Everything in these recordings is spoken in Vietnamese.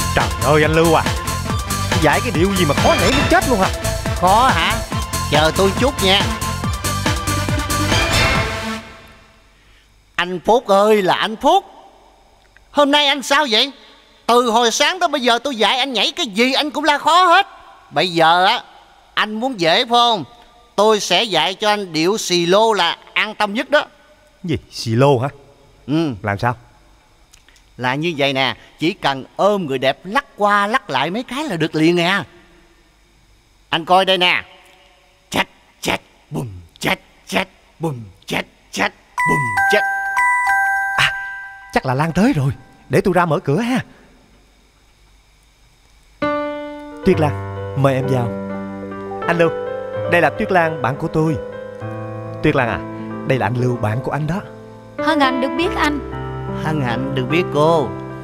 Trời ơi anh Lưu à, dạy cái điệu gì mà khó nhảy muốn chết luôn à. Khó hả? Chờ tôi chút nha. Anh Phúc ơi là anh Phúc, hôm nay anh sao vậy? Từ hồi sáng tới bây giờ tôi dạy anh nhảy cái gì anh cũng la khó hết. Bây giờ á, anh muốn dễ phải không? Tôi sẽ dạy cho anh điệu xì lô là an tâm nhất đó. Gì? Xì lô hả? Ừ. Làm sao? Là như vậy nè, chỉ cần ôm người đẹp lắc qua lắc lại mấy cái là được liền nè. Anh coi đây nè. Chách chách bùm chách chách bùm chách chách bùm chách. À, chắc là Lan tới rồi. Để tôi ra mở cửa ha. Tuyết Lan, mời em vào. Anh Lưu, đây là Tuyết Lan, bạn của tôi. Tuyết Lan à, đây là anh Lưu, bạn của anh đó. Hân hạnh được biết anh. Hân hạnh được biết cô.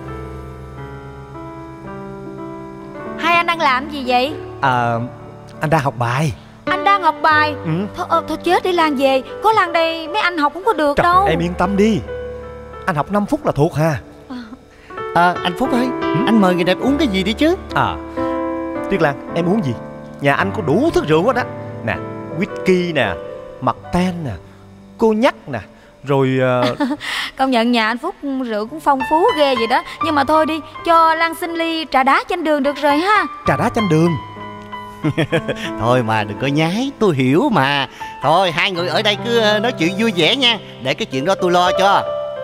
Hai anh đang làm gì vậy? Anh đang học bài. Anh đang học bài? Ừ. Thôi chết để Lan về. Có Lan đây mấy anh học không có được. Trời, đâu. Em yên tâm đi, anh học 5 phút là thuộc hà. Anh Phúc ơi, anh mời người đẹp uống cái gì đi chứ? Tuyết Lan, em uống gì? Nhà anh có đủ thứ rượu hết á. Nè, whisky nè, mặt ten nè, cô nhắc nè, rồi Công nhận nhà anh Phúc rượu cũng phong phú ghê vậy đó. Nhưng mà thôi đi, cho Lan xin ly trà đá chanh đường được rồi ha. Trà đá chanh đường? Thôi mà đừng có nhái, tôi hiểu mà. Thôi hai người ở đây cứ nói chuyện vui vẻ nha. Để cái chuyện đó tôi lo cho.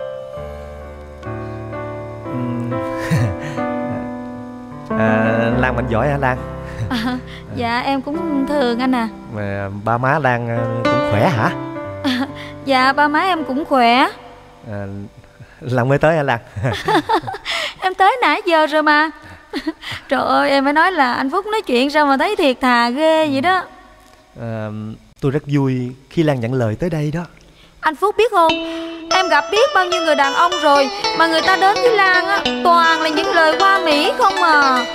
Lan mạnh giỏi hả Lan? Dạ em cũng thường anh à. Mà ba má Lan cũng khỏe hả? Dạ ba má em cũng khỏe. Lan mới tới hả Lan? Em tới nãy giờ rồi mà. Trời ơi, em phải nói là anh Phúc nói chuyện sao mà thấy thiệt thà ghê vậy đó. Tôi rất vui khi Lan nhận lời tới đây đó. Anh Phúc biết không, em gặp biết bao nhiêu người đàn ông rồi, mà người ta đến với Lan á toàn là những lời hoa mỹ không à.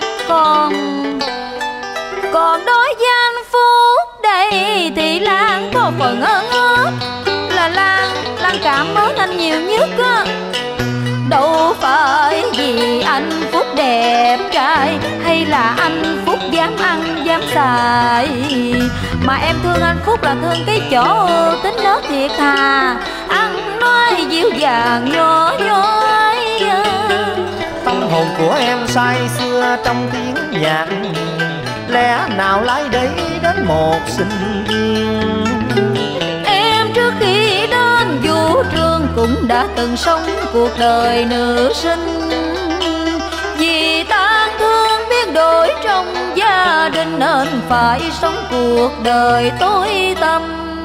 Còn đối với anh Phúc đây thì Lan có phần ơn ớt. Là Lan cảm ơn anh nhiều nhất á. Đâu phải vì anh Phúc đẹp trai, hay là anh Phúc dám ăn dám xài, mà em thương anh Phúc là thương cái chỗ tính nết thiệt thà, ăn nói dịu dàng nhỏ nhói. Tâm hồn của em say sưa trong tiếng nhạc, lẽ nào lại đây đến một sinh viên. Em trước khi đến vũ trường cũng đã từng sống cuộc đời nữ sinh, vì tang thương biến đổi trong gia đình nên phải sống cuộc đời tối tăm.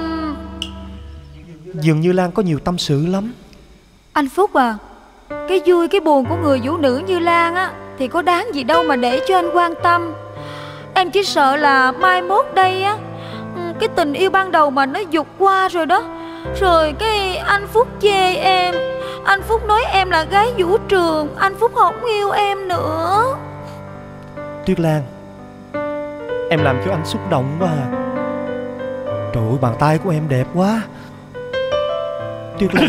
Dường như Lan có nhiều tâm sự lắm. Anh Phúc à, cái vui cái buồn của người vũ nữ như Lan á thì có đáng gì đâu mà để cho anh quan tâm. Em chỉ sợ là mai mốt đây á, cái tình yêu ban đầu mà nó vụt qua rồi đó, rồi cái anh Phúc chê em, anh Phúc nói em là gái vũ trường, anh Phúc không yêu em nữa. Tuyết Lan, em làm cho anh xúc động quá à. Trời ơi, bàn tay của em đẹp quá. Tuyết Lan.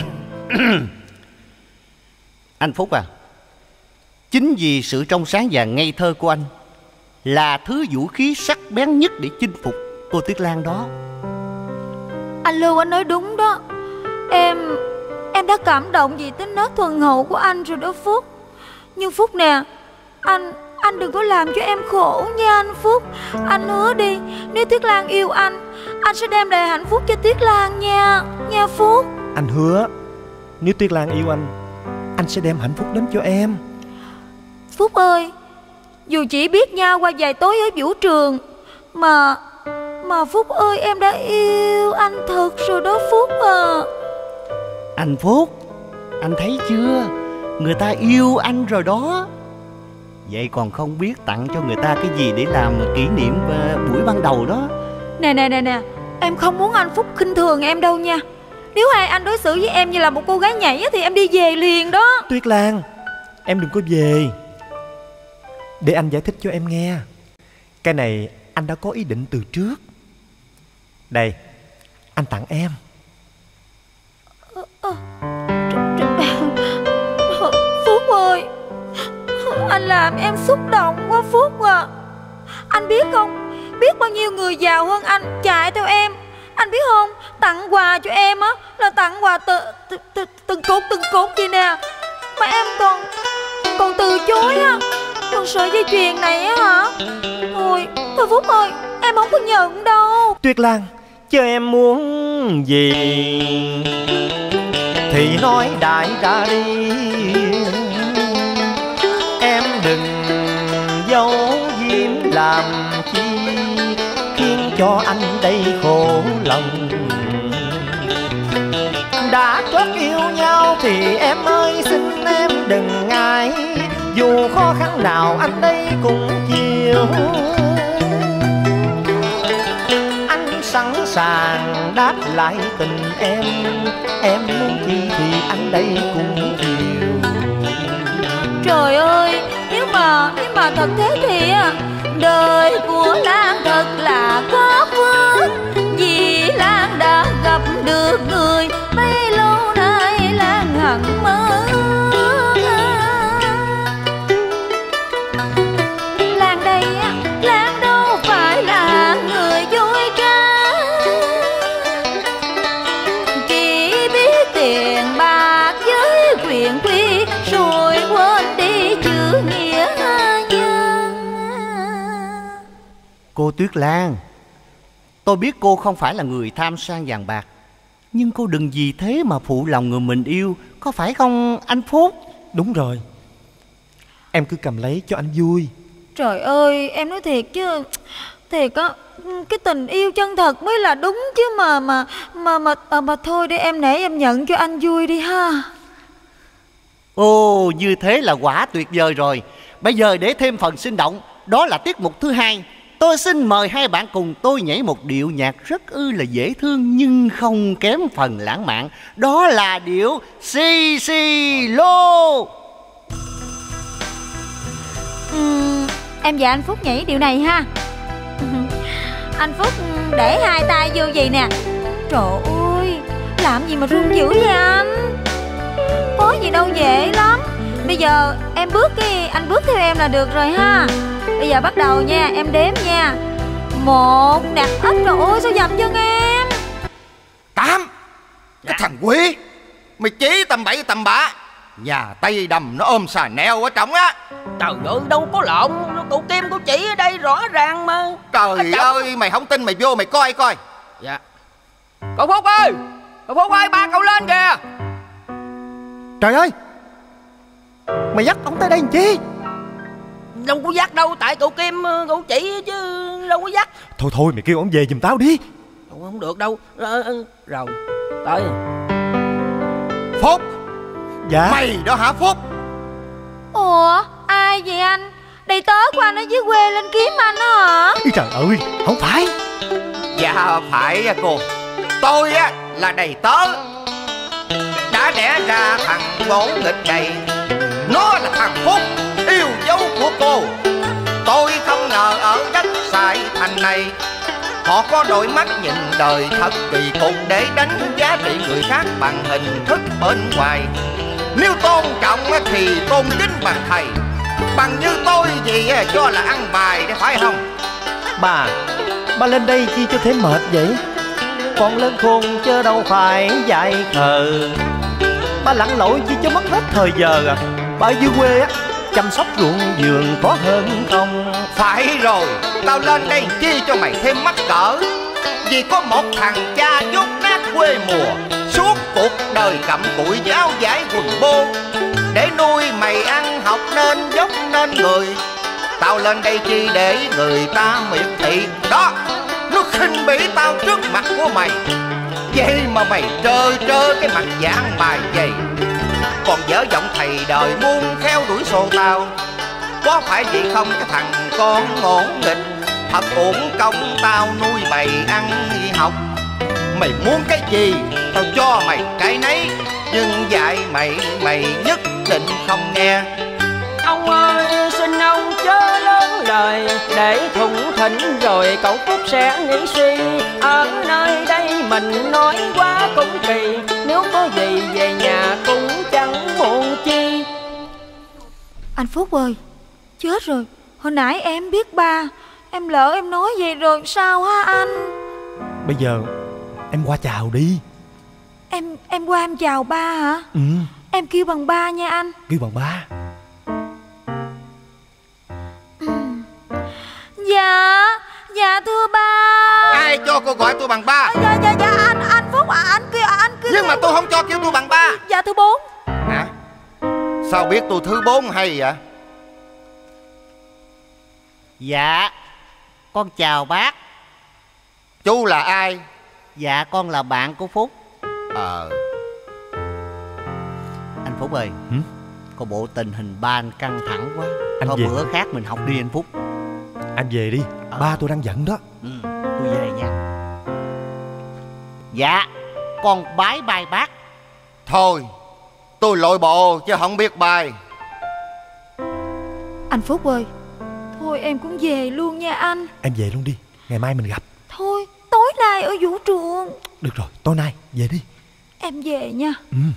Anh Phúc à, chính vì sự trong sáng và ngây thơ của anh là thứ vũ khí sắc bén nhất để chinh phục cô Tuyết Lan đó. Anh Lưu anh nói đúng đó. Em đã cảm động vì tính nết thuần hậu của anh rồi đó Phúc. Nhưng Phúc nè, anh đừng có làm cho em khổ nha anh Phúc. Anh hứa đi, nếu Tuyết Lan yêu anh sẽ đem lại hạnh phúc cho Tuyết Lan nha. Nha Phúc. Anh hứa, nếu Tuyết Lan yêu anh sẽ đem hạnh phúc đến cho em. Phúc ơi, dù chỉ biết nhau qua vài tối ở vũ trường, mà Phúc ơi, em đã yêu anh thật rồi đó Phúc à. Anh Phúc, anh thấy chưa, người ta yêu anh rồi đó. Vậy còn không biết tặng cho người ta cái gì để làm kỷ niệm buổi ban đầu đó. Nè, em không muốn anh Phúc khinh thường em đâu nha. Nếu hai anh đối xử với em như là một cô gái nhảy thì em đi về liền đó. Tuyết Lan, em đừng có về. Để anh giải thích cho em nghe. Cái này anh đã có ý định từ trước. Đây, anh tặng em. Phúc ơi, Anh làm em xúc động quá Phúc à. Anh biết không, biết bao nhiêu người giàu hơn anh chạy theo em. Anh biết không, tặng quà cho em á là tặng quà từng cục gì nè. Mà em còn từ chối á. Còn sợi dây chuyền này á hả? Thôi Phúc ơi, em không có nhận đâu. Tuyết Lan, chứ em muốn gì thì nói đại ra đi. Em đừng giấu giếm làm chi, khiến cho anh đây khổ lòng. Đã trót yêu nhau thì em ơi xin em đừng ngại, dù khó khăn nào anh đây cũng chịu. Anh sẵn sàng đáp lại tình em muốn chi thì anh đây cũng chịu. Trời ơi, nếu mà thật thế thì đời của Lan thật là có phước, vì Lan đã gặp được người bấy lâu nay Lan hằng mơ. Lan đây Lan đâu phải là người dối trá, chỉ biết tiền bạc với quyền quý rồi quên đi chữ nghĩa nhân. Cô Tuyết Lan, tôi biết cô không phải là người tham sang vàng bạc, nhưng cô đừng vì thế mà phụ lòng người mình yêu, có phải không anh Phúc? Đúng rồi, em cứ cầm lấy cho anh vui. Trời ơi, em nói thiệt chứ, thiệt á, cái tình yêu chân thật mới là đúng chứ mà thôi để em nể em nhận cho anh vui đi ha. Ồ, như thế là quả tuyệt vời rồi. Bây giờ để thêm phần sinh động, đó là tiết mục thứ hai. Tôi xin mời hai bạn cùng tôi nhảy một điệu nhạc rất là dễ thương nhưng không kém phần lãng mạn. Đó là điệu xì xì lô. Em và anh Phúc nhảy điệu này ha. Anh Phúc để hai tay vô vậy nè. Trời ơi, làm gì mà run dữ vậy anh? Có gì đâu, dễ lắm. Bây giờ em bước đi, anh bước theo em là được rồi ha. Bây giờ bắt đầu nha, em đếm nha. 1 nè. Trời ơi, sao dầm chân em? 8. Cái thằng quỷ, mày chỉ tầm bậy tầm bạ, nhà Tây Đầm nó ôm xà neo ở trong á. Trời ơi, đâu có lộn, cụ Kim cụ chỉ ở đây rõ ràng mà. Trời ơi, mày không tin mày vô mày coi coi. Dạ. Cậu Phúc ơi, cậu Phúc ơi, ba cậu lên kìa. Trời ơi, mày dắt ông tới đây làm chi? Đâu có dắt đâu, tại cậu Kim cậu chỉ chứ đâu có dắt. Thôi mày kêu ông về giùm tao đi. Không được đâu. Rồi, tới. Phúc. Dạ. Mày đó hả Phúc? Ủa, ai vậy anh? Đầy tớ của anh ở dưới quê lên kiếm anh đó hả? Ý trời ơi, không phải. Dạ phải cô. Tôi á là đầy tớ, đã đẻ ra thằng ngỗ nghịch này. Nó là thằng Phúc, yêu dấu của cô. Tôi không ngờ ở đất Sài Thành này họ có đôi mắt nhìn đời thật kỳ cục để đánh giá trị người khác bằng hình thức bên ngoài. Nếu tôn trọng thì tôn kính bằng thầy, bằng như tôi gì cho là ăn bài để phải không? Bà lên đây chi cho thế mệt vậy? Con lớn khôn chứ đâu phải dại khờ. Bà lặn lội chi cho mất hết thời giờ à? Bà ở dưới quê á, chăm sóc ruộng vườn có hơn không? Phải rồi, tao lên đây chi cho mày thêm mắc cỡ. Vì có một thằng cha dốt nát quê mùa, suốt cuộc đời cặm cụi áo vải quần bô, để nuôi mày ăn học nên dốc nên người. Tao lên đây chi để người ta miệt thị. Đó, nó khinh bỉ tao trước mặt của mày. Vậy mà mày trơ cái mặt dạng bài vậy, còn dở giọng thầy đời muốn theo đuổi xô tao. Có phải vậy không cái thằng con ngỗ nghịch? Thật uổng công tao nuôi mày ăn học. Mày muốn cái gì tao cho mày cái nấy, nhưng dạy mày nhất định không nghe. Ông ơi, xin ông chớ lớn lời, để thủng thỉnh rồi cậu Phúc sẽ nghĩ suy. Ở nơi đây mình nói quá cũng kỳ, nếu có gì về nhà cũng chẳng muộn chi. Anh Phúc ơi, Chết rồi, hồi nãy em biết ba, em lỡ em nói vậy rồi sao hả anh? Bây giờ em qua chào đi. Em qua em chào ba hả? Ừ. Em kêu bằng ba nha anh. Kêu bằng ba. Dạ thưa ba. Ai cho cô gọi tôi bằng ba? Dạ anh Phúc à, anh kêu Nhưng mà tôi không cho kêu tôi bằng ba. Dạ thưa bốn. Hả? Sao biết tôi thứ 4 hay vậy? Dạ, con chào bác. Chú là ai? Dạ, con là bạn của Phúc. Anh Phúc ơi, có bộ tình hình ba anh căng thẳng quá. Anh Thôi về. bữa khác mình học đi anh Phúc. Anh về đi, ba tôi đang giận đó. Tôi về nha. Dạ, con bái bai bác. Thôi, tôi lội bộ chứ không biết bài. Anh Phúc ơi, thôi em cũng về luôn nha anh. Em về luôn đi, ngày mai mình gặp. Thôi, tối nay ở vũ trường. Được rồi, tối nay về đi. Em về nha.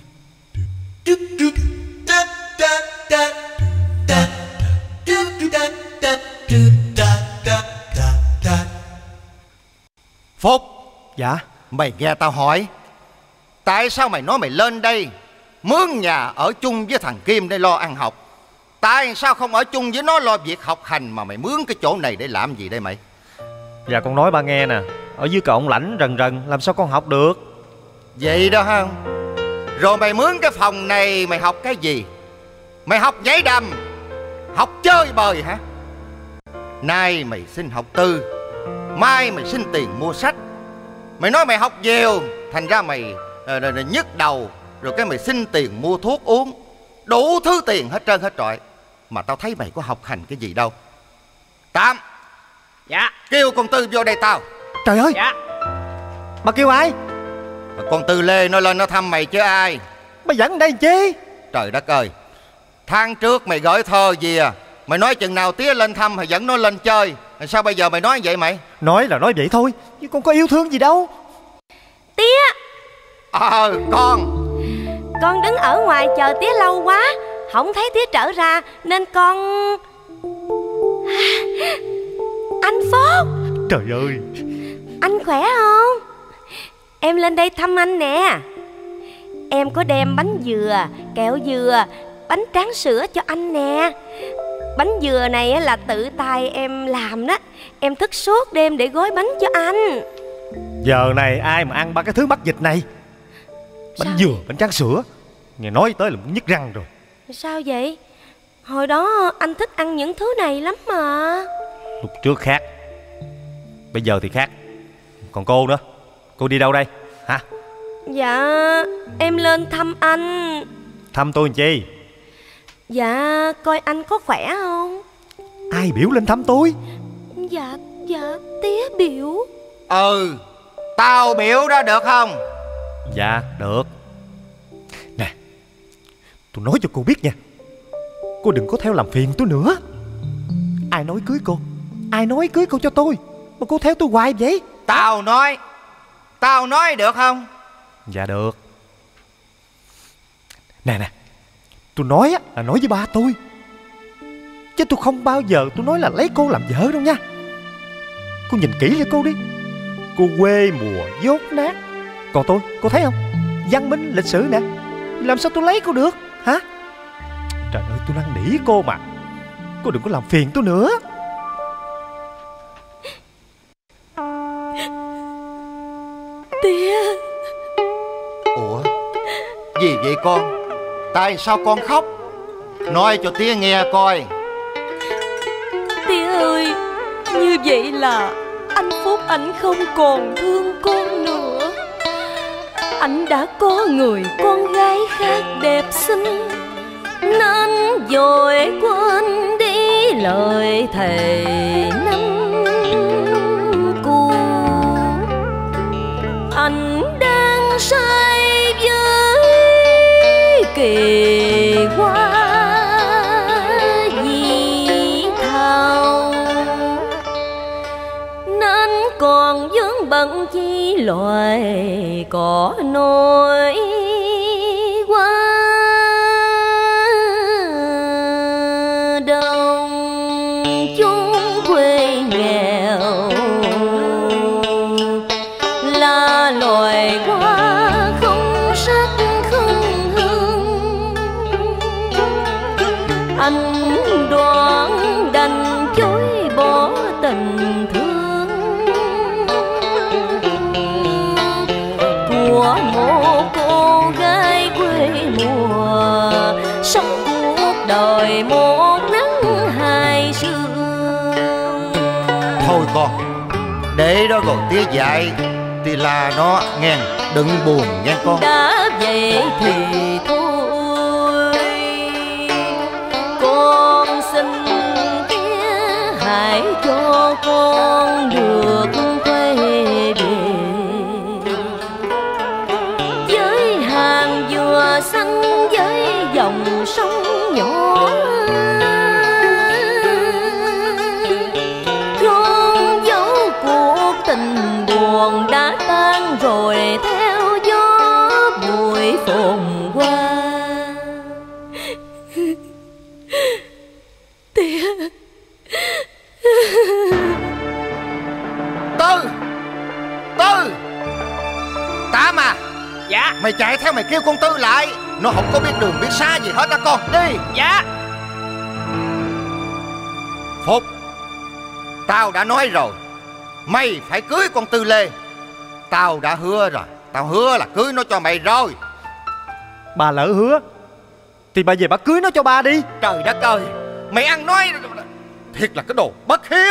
Phúc, Dạ. mày nghe tao hỏi, tại sao mày nói mày lên đây mướn nhà ở chung với thằng Kim để lo ăn học? Tại sao không ở chung với nó lo việc học hành mà mày mướn cái chỗ này để làm gì đây mày? Dạ con nói ba nghe nè, ở dưới cổng lãnh rần rần, làm sao con học được? Vậy đó không? Rồi mày mướn cái phòng này mày học cái gì? Mày học nhảy đầm, học chơi bời hả? Nay mày xin học tư, mai mày xin tiền mua sách. Mày nói mày học nhiều, thành ra mày nhức đầu. Rồi cái mày xin tiền mua thuốc uống, đủ thứ tiền hết trơn hết trọi. Mà tao thấy mày có học hành cái gì đâu. Tám. Dạ. Kêu con Tư vô đây tao. Trời ơi. Dạ. Bà kêu ai? Con Tư Lê nó lên nó thăm mày chứ ai. Bà dẫn đây chi? Trời đất ơi, tháng trước mày gửi thơ gì à? Mày nói chừng nào tía lên thăm hay dẫn nó lên chơi. Sao bây giờ mày nói vậy mày? Nói là nói vậy thôi, chứ con có yêu thương gì đâu. Tía. Con đứng ở ngoài chờ tía lâu quá, không thấy tía trở ra nên con... Anh Phúc. Trời ơi. Anh khỏe không? Em lên đây thăm anh nè. Em có đem bánh dừa, kẹo dừa, bánh tráng sữa cho anh nè. Bánh dừa này là tự tay em làm đó. Em thức suốt đêm để gói bánh cho anh. Giờ này ai mà ăn ba cái thứ mắc dịch này? Bánh dừa, bánh tráng sữa, nghe nói tới là muốn nhức răng rồi. Sao vậy? Hồi đó anh thích ăn những thứ này lắm mà. Lúc trước khác, bây giờ thì khác. Còn cô nữa, cô đi đâu đây hả? Dạ, em lên thăm anh. Thăm tôi làm chi? Dạ, coi anh có khỏe không? Ai biểu lên thăm tôi? Dạ, tía biểu. Tao biểu đó được không? Dạ, được. Nè, tôi nói cho cô biết nha, cô đừng có theo làm phiền tôi nữa. Ai nói cưới cô? Ai nói cưới cô cho tôi mà cô theo tôi hoài vậy? Tao nói được không? Dạ được. Nè, tôi nói á là nói với ba tôi, chứ tôi không bao giờ tôi nói là lấy cô làm vợ đâu nha. Cô nhìn kỹ lại cô đi. Cô quê mùa dốt nát. Còn tôi, cô thấy không? Văn minh lịch sử nè. Làm sao tôi lấy cô được hả? Trời ơi, tôi năn nỉ cô mà, cô đừng có làm phiền tôi nữa. Tía. Ủa, gì vậy con? Tại sao con khóc? Nói cho tía nghe coi. Tía ơi, như vậy là anh Phúc anh không còn thương con nữa. Anh đã có người con gái khác đẹp xinh, nên vội quên đi lời thề năm cũ. Anh đang say với kỳ hoa dị thảo, nên còn vướng bận chi loài cỏ nổi qua đông. rồi một nắng hai sương. Thôi con, để đó rồi tía dạy thì là nó nghe, đừng buồn nghe con. Đã vậy thì thôi, con xin tía hãy cho con được quay về với hàng dừa xanh, với dòng sông nhỏ. Con dấu cuộc tình buồn đã tan rồi theo gió bụi phồn qua. Tía. Tư Tám à. Dạ. Mày chạy theo mày kêu con Tư lại, nó không có biết đường biết xa gì hết á con. Đi. Dạ. Phúc, tao đã nói rồi, mày phải cưới con Tư Lê. Tao đã hứa rồi, tao hứa là cưới nó cho mày rồi. Bà lỡ hứa thì bà về bà cưới nó cho bà đi. Trời đất ơi, mày ăn nói thiệt là cái đồ bất hiếu.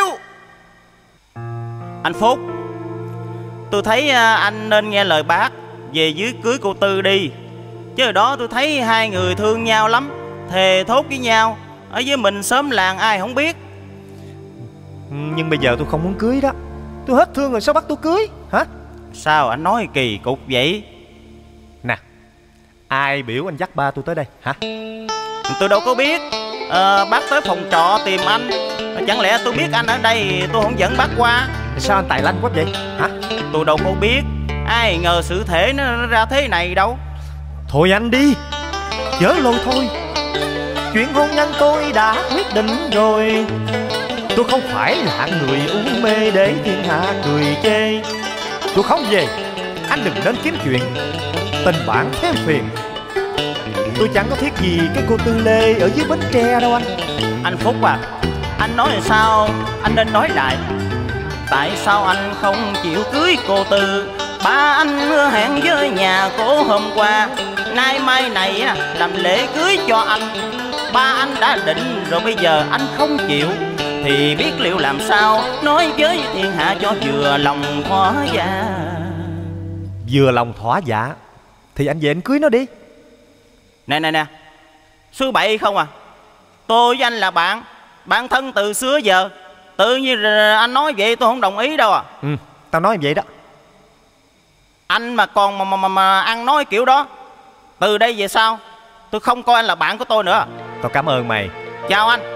Anh Phúc, tôi thấy anh nên nghe lời bác, về dưới cưới cô Tư đi. Chứ hồi đó tôi thấy hai người thương nhau lắm, thề thốt với nhau, ở với mình xóm làng ai không biết. Nhưng bây giờ tôi không muốn cưới đó. Tôi hết thương rồi sao bắt tôi cưới hả? Sao anh nói kỳ cục vậy? Nè, ai biểu anh dắt ba tôi tới đây hả? Tôi đâu có biết. Bác tới phòng trọ tìm anh, chẳng lẽ tôi biết anh ở đây tôi không dẫn bác qua? Sao anh tài lanh quá vậy hả? Tôi đâu có biết, ai ngờ sự thể nó ra thế này đâu. Thôi anh đi, chớ lôi thôi. Chuyện hôn nhân tôi đã quyết định rồi. Tôi không phải là hạng người uống mê để thiên hạ cười chê. Tôi không về, anh đừng đến kiếm chuyện. Tình bạn thêm phiền. Tôi chẳng có thiết gì cái cô Tư Lê ở dưới Bến Tre đâu anh. Anh Phúc à, anh nói là sao anh nên nói lại. Tại sao anh không chịu cưới cô Tư? Ba anh hẹn với nhà cổ hôm qua, nay mai này làm lễ cưới cho anh. Ba anh đã định rồi, bây giờ anh không chịu thì biết liệu làm sao nói với thiên hạ cho vừa lòng thỏa dạ. Vừa lòng thỏa dạ thì anh về anh cưới nó đi. Nè, sư bậy không à? Tôi với anh là bạn thân từ xưa giờ. Tự nhiên anh nói vậy tôi không đồng ý đâu à. Tao nói vậy đó. Anh mà còn mà ăn nói kiểu đó, từ đây về sau tôi không coi anh là bạn của tôi nữa. Tao cảm ơn mày. Chào anh.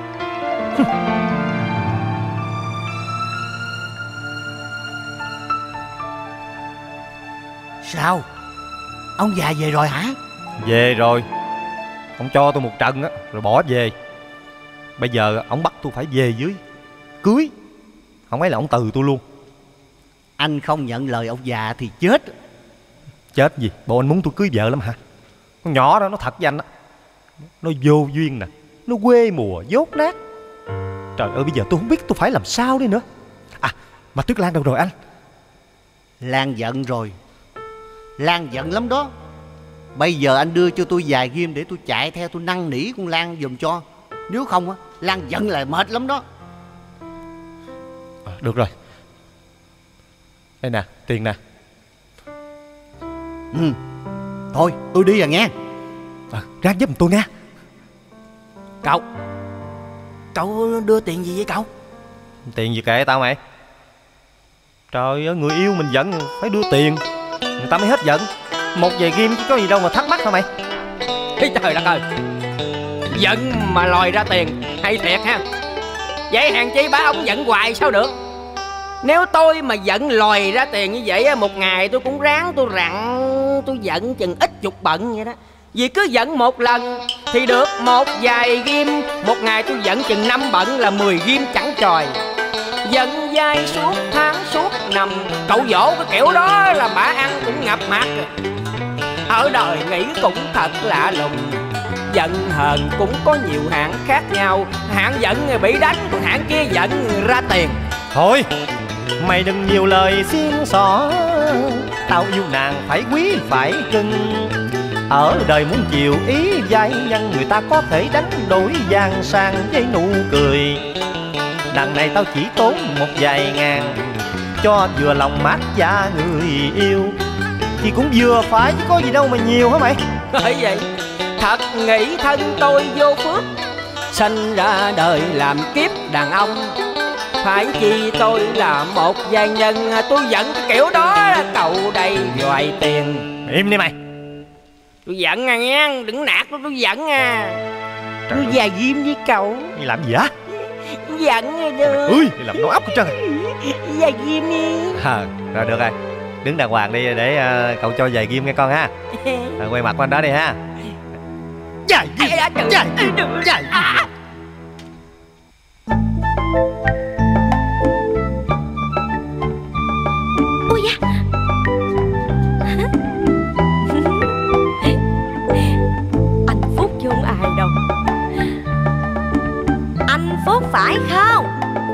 Sao? Ông già về rồi hả? Về rồi. Ông cho tôi một trận á rồi bỏ về. Bây giờ ông bắt tôi phải về dưới cưới. Không ấy là ông từ tôi luôn. Anh không nhận lời ông già thì chết. Chết gì? Bộ anh muốn tôi cưới vợ lắm hả? Con nhỏ đó nó thật với anh á, nó vô duyên nè, nó quê mùa dốt nát. Trời ơi, bây giờ tôi không biết tôi phải làm sao đi nữa. À, mà Tuyết Lan đâu rồi anh? Lan giận rồi. Lan giận lắm đó. Bây giờ anh đưa cho tôi vài ghim để tôi chạy theo tôi năn nỉ con Lan giùm cho. Nếu không á, Lan giận là mệt lắm đó. Được rồi. Đây nè, tiền nè. Thôi tôi đi rồi nghe. Ráng giúp tôi nha. Cậu đưa tiền gì vậy cậu? Tiền gì kệ tao mày. Trời ơi, người yêu mình giận phải đưa tiền, người ta mới hết giận. Một vài ghim chứ có gì đâu mà thắc mắc hả mày? Ê trời đất ơi, giận mà lòi ra tiền hay thiệt ha. Vậy hèn chi bá ông giận hoài sao được. Nếu tôi mà giận lòi ra tiền như vậy, một ngày tôi cũng ráng tôi rặn tôi giận chừng ít chục bận vậy đó. Vì cứ giận một lần thì được một vài ghim, một ngày tôi giận chừng 5 bận là 10 ghim chẳng chòi. Giận dai suốt tháng suốt năm, cậu dỗ cái kiểu đó là bả ăn cũng ngập mặt. Ở đời nghĩ cũng thật lạ lùng, giận hờn cũng có nhiều hạng khác nhau. Hạng giận bị đánh, còn hạng kia giận ra tiền. Thôi, mày đừng nhiều lời xiên xỏ. Tao yêu nàng phải quý phải cưng. Ở đời muốn chịu ý giai nhân, người ta có thể đánh đổi vàng sang với nụ cười. Đằng này tao chỉ tốn một vài ngàn, cho vừa lòng mát dạ người yêu, thì cũng vừa phải chứ có gì đâu mà nhiều hả mày? Bởi vậy thật nghĩ thân tôi vô phước, sinh ra đời làm kiếp đàn ông. Phải chi tôi là một gia nhân, tôi giận cái kiểu đó cầu đây vòi tiền. Im đi mày. Tôi giận à nghe, đừng nạt tôi giận à. Tôi già diêm với cậu. Đi làm gì hả? Giận rồi đưa. Ui, đi làm nấu ốc hết trơn rồi. Già diêm đi. Rồi được rồi, đứng đàng hoàng đi để cậu cho vài ghim nghe con ha. Quay mặt qua đó đi ha. Vài ghim, vài ghim, vài ghim. Ui da. Anh Phúc chứ không ai đâu. Anh Phúc phải không?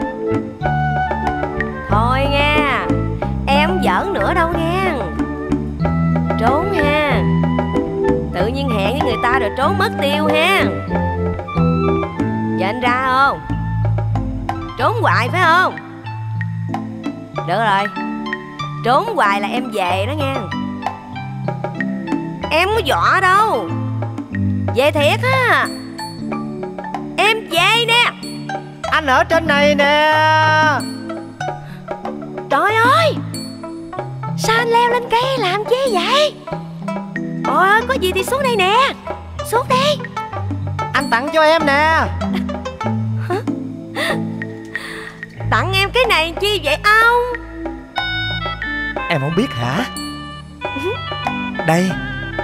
Thôi nha, em không giỡn nữa đâu nha. Trốn ha. Tự nhiên hẹn với người ta rồi trốn mất tiêu ha. Giờ anh ra không? Trốn hoài phải không? Được rồi, trốn hoài là em về đó nha. Em không có dọa đâu. Về thiệt á. Em về nè. Anh ở trên này nè. Trời ơi, sao anh leo lên cây làm chi vậy? Trời ơi, có gì thì xuống đây nè. Xuống đây. Anh tặng cho em nè. Tặng em cái này chi vậy ông? Em không biết hả? Đây.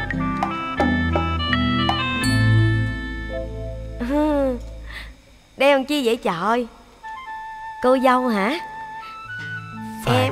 Đeo chi vậy trời? Cô dâu hả? Phải.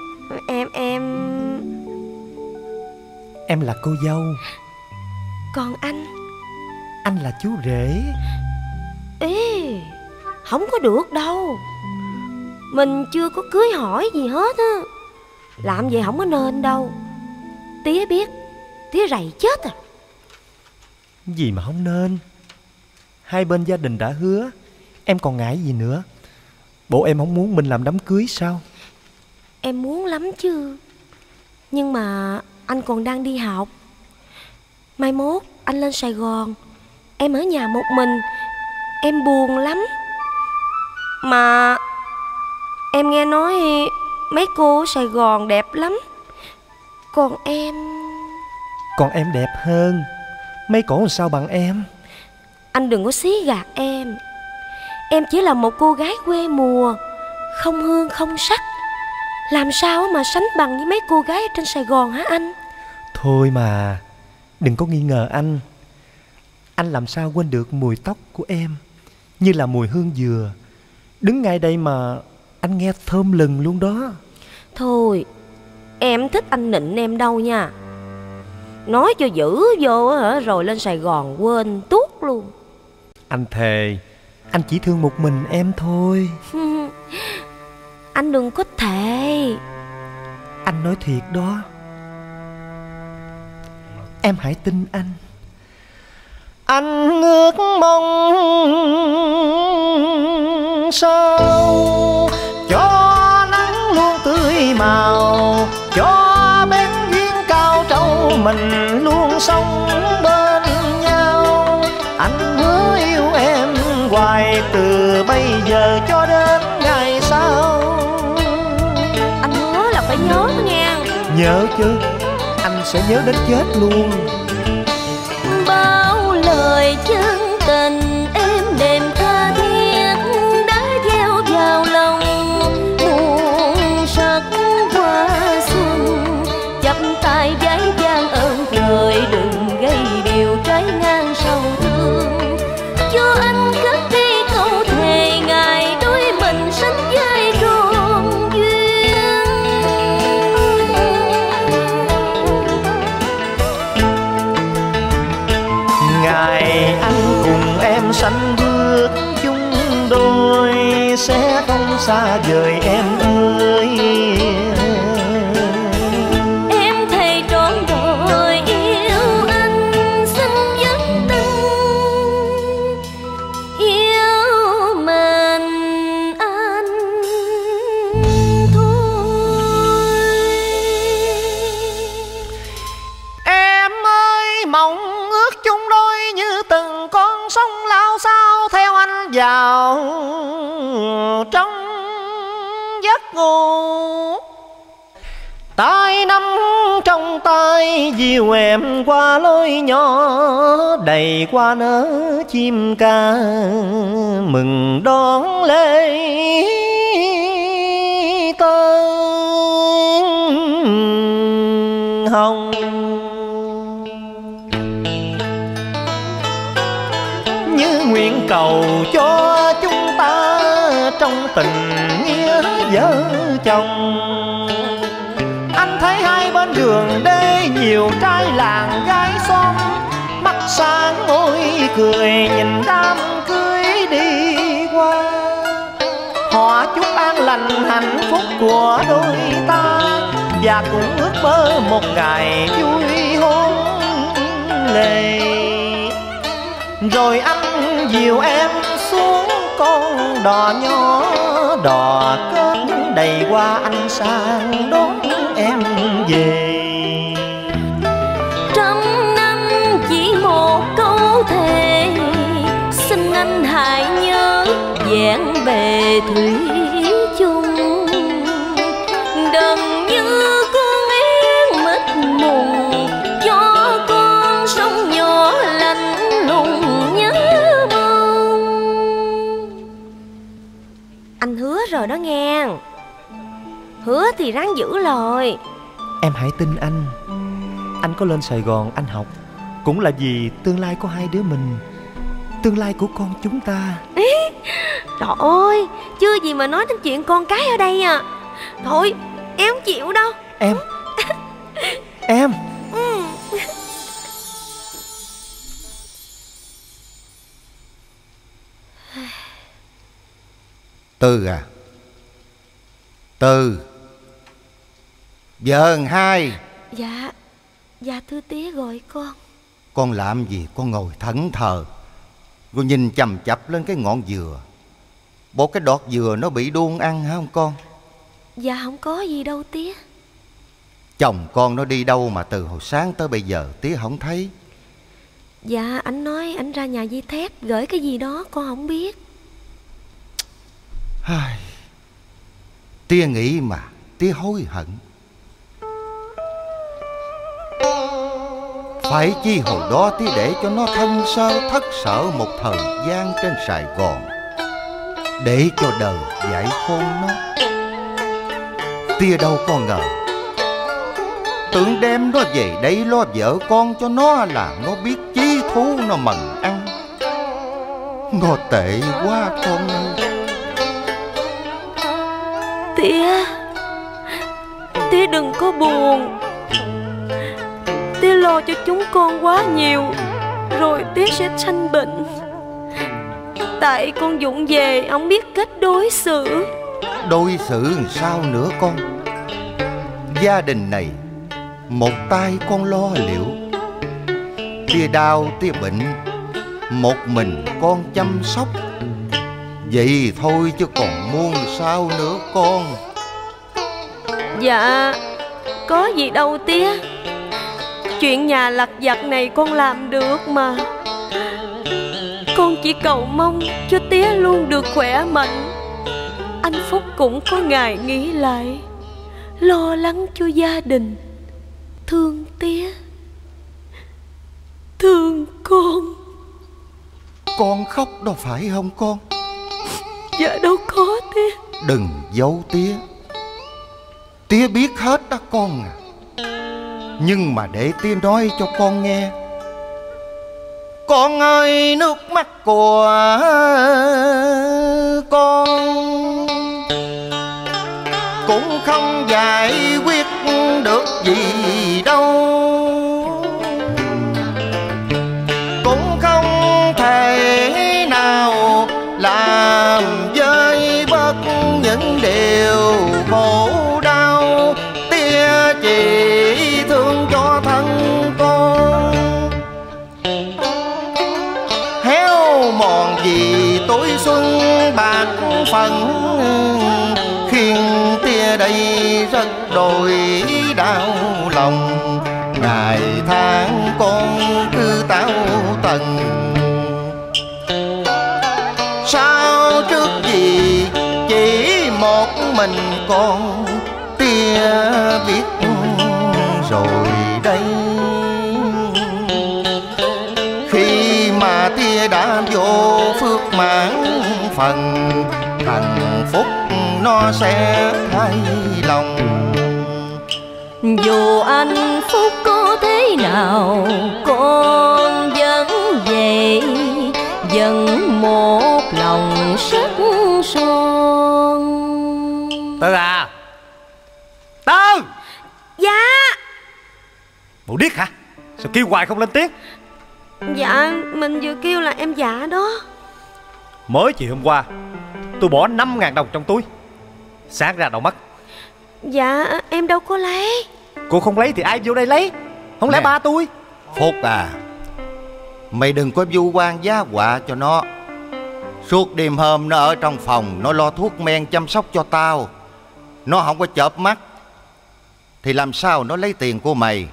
Em là cô dâu. Còn anh? Anh là chú rể. Ê, không có được đâu. Mình chưa có cưới hỏi gì hết á. Làm vậy không có nên đâu. Tía biết, tía rầy chết à. Gì mà không nên. Hai bên gia đình đã hứa, em còn ngại gì nữa. Bộ em không muốn mình làm đám cưới sao? Em muốn lắm chứ. Nhưng mà anh còn đang đi học. Mai mốt anh lên Sài Gòn, em ở nhà một mình, em buồn lắm. Mà em nghe nói mấy cô ở Sài Gòn đẹp lắm. Còn em... Còn em đẹp hơn. Mấy cổ làm sao bằng em? Anh đừng có xí gạt em. Em chỉ là một cô gái quê mùa, không hương không sắc. Làm sao mà sánh bằng với mấy cô gái ở trên Sài Gòn hả anh? Thôi mà, đừng có nghi ngờ anh. Anh làm sao quên được mùi tóc của em, như là mùi hương dừa. Đứng ngay đây mà anh nghe thơm lừng luôn đó. Thôi, em thích anh nịnh em đâu nha. Nói cho dữ vô hả, rồi lên Sài Gòn quên tuốt luôn. Anh thề, anh chỉ thương một mình em thôi. Anh đừng có thề. Anh nói thiệt đó. Em hãy tin anh. Anh ước mong sao cho nắng luôn tươi màu, cho bên duyên cao trâu mình luôn sống bên nhau. Anh hứa yêu em hoài từ bây giờ cho đến ngày sau. Anh hứa là phải nhớ đó nha. Nhớ chứ, anh sẽ nhớ đến chết luôn. Bao lời chân tình êm đềm tha thiết đã gieo vào lòng, buồn sắc qua xuân chắp tay vái vang ơn trời, đừng gây điều trái ngang sầu thương. Cho anh cất đi câu thề ngày đôi mình sánh vai tròn duyên. Ngày anh cùng em sánh bước chung đôi, sẽ không xa vời em ơi. Em thề trọn đời yêu anh, giấc ngủ. Tay nắm trong tay dìu em qua lối nhỏ, đầy qua nở chim ca mừng đón lễ tân hồng. Như nguyện cầu cho chúng ta trong tình nghĩa vợ chồng. Anh thấy hai bên đường đê nhiều trai làng gái xóm, mắt sáng môi cười nhìn đám cưới đi qua. Họ chúc an lành hạnh phúc của đôi ta, và cũng ước mơ một ngày vui hôn lễ. Rồi anh dìu em xuống con đò nhỏ, đò kết đầy hoa ánh sáng đón em về. Trăm năm chỉ một câu thề, xin anh hãy nhớ vẹn bề thủy chung. Đừng như con én mịt mùng, cho con sông nhỏ lạnh lùng nhớ mong. Anh hứa rồi đó nghe, hứa thì ráng giữ lời. Em hãy tin anh. Anh có lên Sài Gòn anh học cũng là vì tương lai của hai đứa mình, tương lai của con chúng ta. Trời ơi, chưa gì mà nói đến chuyện con cái ở đây à. Thôi, em không chịu đâu. Em Em Tư à, Tư, vợ hai. Dạ thưa tía gọi con. Con làm gì con ngồi thẫn thờ rồi nhìn chằm chặp lên cái ngọn dừa? Bộ cái đọt dừa nó bị đuông ăn hả không con? Dạ không có gì đâu tía. Chồng con nó đi đâu mà từ hồi sáng tới bây giờ tía không thấy? Dạ anh nói anh ra nhà dây thép gửi cái gì đó con không biết. Tía nghĩ mà tía hối hận. Phải chi hồi đó tía để cho nó thân sơ thất sở một thời gian trên Sài Gòn, để cho đời giải khôn nó. Tía đâu có ngờ, tưởng đem nó về đây lo vợ con cho nó là nó biết chí thú nó mần ăn. Nó tệ quá con ơi. Tía đừng có buồn. Tía lo cho chúng con quá nhiều, rồi tía sẽ sanh bệnh. Tại con vụng về không biết cách đối xử. Đối xử làm sao nữa con? Gia đình này một tay con lo liệu, tía đau tía bệnh một mình con chăm sóc. Vậy thôi chứ còn muôn sao nữa con. Dạ có gì đâu tía, chuyện nhà lặt vặt này con làm được mà. Con chỉ cầu mong cho tía luôn được khỏe mạnh. Anh Phúc cũng có ngày nghĩ lại, lo lắng cho gia đình. Thương tía, thương con. Con khóc đâu phải không con? Dạ đâu có tía. Đừng giấu tía, tía biết hết đó con à. Nhưng mà để tía nói cho con nghe. Con ơi, nước mắt của con cũng không giải quyết được gì đâu, cũng không thể nào làm vơi bớt những điều khổ đau. Tía chỉ thương cho thân con, héo mòn vì tuổi xuân bạc phận, khiến tía đây rất đôi đau lòng. Ngày tháng con cứ táo tần, sao trước gì chỉ một một mình con tia biết rồi đây. Khi mà tia đã vô phước mãn phần, hạnh phúc nó sẽ thay lòng. Dù anh phúc có thế nào con vẫn vậy, vẫn một lòng sắc son. Tư à, Tư! Dạ. Bộ điếc hả? Sao kêu hoài không lên tiếng? Dạ, mình vừa kêu là em dạ đó. Mới chiều hôm qua tôi bỏ 5.000 đồng trong túi, sáng ra đâu mất. Dạ, em đâu có lấy. Cô không lấy thì ai vô đây lấy? Không lẽ Nè, ba tôi? Phúc à, mày đừng có vu oan giá họa cho nó. Suốt đêm hôm nó ở trong phòng, nó lo thuốc men chăm sóc cho tao. Nó không có chợp mắt thì làm sao nó lấy tiền của mày?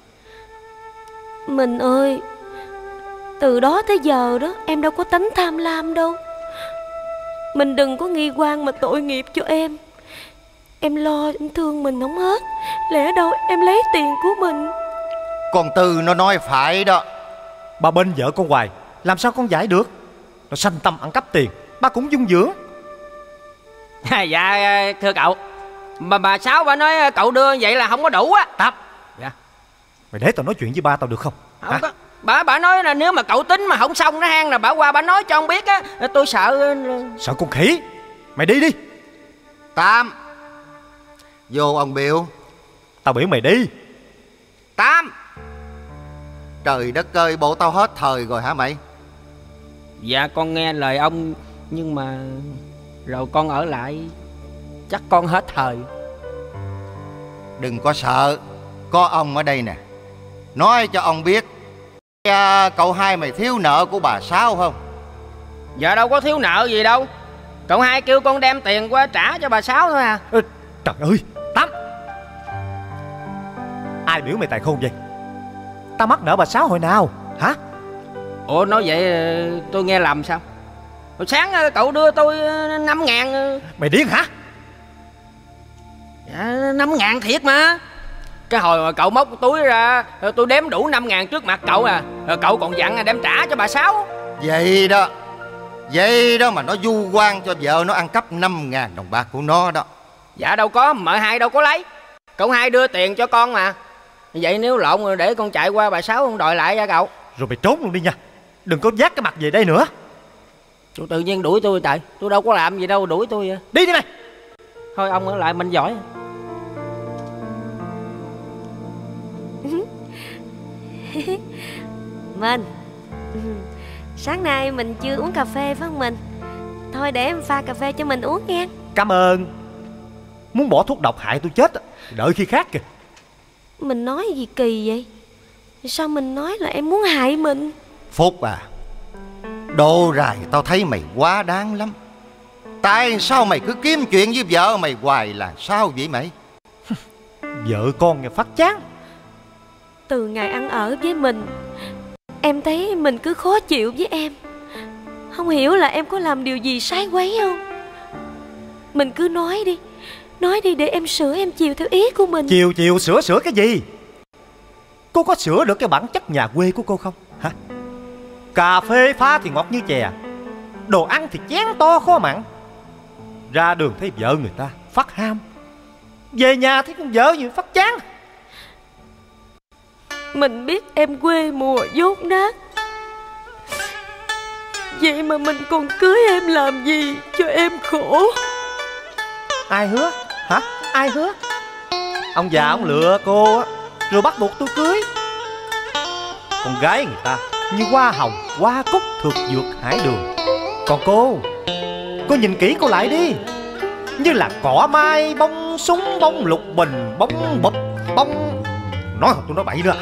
Mình ơi, từ đó tới giờ đó em đâu có tánh tham lam đâu. Mình đừng có nghi quan mà tội nghiệp cho em. Em lo, em thương mình không hết, lẽ đâu em lấy tiền của mình. Con Tư nó nói phải đó. Ba bên vợ con hoài, làm sao con giải được? Nó sanh tâm ăn cắp tiền, ba cũng dung dưỡng. Dạ thưa cậu, mà bà Sáu bà nói cậu đưa vậy là không có đủ á. Táp, Dạ. mày để tao nói chuyện với ba tao được không? Không có. Bà nói là nếu mà cậu tính mà không xong nó hang là bà qua bà nói cho ông biết á. Tôi sợ. Sợ con khỉ. Mày đi đi. Tam, vô ông biểu. Tao biểu mày đi. Tam, trời đất ơi, bộ tao hết thời rồi hả mày? Dạ con nghe lời ông, nhưng mà rồi con ở lại chắc con hết thời. Đừng có sợ, có ông ở đây nè. Nói cho ông biết, cậu hai mày thiếu nợ của bà Sáu không? Dạ đâu có thiếu nợ gì đâu. Cậu hai kêu con đem tiền qua trả cho bà Sáu thôi à. Trời ơi, Tám, ai biểu mày tài khôn vậy? Tao mắc nợ bà Sáu hồi nào hả? Ủa nói vậy tôi nghe lầm sao? Hồi sáng cậu đưa tôi 5.000. Mày điên hả? Dạ 5.000 thiệt mà. Cái hồi mà cậu móc túi ra, tôi đếm đủ 5.000 trước mặt cậu à. Rồi cậu còn dặn đem trả cho bà Sáu. Vậy đó mà nó vu oan cho vợ nó ăn cắp 5.000 đồng bạc của nó đó. Dạ đâu có, mợ hai đâu có lấy. Cậu hai đưa tiền cho con mà. Vậy nếu lộn rồi để con chạy qua bà Sáu không đòi lại ra cậu. Rồi mày trốn luôn đi nha. Đừng có vác cái mặt về đây nữa. Chú tự nhiên đuổi tôi tại. Tôi đâu có làm gì đâu đuổi tôi vậy. Đi đi mày. Thôi ông ở lại mình giỏi. Mình, sáng nay mình chưa uống cà phê phải không mình? Thôi để em pha cà phê cho mình uống nghe. Cảm ơn. Muốn bỏ thuốc độc hại tôi chết thì đợi khi khác kìa. Mình nói gì kỳ vậy? Sao mình nói là em muốn hại mình? Phúc à, đồ rài tao thấy mày quá đáng lắm. Tại sao mày cứ kiếm chuyện với vợ mày hoài là sao vậy mày? Vợ con nghe phát chán. Từ ngày ăn ở với mình, em thấy mình cứ khó chịu với em. Không hiểu là em có làm điều gì sai quấy không? Mình cứ nói đi để em sửa, em chiều theo ý của mình. Chiều sửa cái gì? Cô có sửa được cái bản chất nhà quê của cô không hả? Cà phê pha thì ngọt như chè, đồ ăn thì chén to khó mặn. Ra đường thấy vợ người ta phát ham, về nhà thấy con vợ gì phát chán. Mình biết em quê mùa dốt nát, vậy mà mình còn cưới em làm gì cho em khổ? Ai hứa hả? Ai hứa? Ông già ông lựa cô á, rồi bắt buộc tôi cưới. Con gái người ta như hoa hồng, hoa cúc thược vượt hải đường. Còn cô nhìn kỹ cô lại đi, như là cỏ mai, bông súng, bông lục bình, bông bụp, bông... Nói không tôi nói bậy nữa.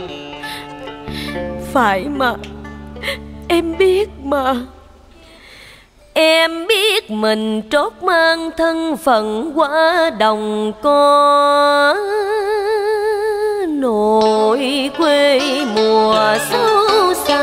Phải mà, em biết mà. Em biết mình trót mang thân phận qua đồng có, nội quê mùa xấu xa,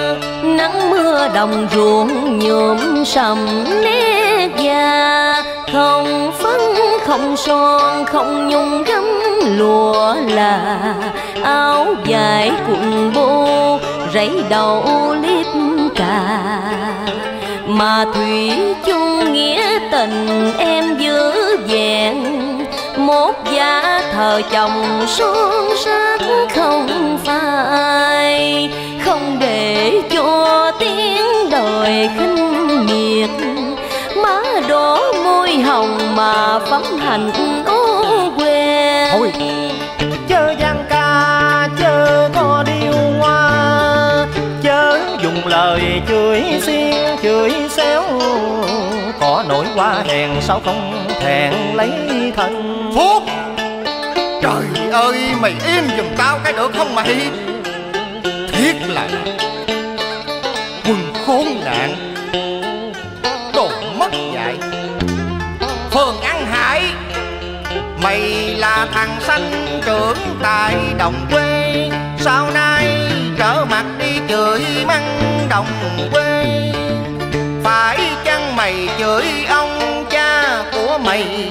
nắng mưa đồng ruộng nhuộm sầm nét da, không phấn không son không nhung gấm lụa là áo dài quần bô rẫy đầu liếp cà, mà thủy chung nghĩa tình em giữ vẹn một giá thờ chồng son sắc không phai, không để cho tiếng đời khinh miệt má đỏ môi hồng mà phấm hành ô quê. Thôi chớ giang ca chớ có điêu hoa, chớ dùng lời chửi xiên chửi xéo, có nỗi quá hèn sao không thẹn lấy thân. Phúc, trời ơi mày im giùm tao cái được không mày? Thiết là quân khốn nạn, đồ mất dạy, phường ăn hại. Mày là thằng sanh trưởng tại đồng quê, sau nay trở mặt đi chửi mắng đồng quê. Phải chăng mày chửi ông cha của mày?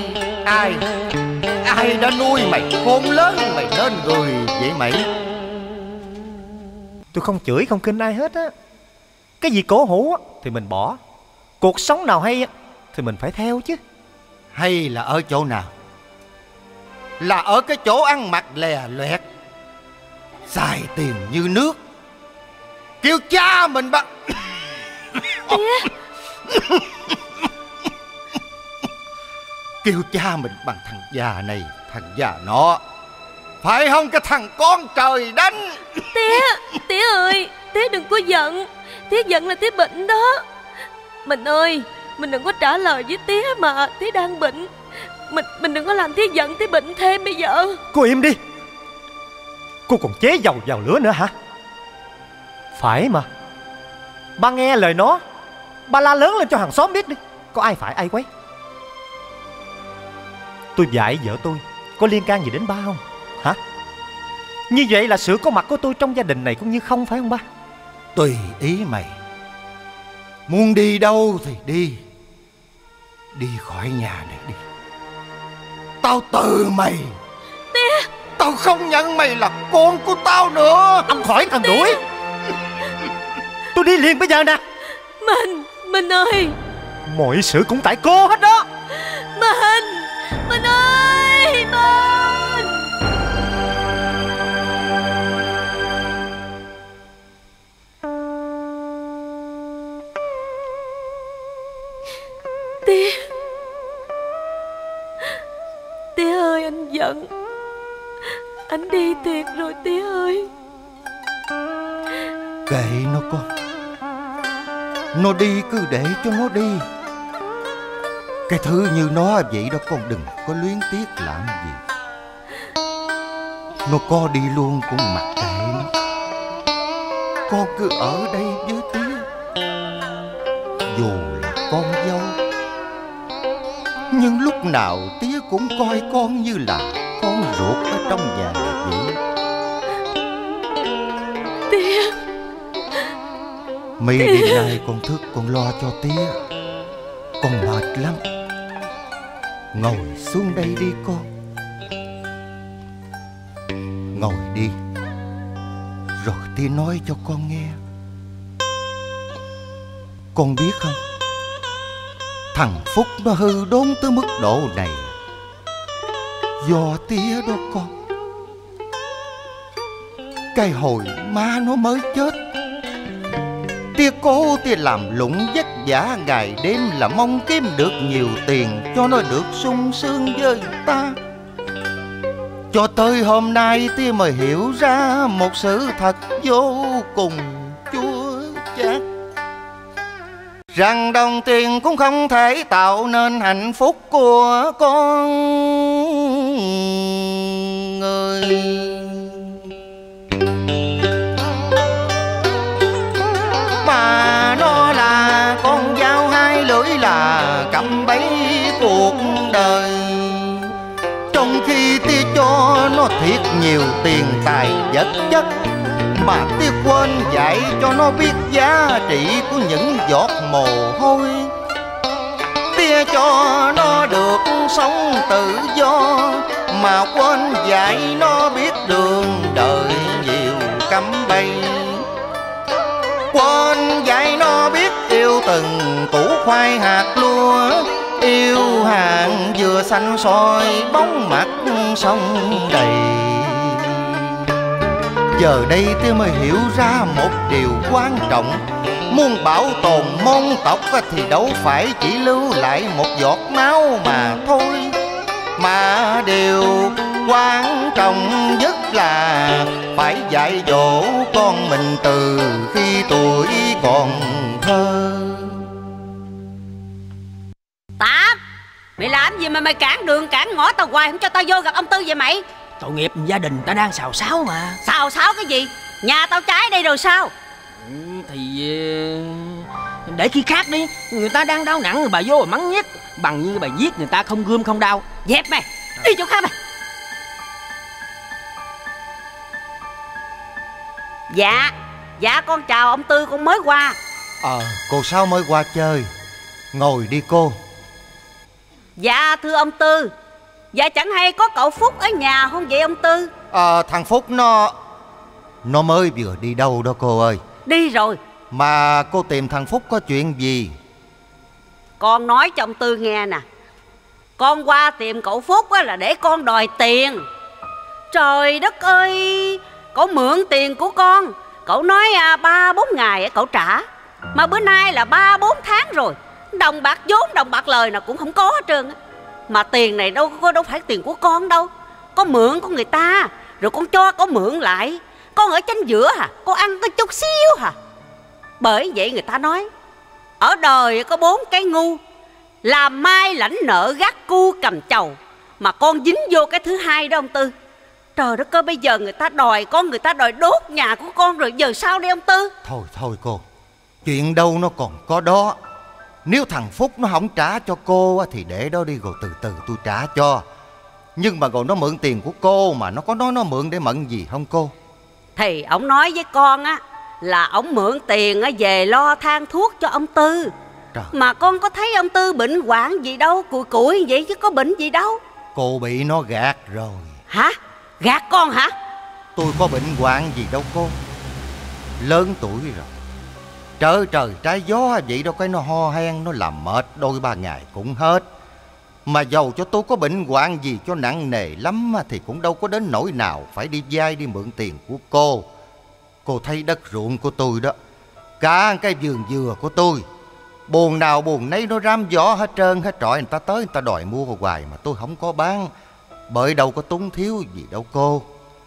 Ai đã nuôi mày khôn lớn mày nên người vậy mày? Tôi không chửi không khinh ai hết á. Cái gì cổ hủ thì mình bỏ, cuộc sống nào hay thì mình phải theo chứ. Hay là ở chỗ nào? Là ở cái chỗ ăn mặc lè loẹt, xài tiền như nước, kêu cha mình bằng kêu cha mình bằng thằng già này thằng già nọ, phải không cái thằng con trời đánh? Tía ơi, tía đừng có giận, tía giận là tía bệnh đó. Mình ơi, mình đừng có trả lời với tía mà, tía đang bệnh. Mình đừng có làm tía giận, tía bệnh thêm bây giờ. Cô im đi, cô còn chế dầu vào lửa nữa hả? Phải mà, ba nghe lời nó, ba la lớn lên cho hàng xóm biết đi, có ai phải ai quấy. Tôi dạy vợ tôi có liên can gì đến ba không hả? Như vậy là sự có mặt của tôi trong gia đình này cũng như không, phải không ba? Tùy ý mày, muốn đi đâu thì đi, đi khỏi nhà này đi. Tao từ mày, tía, tao không nhận mày là con của tao nữa. Ông khỏi cần đuổi, tôi đi liền bây giờ nè. Mình ơi, mọi sự cũng tại cô hết đó. Mình ơi, mình. Tía ơi, anh giận, anh đi thiệt rồi tía ơi. Kệ nó con, nó đi cứ để cho nó đi. Cái thứ như nó vậy đó con đừng có luyến tiếc làm gì. Nó có đi luôn cũng mặc kệ nó, con cứ ở đây với tía. Dù là con dâu, nhưng lúc nào tía cũng coi con như là con ruột ở trong nhà vậy. Tía, Mấy đêm nay con thức con lo cho tía, con mệt lắm. Ngồi xuống đây đi con, ngồi đi, rồi tía nói cho con nghe. Con biết không, thằng Phúc nó hư đốn tới mức độ này do tía đó con. Cái hồi má nó mới chết, tía cố tía làm lụng vất vả ngày đêm là mong kiếm được nhiều tiền cho nó được sung sướng với ta. Cho tới hôm nay tía mới hiểu ra một sự thật vô cùng chua chát, rằng đồng tiền cũng không thể tạo nên hạnh phúc của con người. Mà nó là con dao hai lưỡi, là cạm bẫy cuộc đời. Trong khi tía cho nó thiệt nhiều tiền tài vật chất, mà tía quên dạy cho nó biết giá trị của những giọt mồ hôi. Tía cho nó được sống tự do, mà quên dạy nó biết đường đời nhiều cấm bay. Quên dạy nó biết yêu từng củ khoai hạt lúa, yêu hàng dừa xanh soi bóng mặt sông đầy. Giờ đây tôi mới hiểu ra một điều quan trọng, muốn bảo tồn môn tộc thì đâu phải chỉ lưu lại một giọt máu mà thôi, mà điều quan trọng nhất là phải dạy dỗ con mình từ khi tuổi còn thơ. Tám, mày làm gì mà mày cản đường cản ngõ tao hoài, không cho tao vô gặp ông Tư vậy mày? Tội nghiệp gia đình ta đang xào xáo mà. Xào xáo cái gì? Nhà tao cháy đây rồi sao? Thì để khi khác đi. Người ta đang đau nặng bà vô mà mắng nhiếc. Bằng như bà giết người ta không gươm không đau. Dẹp mày, đi chỗ khác mày. Dạ con chào ông Tư, con mới qua. Cô Sáu mới qua chơi. Ngồi đi cô. Dạ thưa ông Tư, dạ chẳng hay có cậu Phúc ở nhà không vậy ông Tư? Thằng Phúc nó mới vừa đi đâu đó cô ơi. Đi rồi. Mà cô tìm thằng Phúc có chuyện gì? Con nói cho ông Tư nghe nè. Con qua tìm cậu Phúc là để con đòi tiền. Trời đất ơi, cậu mượn tiền của con. Cậu nói 3-4 ngày cậu trả. Mà bữa nay là 3-4 tháng rồi. Đồng bạc vốn đồng bạc lời nào cũng không có hết trơn. Mà tiền này đâu phải tiền của con đâu. Con mượn của người ta, rồi con cho có mượn lại. Con ở chính giữa hả? Con ăn có chút xíu hả? Bởi vậy người ta nói ở đời có 4 cái ngu: làm mai lãnh nợ gác cu cầm chầu. Mà con dính vô cái thứ hai đó ông Tư. Trời đất ơi, bây giờ người ta đòi con, người ta đòi đốt nhà của con rồi, giờ sao đây ông Tư? Thôi cô, chuyện đâu nó còn có đó. Nếu thằng Phúc nó không trả cho cô thì để đó đi, rồi từ từ tôi trả cho. Nhưng mà rồi nó mượn tiền của cô, mà nó có nói nó mượn để mận gì không cô? Thì ổng nói với con là ổng mượn tiền về lo than thuốc cho ông Tư. Trời. Mà con có thấy ông Tư bệnh hoạn gì đâu, cùi vậy chứ có bệnh gì đâu. Cô bị nó gạt rồi. Hả? Gạt con hả? Tôi có bệnh hoạn gì đâu cô. Lớn tuổi rồi, trời trái gió vậy đâu cái nó ho hen, nó làm mệt đôi 3 ngày cũng hết. Mà dầu cho tôi có bệnh hoạn gì cho nặng nề lắm thì cũng đâu có đến nỗi nào phải đi vay đi mượn tiền của cô. Cô thấy đất ruộng của tôi đó, cả cái vườn dừa của tôi, buồn nào buồn nấy nó rám gió hết trơn hết trọi. Người ta tới người ta đòi mua hoài mà tôi không có bán, bởi đâu có túng thiếu gì đâu cô.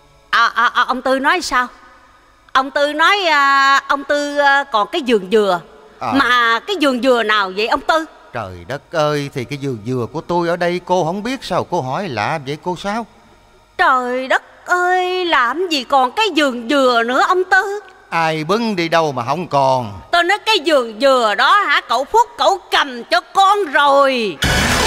Ông Tư nói sao? Ông Tư nói ông Tư còn cái vườn dừa. Mà cái vườn dừa nào vậy ông Tư? Trời đất ơi, thì cái vườn dừa của tôi ở đây cô không biết sao cô hỏi lạ vậy cô Sáu? Trời đất ơi, làm gì còn cái vườn dừa nữa ông Tư? Ai bưng đi đâu mà không còn. Tôi nói cái vườn dừa đó hả, cậu Phúc cậu cầm cho con rồi.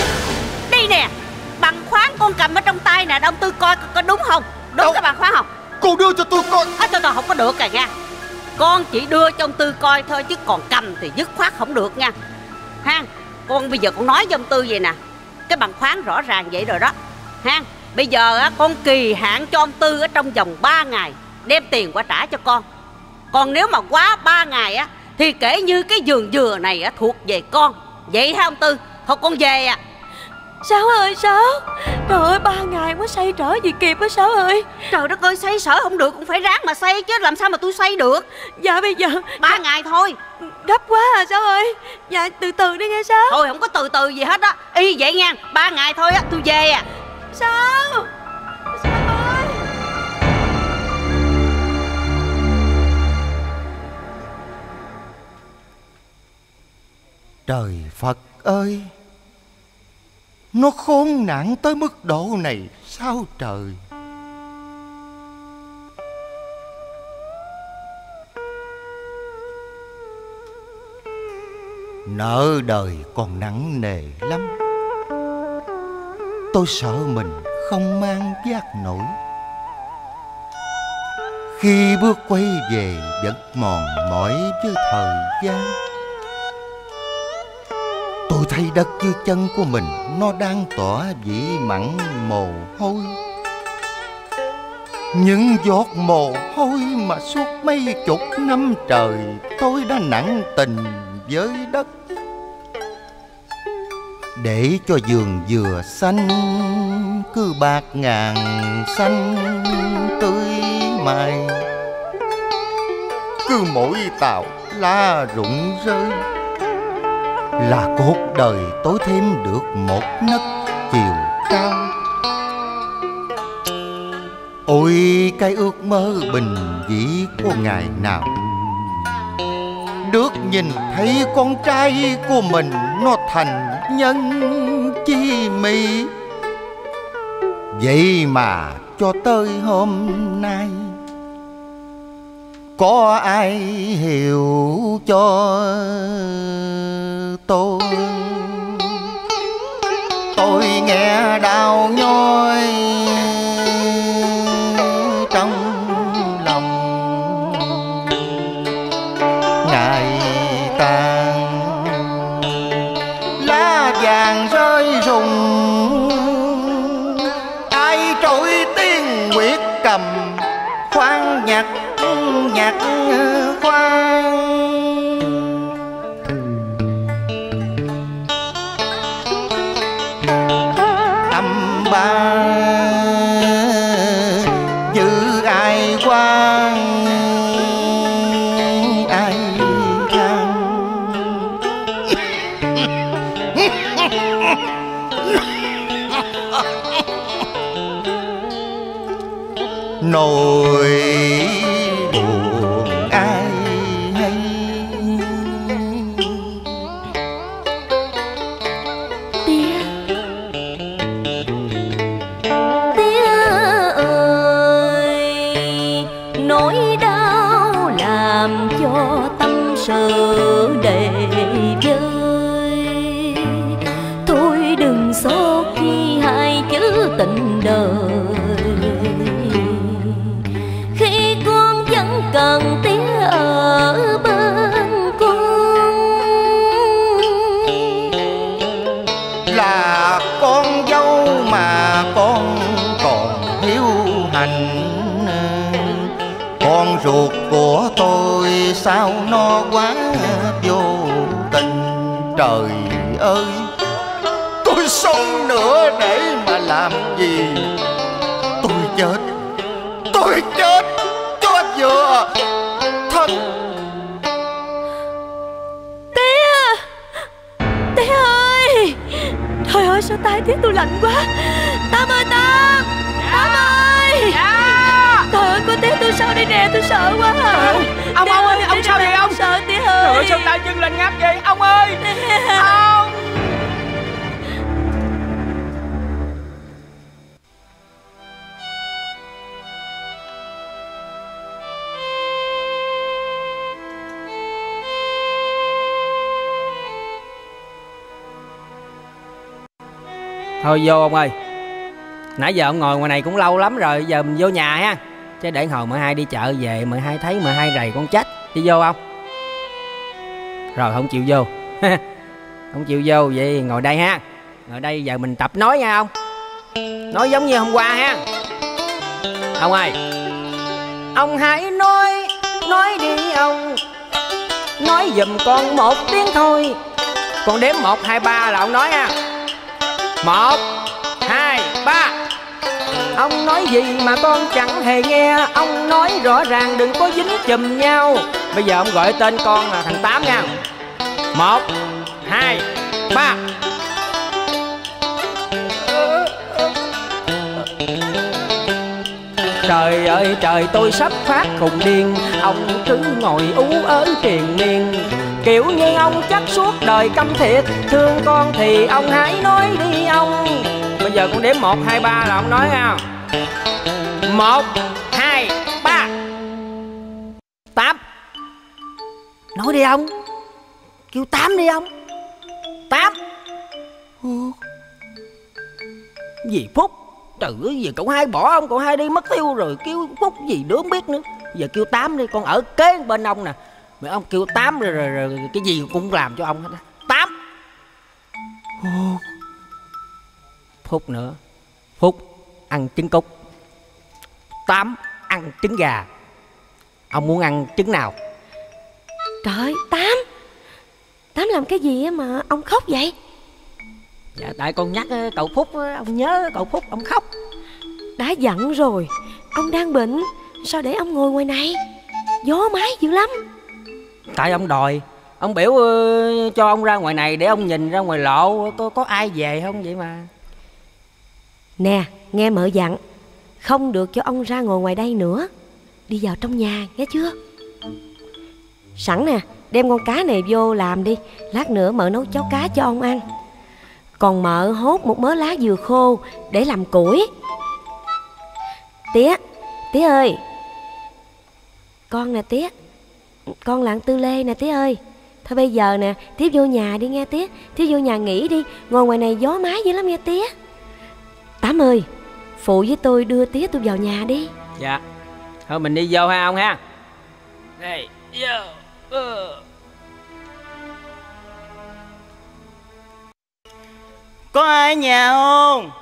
Đây nè, bằng khoáng con cầm ở trong tay nè, ông Tư coi có đúng không? Đúng đâu, cái bằng khoáng không? Cô đưa cho tôi coi. Tôi không có được kìa nha. Con chỉ đưa cho ông Tư coi thôi, chứ còn cầm thì dứt khoát không được nha. Ha, con bây giờ con nói với ông Tư vậy nè, cái bằng khoáng rõ ràng vậy rồi đó. Ha, bây giờ con kỳ hạn cho ông Tư ở trong vòng 3 ngày đem tiền qua trả cho con. Còn nếu mà quá 3 ngày thì kể như cái vườn dừa này thuộc về con. Vậy hả ông Tư? Thôi con về à. Sáu ơi Sáu, trời ơi 3 ngày mới xây trở gì kịp á Sáu ơi. Trời đất ơi, xây sở không được cũng phải ráng mà xây chứ, làm sao mà tôi xây được. Dạ bây giờ 3 ngày thôi. Gấp quá à Sáu ơi. Dạ từ từ đi nghe Sáu. Thôi không có từ từ gì hết á, y vậy nha. 3 ngày thôi tôi về à. Sáu ơi. Trời Phật ơi, nó khốn nạn tới mức độ này sao trời? Nợ đời còn nặng nề lắm. Tôi sợ mình không mang vác nổi. Khi bước quay về vẫn mòn mỏi với thời gian. Tôi thấy đất dưới chân của mình nó đang tỏa vị mặn mồ hôi. Những giọt mồ hôi mà suốt mấy chục năm trời tôi đã nặng tình với đất. Để cho vườn dừa xanh cứ bạc ngàn xanh tươi mài. Cứ mỗi tàu lá rụng rơi là cuộc đời tôi thêm được một nấc chiều cao. Ôi cái ước mơ bình dị của ngày nào được nhìn thấy con trai của mình nó thành nhân chi mỹ. Vậy mà cho tới hôm nay có ai hiểu cho tôi? Tôi nghe đau nhói trong lòng. Ngày tàn lá vàng rơi rụng, ai trỗi tiếng nguyệt cầm khoan nhạc nhạc khoan. Âm ba giữ ai quan ai khang. Nỗi buồn ai hay. Tía, tía ơi, nỗi đau làm cho tâm sự đầy vơi. Thôi đừng xót khi hai chữ tình đời, khi con vẫn cần tía ở bên con. Là con dâu mà con còn hiếu hành, con ruột của tôi sao nó quá vô tình. Trời ơi, tôi sống nữa để mà làm gì? Tôi chết cho vừa thật. Tía, tía ơi, trời ơi sao tay tía tôi lạnh quá. Tám ơi, Tám, Tám ơi. Trời ơi, có tía tôi sao đây nè, tôi sợ quá à. Ông ơi, ông sao vậy ông? Sợ tía ơi. Trời ơi, sao tay chân lạnh ngắt vậy ông ơi? Ông. Thôi vô ông ơi. Nãy giờ ông ngồi ngoài này cũng lâu lắm rồi, giờ mình vô nhà ha. Chứ để hồi mợ hai đi chợ về mợ hai thấy mợ hai rầy con chết. Đi vô không? Rồi không chịu vô. Không chịu vô vậy ngồi đây ha. Ngồi đây giờ mình tập nói nha ông. Nói giống như hôm qua ha. Ông ơi, ông hãy nói đi ông. Nói giùm con một tiếng thôi. Con đếm 1, 2, 3 là ông nói ha. 1, 2, 3. Ông nói gì mà con chẳng hề nghe. Ông nói rõ ràng đừng có dính chùm nhau. Bây giờ ông gọi tên con là thằng Tám nha. 1, 2, 3. Trời ơi trời, tôi sắp phát khùng điên. Ông cứ ngồi ú ớ triền miên. Kiểu như ông chắc suốt đời căm thiệt. Thương con thì ông hãy nói đi ông. Bây giờ con đếm 1, 2, 3 là ông nói nha. 1, 2, 3. Tám. Nói đi ông. Kêu Tám đi ông. Tám. Gì Phúc? Trời ơi, giờ cậu hai bỏ ông, cậu hai đi mất tiêu rồi. Kêu Phúc gì đứa không biết nữa. Giờ kêu Tám đi, con ở kế bên ông nè. Mà ông kêu Tám rồi cái gì cũng làm cho ông hết. Tám. Phúc nữa. Phúc ăn trứng cút, Tám ăn trứng gà. Ông muốn ăn trứng nào? Trời ơi, Tám làm cái gì á mà ông khóc vậy? Dạ tại con nhắc cậu Phúc, ông nhớ cậu Phúc ông khóc. Đã dặn rồi, ông đang bệnh, sao để ông ngồi ngoài này? Gió mái dữ lắm. Tại ông đòi, ông biểu cho ông ra ngoài này để ông nhìn ra ngoài lộ có ai về không vậy mà. Nè, nghe mợ dặn, không được cho ông ra ngồi ngoài đây nữa. Đi vào trong nhà, nghe chưa? Sẵn nè, đem con cá này vô làm đi. Lát nữa mợ nấu cháo cá cho ông ăn. Còn mợ hốt một mớ lá dừa khô để làm củi. Tía ơi. Con nè tía, con là Tư Lê nè tía ơi. Thôi bây giờ nè, tía vô nhà đi nghe tía. Tía vô nhà nghỉ đi, ngồi ngoài này gió mái dữ lắm nghe tía. Tám ơi, phụ với tôi đưa tía tôi vào nhà đi. Dạ. Thôi mình đi vô ha ông ha. Đây, vô. Có ai ở nhà không?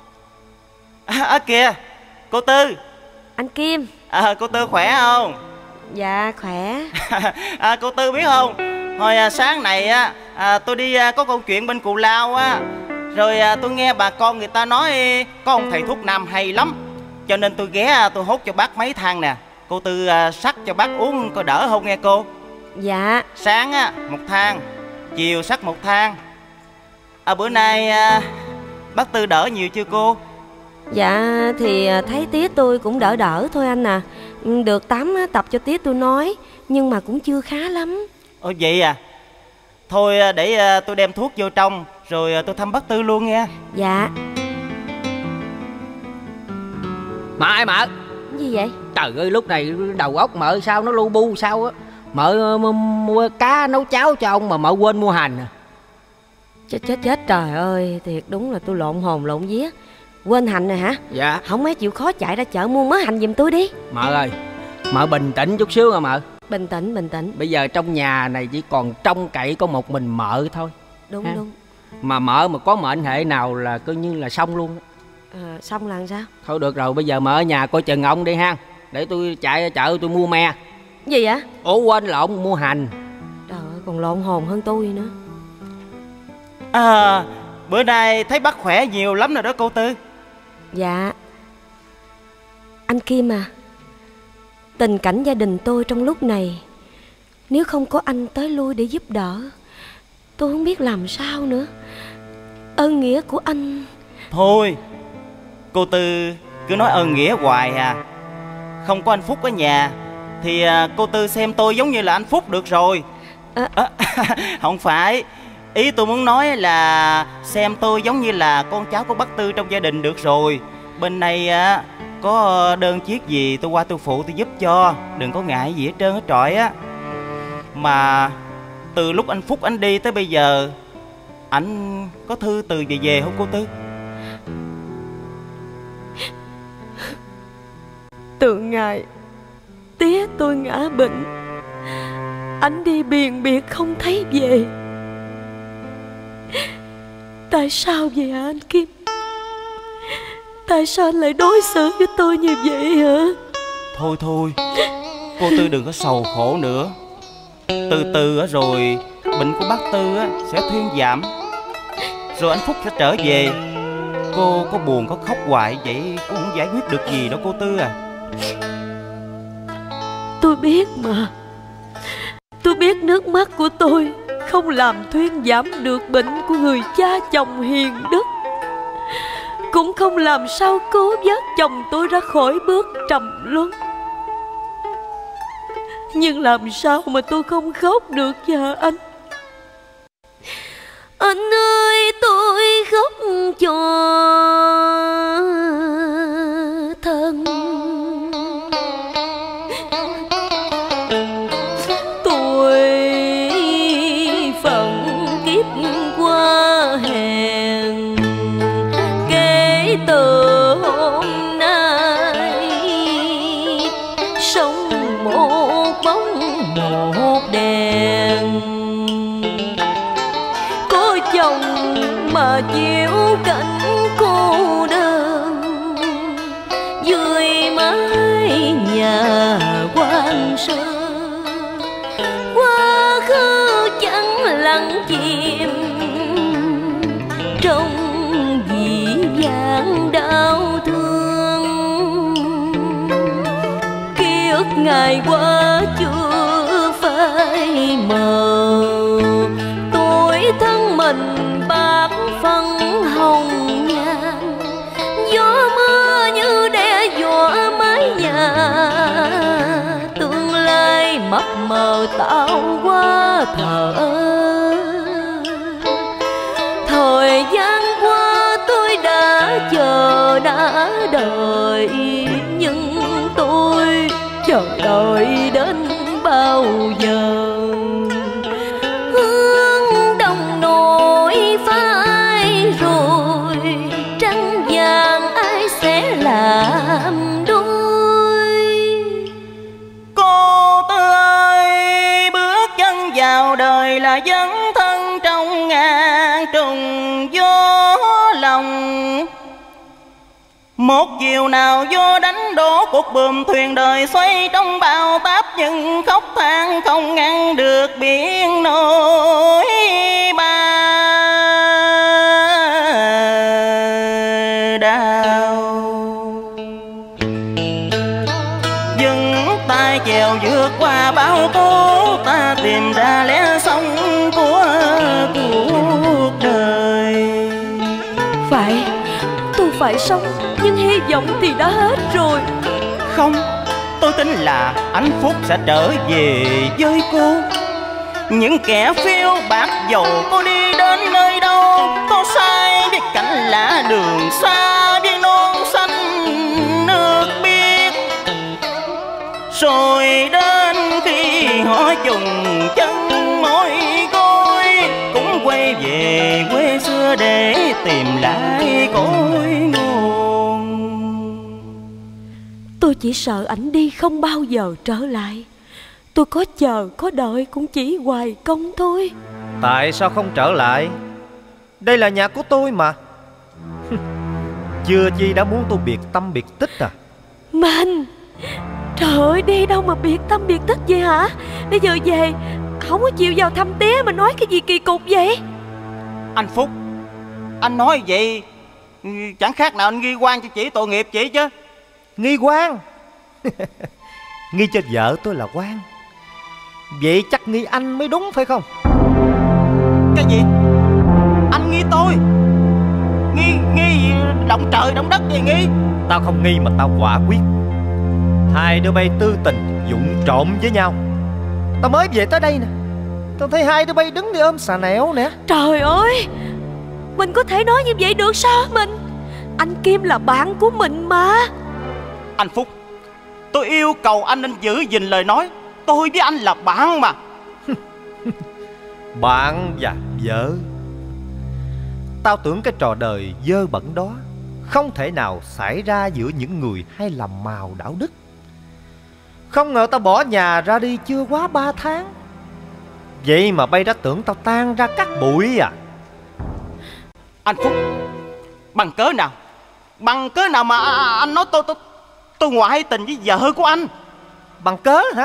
Kìa, cô Tư. Anh Kim. Cô Tư khỏe không? Dạ khỏe. Cô Tư biết không, hồi sáng này á tôi đi có câu chuyện bên Cù Lao á. Rồi tôi nghe bà con người ta nói có ông thầy thuốc nam hay lắm, cho nên tôi ghé tôi hốt cho bác mấy thang nè. Cô Tư sắc cho bác uống coi đỡ không nghe cô? Dạ. Sáng á 1 thang, chiều sắc 1 thang. Bữa nay bác Tư đỡ nhiều chưa cô? Dạ thì thấy tía tôi cũng đỡ thôi anh à. Được Tám tập cho tía tôi nói, nhưng mà cũng chưa khá lắm. Ồ vậy à? Thôi để tôi đem thuốc vô trong, rồi tôi thăm bác Tư luôn nha. Dạ. Mợ ơi mợ. Cái gì vậy? Trời ơi lúc này đầu óc mợ sao nó lu bu sao á. Mợ mua cá nấu cháo cho ông mà mợ quên mua hành à. Chết trời ơi, thiệt đúng là tôi lộn hồn lộn vía. Quên hành nè hả? Dạ. Không mấy chịu khó chạy ra chợ mua mớ hành giùm tôi đi. Mợ ơi, mợ bình tĩnh chút xíu à mợ. Bình tĩnh. Bây giờ trong nhà này chỉ còn trông cậy có một mình mợ thôi. Đúng. Mà mợ mà có mệnh hệ nào là coi như là xong luôn. Xong là sao? Thôi được rồi, bây giờ mợ ở nhà coi chừng ông đi ha. Để tôi chạy ra chợ tôi mua me. Gì vậy? Ủa quên lộn, mua hành. Trời ơi, còn lộn hồn hơn tôi nữa. Bữa nay thấy bác khỏe nhiều lắm rồi đó cô Tư. Dạ. Anh Kim à, tình cảnh gia đình tôi trong lúc này, nếu không có anh tới lui để giúp đỡ, tôi không biết làm sao nữa. Ơn nghĩa của anh. Thôi cô Tư cứ nói ơn nghĩa hoài à. Không có anh Phúc ở nhà thì cô Tư xem tôi giống như là anh Phúc được rồi. Không phải, ý tôi muốn nói là xem tôi giống như là con cháu của bác Tư trong gia đình được rồi. Bên này có đơn chiếc gì tôi qua tôi phụ tôi giúp cho, đừng có ngại gì hết trơn hết trọi á. Mà từ lúc anh Phúc anh đi tới bây giờ, anh có thư từ về không cô Tư? Từ ngày tía tôi ngã bệnh, anh đi biền biệt không thấy về. Tại sao vậy hả anh Kim? Tại sao anh lại đối xử với tôi như vậy hả? Thôi cô Tư đừng có sầu khổ nữa. Từ từ rồi bệnh của bác Tư sẽ thuyên giảm, rồi anh Phúc sẽ trở về. Cô có buồn có khóc hoài vậy cũng không giải quyết được gì đâu cô Tư à. Tôi biết mà. Tôi biết nước mắt của tôi không làm thuyên giảm được bệnh của người cha chồng hiền đức, cũng không làm sao cứu vớt chồng tôi ra khỏi bước trầm luân. Nhưng làm sao mà tôi không khóc được hả anh? Anh ơi, tôi khóc cho thân. Tôi phận kiếp qua hèn, kể từ hôm nay sống một bóng một đèn. Có chồng mà chịu cảnh cô ngày qua chưa phai mờ. Tuổi thân mình bạc phân hồng nhan, gió mưa như đe dọa mái nhà. Tương lai mập mờ tao qua thở. Thời gian qua tôi đã chờ đã đợi, nhưng tôi chờ đợi đến bao giờ? Hướng đông nổi phai rồi, trăng vàng ai sẽ làm đôi? Cô Tư ơi, bước chân vào đời là dấn thân trong ngàn trùng gió lòng. Một chiều nào gió đánh đổ cuộc buồm thuyền đời xoay trong bao táp, nhưng khóc than không ngăn được biển nỗi ba đau. Dừng tay chèo vượt qua bão tố, ta tìm ra lẽ sống của cuộc đời. Phải, tôi phải sống, nhưng hy vọng thì đã hết rồi. Không, tôi tin là anh Phúc sẽ trở về với cô. Những kẻ phiêu bạc dầu cô đi đến nơi đâu, có sai với cảnh lạ đường xa với non xanh nước biếc. Rồi đến khi họ trùng chân môi gối, cũng quay về quê xưa để tìm lại cội nguồn. Tôi chỉ sợ ảnh đi không bao giờ trở lại. Tôi có chờ có đợi cũng chỉ hoài công thôi. Tại sao không trở lại? Đây là nhà của tôi mà. Chưa chi đã muốn tôi biệt tâm biệt tích à? Mình, trời ơi, đi đâu mà biệt tâm biệt tích vậy hả? Bây giờ về không có chịu vào thăm tía mà nói cái gì kỳ cục vậy? Anh Phúc, anh nói vậy chẳng khác nào anh nghi oan cho chị tội nghiệp chị chứ. Nghi oan? Nghi cho vợ tôi là oan, vậy chắc nghi anh mới đúng phải không? Cái gì? Anh nghi tôi? Nghi động trời động đất gì nghi? Tao không nghi mà tao quả quyết. Hai đứa bay tư tình vụng trộm với nhau. Tao mới về tới đây nè, tao thấy hai đứa bay đứng đi ôm xà nẻo nè. Trời ơi, mình có thể nói như vậy được sao mình? Anh Kim là bạn của mình mà. Anh Phúc, tôi yêu cầu anh nên giữ gìn lời nói. Tôi với anh là bạn mà. Bạn và vợ? Tao tưởng cái trò đời dơ bẩn đó không thể nào xảy ra giữa những người hay làm màu đạo đức. Không ngờ tao bỏ nhà ra đi chưa quá 3 tháng, vậy mà bay đã tưởng tao tan ra cát bụi à? Anh Phúc, bằng cớ nào? Bằng cớ nào mà anh nói tôi ngoại tình với vợ của anh? Bằng cớ hả?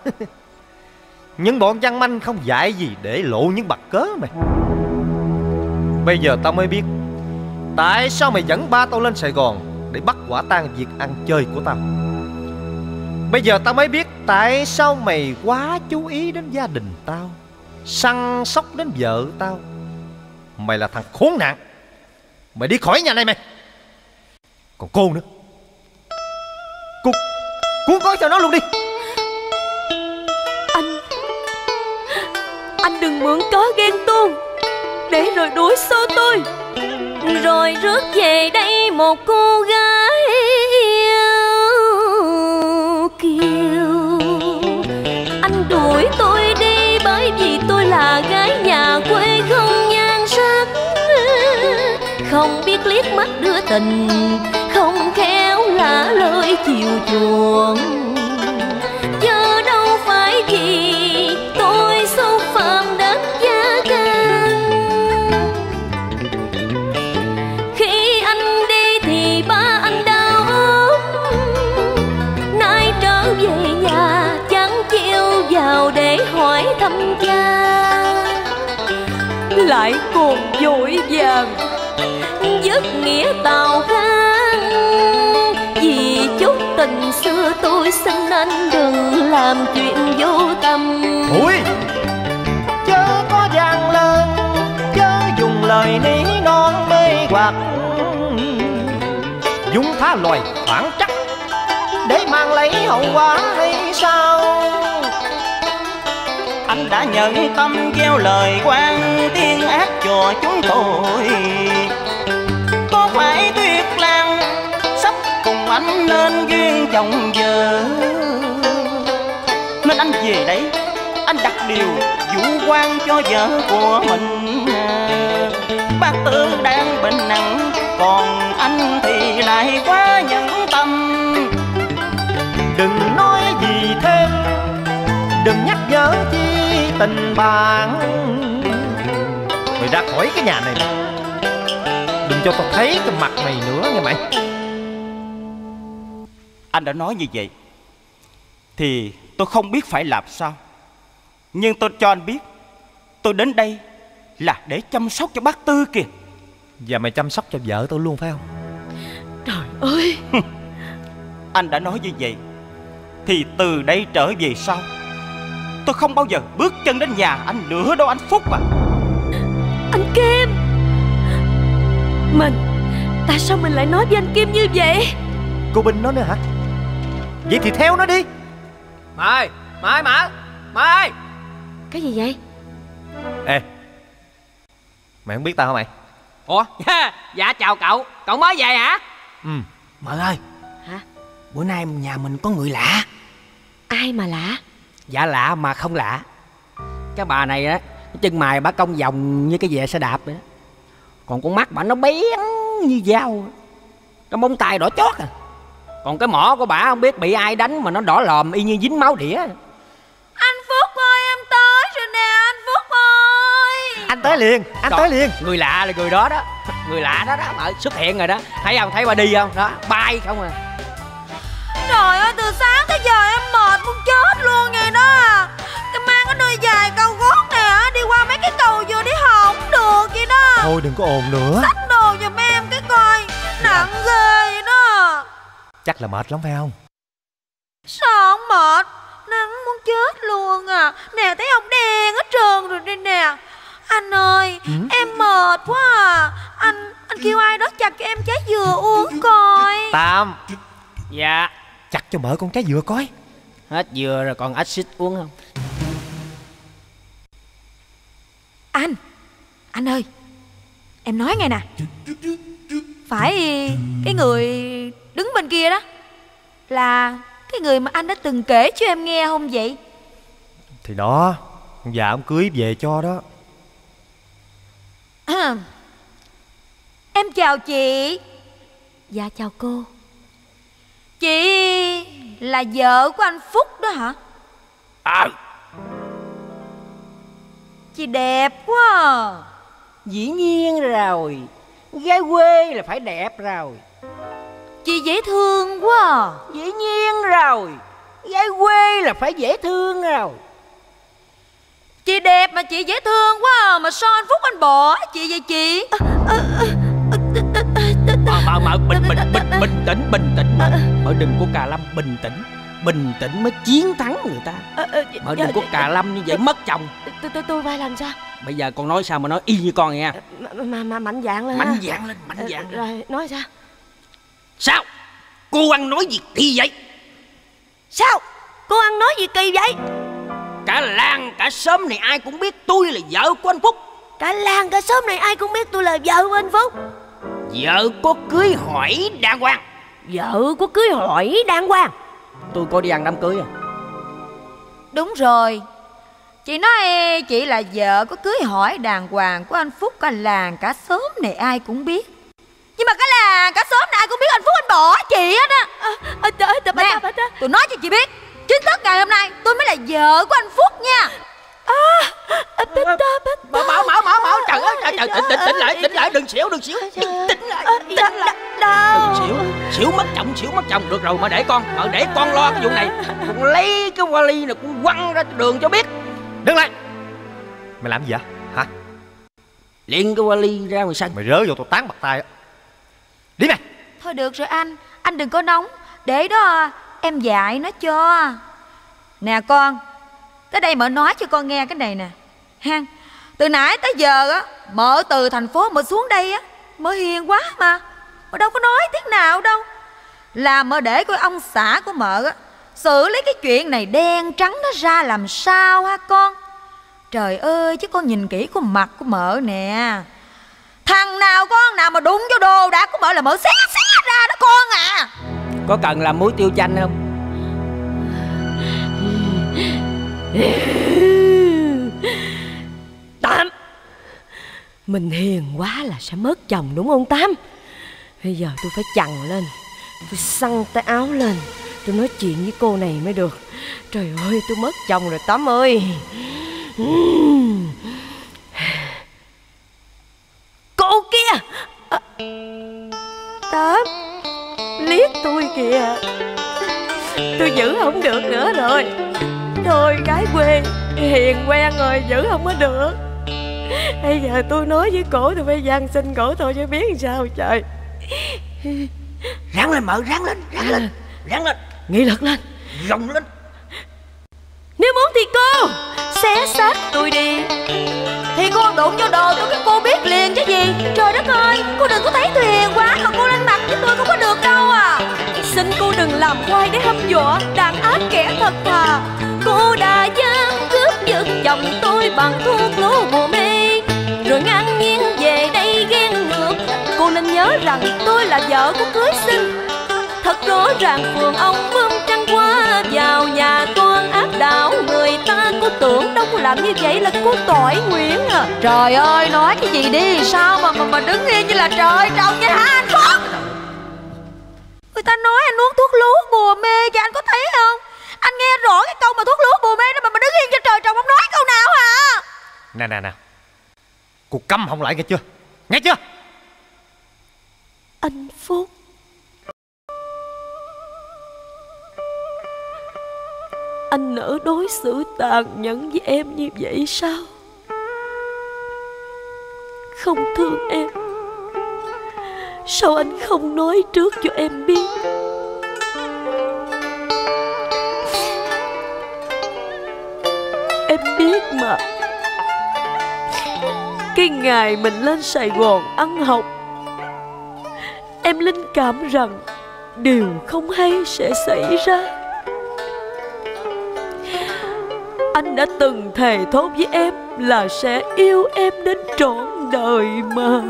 Những bọn văn manh không dạy gì để lộ những bằng cớ mày. Bây giờ tao mới biết tại sao mày dẫn ba tao lên Sài Gòn để bắt quả tang việc ăn chơi của tao. Bây giờ tao mới biết tại sao mày quá chú ý đến gia đình tao, săn sóc đến vợ tao. Mày là thằng khốn nạn. Mày đi khỏi nhà này mày. Còn cô nữa, cô cuốn gói cho nó luôn đi. Anh đừng mượn cớ ghen tuông để rồi đuổi xô tôi. Rồi rước về đây một cô gái yêu kiều. Anh đuổi tôi đi bởi vì tôi là gái nhà quê không nhan sắc, không biết liếc mắt đưa tình, không khéo lạ lời chiều chuộng. Chứ đâu phải vì tôi xúc phạm đến gia can. Khi anh đi thì ba anh đau ốm, nay trở về nhà chẳng chịu vào để hỏi thăm cha. Lại còn vội vàng dứt nghĩa tào khang, vì chút tình xưa tôi Tôi xin anh đừng làm chuyện vô tâm. Ui, chớ có gian lên, chớ dùng lời ní non mê hoặc, dùng tha loài phản trắc để mang lấy hậu quả hay sao? Anh đã nhận tâm gieo lời quan tiên ác cho chúng tôi. Có phải Tuyết Lan sắp cùng anh lên duyên chồng vợ, nên anh về đấy anh đặt điều vũ quan cho vợ của mình. Bác Tư đang bệnh nặng, còn anh thì lại quá nhẫn tâm. Đừng nói gì thêm, đừng nhắc nhở chi tình bạn. Mày ra khỏi cái nhà này nè, đừng cho tao thấy cái mặt mày nữa nghe mày. Anh đã nói như vậy thì tôi không biết phải làm sao, nhưng tôi cho anh biết tôi đến đây là để chăm sóc cho bác Tư kìa. Và mày chăm sóc cho vợ tao luôn phải không? Trời ơi. Anh đã nói như vậy thì từ đây trở về sau tôi không bao giờ bước chân đến nhà anh nữa đâu anh Phúc à. Anh Kim, tại sao mình lại nói với anh Kim như vậy? Cô Bình nó nữa hả? Vậy thì theo nó đi. Mày ơi. Cái gì vậy? Ê, mày không biết tao hả mày? Ủa? Dạ chào cậu. Cậu mới về hả? Ừ. Mợ ơi. Hả? Bữa nay nhà mình có người lạ. Ai mà lạ? Dạ lạ mà không lạ. Cái bà này á, chân mày bả cong vòng như cái về xe đạp vậy đó. Còn con mắt bả nó bén như dao, cái móng tay đỏ chót à. Còn cái mỏ của bả không biết bị ai đánh mà nó đỏ lòm y như dính máu đĩa. Anh Phúc ơi, em tới rồi nè anh Phúc ơi. Anh tới liền, anh tới liền. Người lạ là người đó đó. Người lạ đó đó mà xuất hiện rồi đó. Thấy không, thấy bà đi không? Đó, bay không à. Trời ơi, từ sáng tới giờ em mệt muốn chết luôn vậy đó. Em mang cái đôi giày cao gót nè, đi qua mấy cái cầu vừa đi học không được vậy đó. Thôi đừng có ồn nữa. Xách đồ giùm em cái coi, nặng ghê vậy đó. Chắc là mệt lắm phải không? Sao không mệt, nắng muốn chết luôn à. Nè thấy ông đen hết trơn rồi đây nè. Anh ơi, em mệt quá à. Anh kêu ai đó chặt cho em trái dừa uống coi. Tam. Dạ. Chặt cho mợ con trái dừa coi. Hết dừa rồi còn axit uống không? Anh ơi, em nói nghe nè. Phải cái người đứng bên kia đó là cái người mà anh đã từng kể cho em nghe không vậy? Thì đó, ông già ông cưới về cho đó. Em chào chị. Dạ chào cô. Chị là vợ của anh Phúc đó hả? Chị đẹp quá à. Dĩ nhiên rồi. Gái quê là phải đẹp rồi. Chị dễ thương quá à. Dĩ nhiên rồi. Gái quê là phải dễ thương rồi. Chị đẹp mà chị dễ thương quá à. Mà sao anh Phúc anh bỏ chị vậy chị? Mợ bình tĩnh mợ đừng có cà lâm, bình tĩnh mới chiến thắng người ta. Mợ đừng có cà lâm như vậy mất chồng. Tôi vai làm sao? Bây giờ con nói sao mà nói y như con nha. Mà mạnh dạn lên. Mạnh dạn lên. Rồi nói sao? Sao? Cô ăn nói gì kỳ vậy? Sao? Cô ăn nói gì kỳ vậy? Cả làng cả xóm này ai cũng biết tôi là vợ của anh Phúc. Cả làng cả xóm này ai cũng biết tôi là vợ của anh Phúc. Vợ có cưới hỏi đàng hoàng. Vợ có cưới hỏi đàng hoàng. Tôi có đi ăn đám cưới à? Đúng rồi. Chị nói chị là vợ có cưới hỏi đàng hoàng của anh Phúc. Cả làng cả xóm này ai cũng biết. Nhưng mà cái làng cả xóm này ai cũng biết anh Phúc anh bỏ chị hết á. Nè, tôi nói cho chị biết, chính thức ngày hôm nay tôi mới là vợ của anh Phúc nha. Bảo trời ơi, tỉnh lại, đừng xỉu, tỉnh lại. Xỉu mất chồng được rồi, mà để con lo cái vụ này. Con lấy cái vali này con quăng ra đường cho biết. Đứng lại. Mày làm gì vậy hả? Liền cái vali ra ngoài sân. Mày rớ vô tao tán bật tay á. Đi mày. Thôi được rồi anh đừng có nóng. Để đó em dạy nó cho. Nè con, tới đây mợ nói cho con nghe cái này nè ha. Từ nãy tới giờ á, mợ từ thành phố mợ xuống đây á, mợ hiền quá mà đâu có nói tiếng nào đâu. Là mợ để coi ông xã của mợ á xử lý cái chuyện này đen trắng nó ra làm sao ha con. Trời ơi, chứ con nhìn kỹ con mặt của mợ nè, thằng nào con nào mà đụng vô đồ đạc của mợ là mợ xé ra đó con à. Có cần làm muối tiêu chanh không? Tám, mình hiền quá là sẽ mất chồng đúng không Tám? Bây giờ tôi phải chằn lên, tôi xăng tay áo lên, tôi nói chuyện với cô này mới được. Trời ơi, tôi mất chồng rồi Tám ơi. Cô kia Tám, liếc tôi kìa. Tôi giữ không được nữa rồi. Thôi gái quê hiền quen rồi, giữ không có được. Bây giờ tôi nói với cổ tôi phải van xin cổ thôi chứ biết sao trời. Ráng lên mợ, ráng lên, ráng lên, ráng lên, Nghị lực lên, gồng lên. nếu muốn thì cô xé xác tôi đi. Thì cô đụng vô đồ tôi cái cô biết liền chứ gì. Trời đất ơi, cô đừng có thấy tôi hiền quá mà cô lên mặt với tôi không có được đâu à. Xin cô đừng làm quay để hăm dọa đàn áp kẻ thật thà. Cô đã dám cướp giật chồng tôi bằng thuốc lú bùa mê, rồi ngang nhiên về đây ghen ngược. Cô nên nhớ rằng tôi là vợ của cưới xin. Thật rõ ràng phường ông bơm trăng qua vào nhà con áp đảo người ta. Cô tưởng đâu cô làm như vậy là cô tội Nguyễn à. Trời ơi, nói cái gì đi, sao mà đứng yên như là trời trồng vậy hả anh Phúc? Người ta nói anh uống thuốc lú bùa mê kìa, anh có thấy không? Anh nghe rõ cái câu mà thuốc lú bùa mê đó mà đứng yên cho trời trồng không nói câu nào hả? Nè cô câm họng lại nghe chưa? Nghe chưa? Anh Phúc, anh nỡ đối xử tàn nhẫn với em như vậy sao? Không thương em, sao anh không nói trước cho em biết? Em biết mà, cái ngày mình lên Sài Gòn ăn học, em linh cảm rằng điều không hay sẽ xảy ra. Anh đã từng thề thốt với em là sẽ yêu em đến trọn đời mà.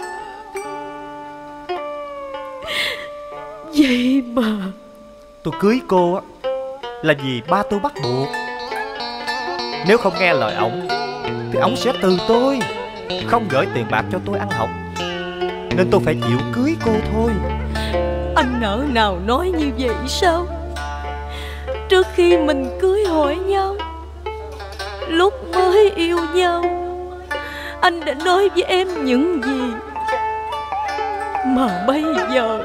Vậy mà Tôi cưới cô á là vì ba tôi bắt buộc. Nếu không nghe lời ổng thì ổng sẽ từ tôi, không gửi tiền bạc cho tôi ăn học, nên tôi phải chịu cưới cô thôi. anh nỡ nào nói như vậy sao? Trước khi mình cưới hỏi nhau, lúc mới yêu nhau, anh đã nói với em những gì. Mà bây giờ,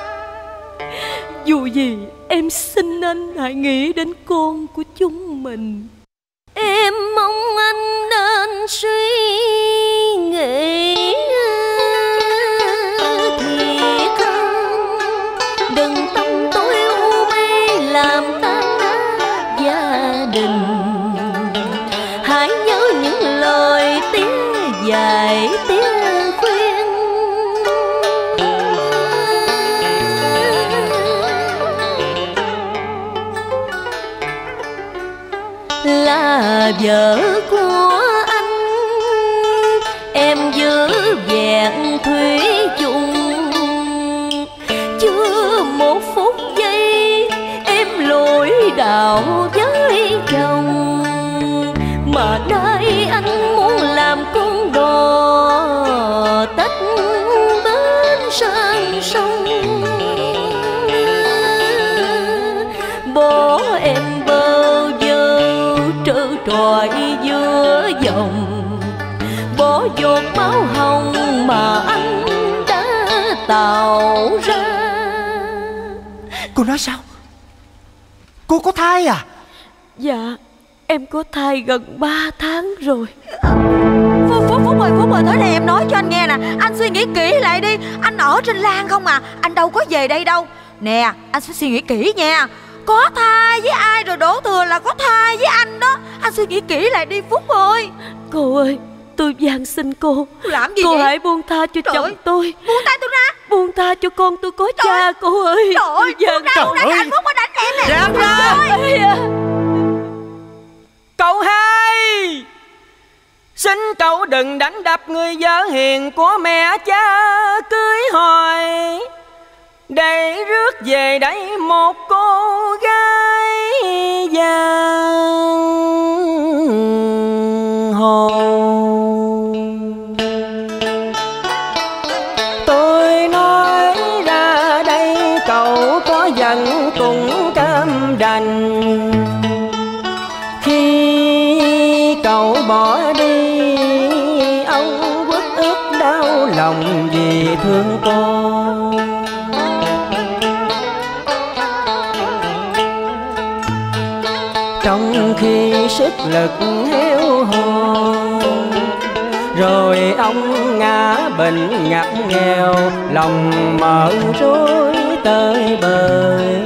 dù gì em xin anh hãy nghĩ đến con của chúng mình. Em mong anh nên suy nghĩ thiệt hơn, đừng tâm tối u mê làm tan nát gia đình. Hãy nhớ những lời tiếng dạy tiếng khuyên, là vợ của anh, em giữ vẹn thủy chung. Chưa một phút giây em lối đạo với chồng, mà nay anh muốn làm con đò tách bên sang sông. Bỏ em bơ vơ trơ trọi giữa dòng, bỏ giọt máu hồng mà anh đã tạo ra. Cô nói sao? Cô có thai à? Dạ, em có thai gần 3 tháng rồi. Phúc ơi, tới đây em nói cho anh nghe nè. Anh suy nghĩ kỹ lại đi. Anh ở trên Lan không à, anh đâu có về đây đâu. Nè, anh phải suy nghĩ kỹ nha. có thai với ai rồi đổ thừa là có thai với anh đó. Anh suy nghĩ kỹ lại đi Phúc ơi. Cô ơi, tôi van xin cô. Làm gì cô vậy? hãy buông tha cho chồng tôi. Buông tay tôi ra. Buông tha cho con tôi có cha cô ơi. Trời ơi, buông ra, buông ra, anh Phúc có đánh em nè. Giang ra. Cậu hai, xin cậu đừng đánh đập người vợ hiền của mẹ cha cưới hỏi, để rước về đây một cô gái giang hồ. Tôi nói ra đây cậu có giận cũng cam đành, khi cậu bỏ đi ông uất ức đau lòng vì thương con. Trong khi sức lực héo hon, rồi ông ngã bệnh ngặt nghèo, lòng mở rối tới bời.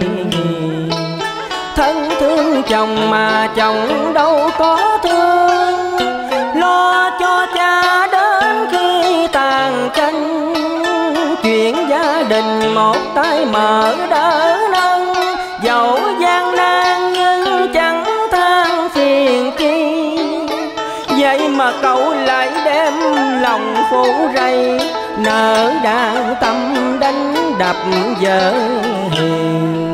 Thân thương chồng mà chồng đâu có thương, lo cho cha đến khi tàn tranh. Chuyện gia đình một tay mở đỡ nâng, dẫu gian nan nhưng chẳng than phiền chi. Vậy mà cậu lại đem lòng phủ rầy, nỡ đang tâm đánh đập vợ hiền.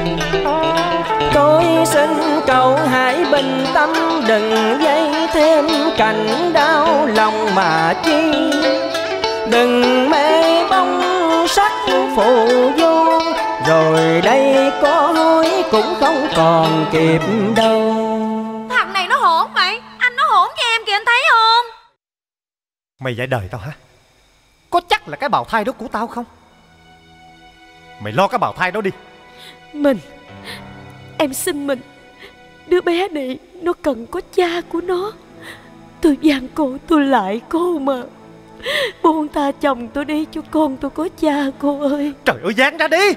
Tôi xin cậu hãy bình tâm, đừng gây thêm cảnh đau lòng mà chi. Đừng mê bóng sắc phù du, rồi đây có hối cũng không còn kịp đâu. Thằng này nó hỗn mày. Anh nó hỗn cho em kìa, anh thấy không? Mày dạy đời tao hả? Có chắc là cái bào thai đó của tao không? Mày lo cái bào thai đó đi. Mình, em xin mình, đứa bé này nó cần có cha của nó. Tôi van cô, tôi lại cô mà. Buông tha chồng tôi đi cho con tôi có cha cô ơi. Trời ơi, Giang ra đi.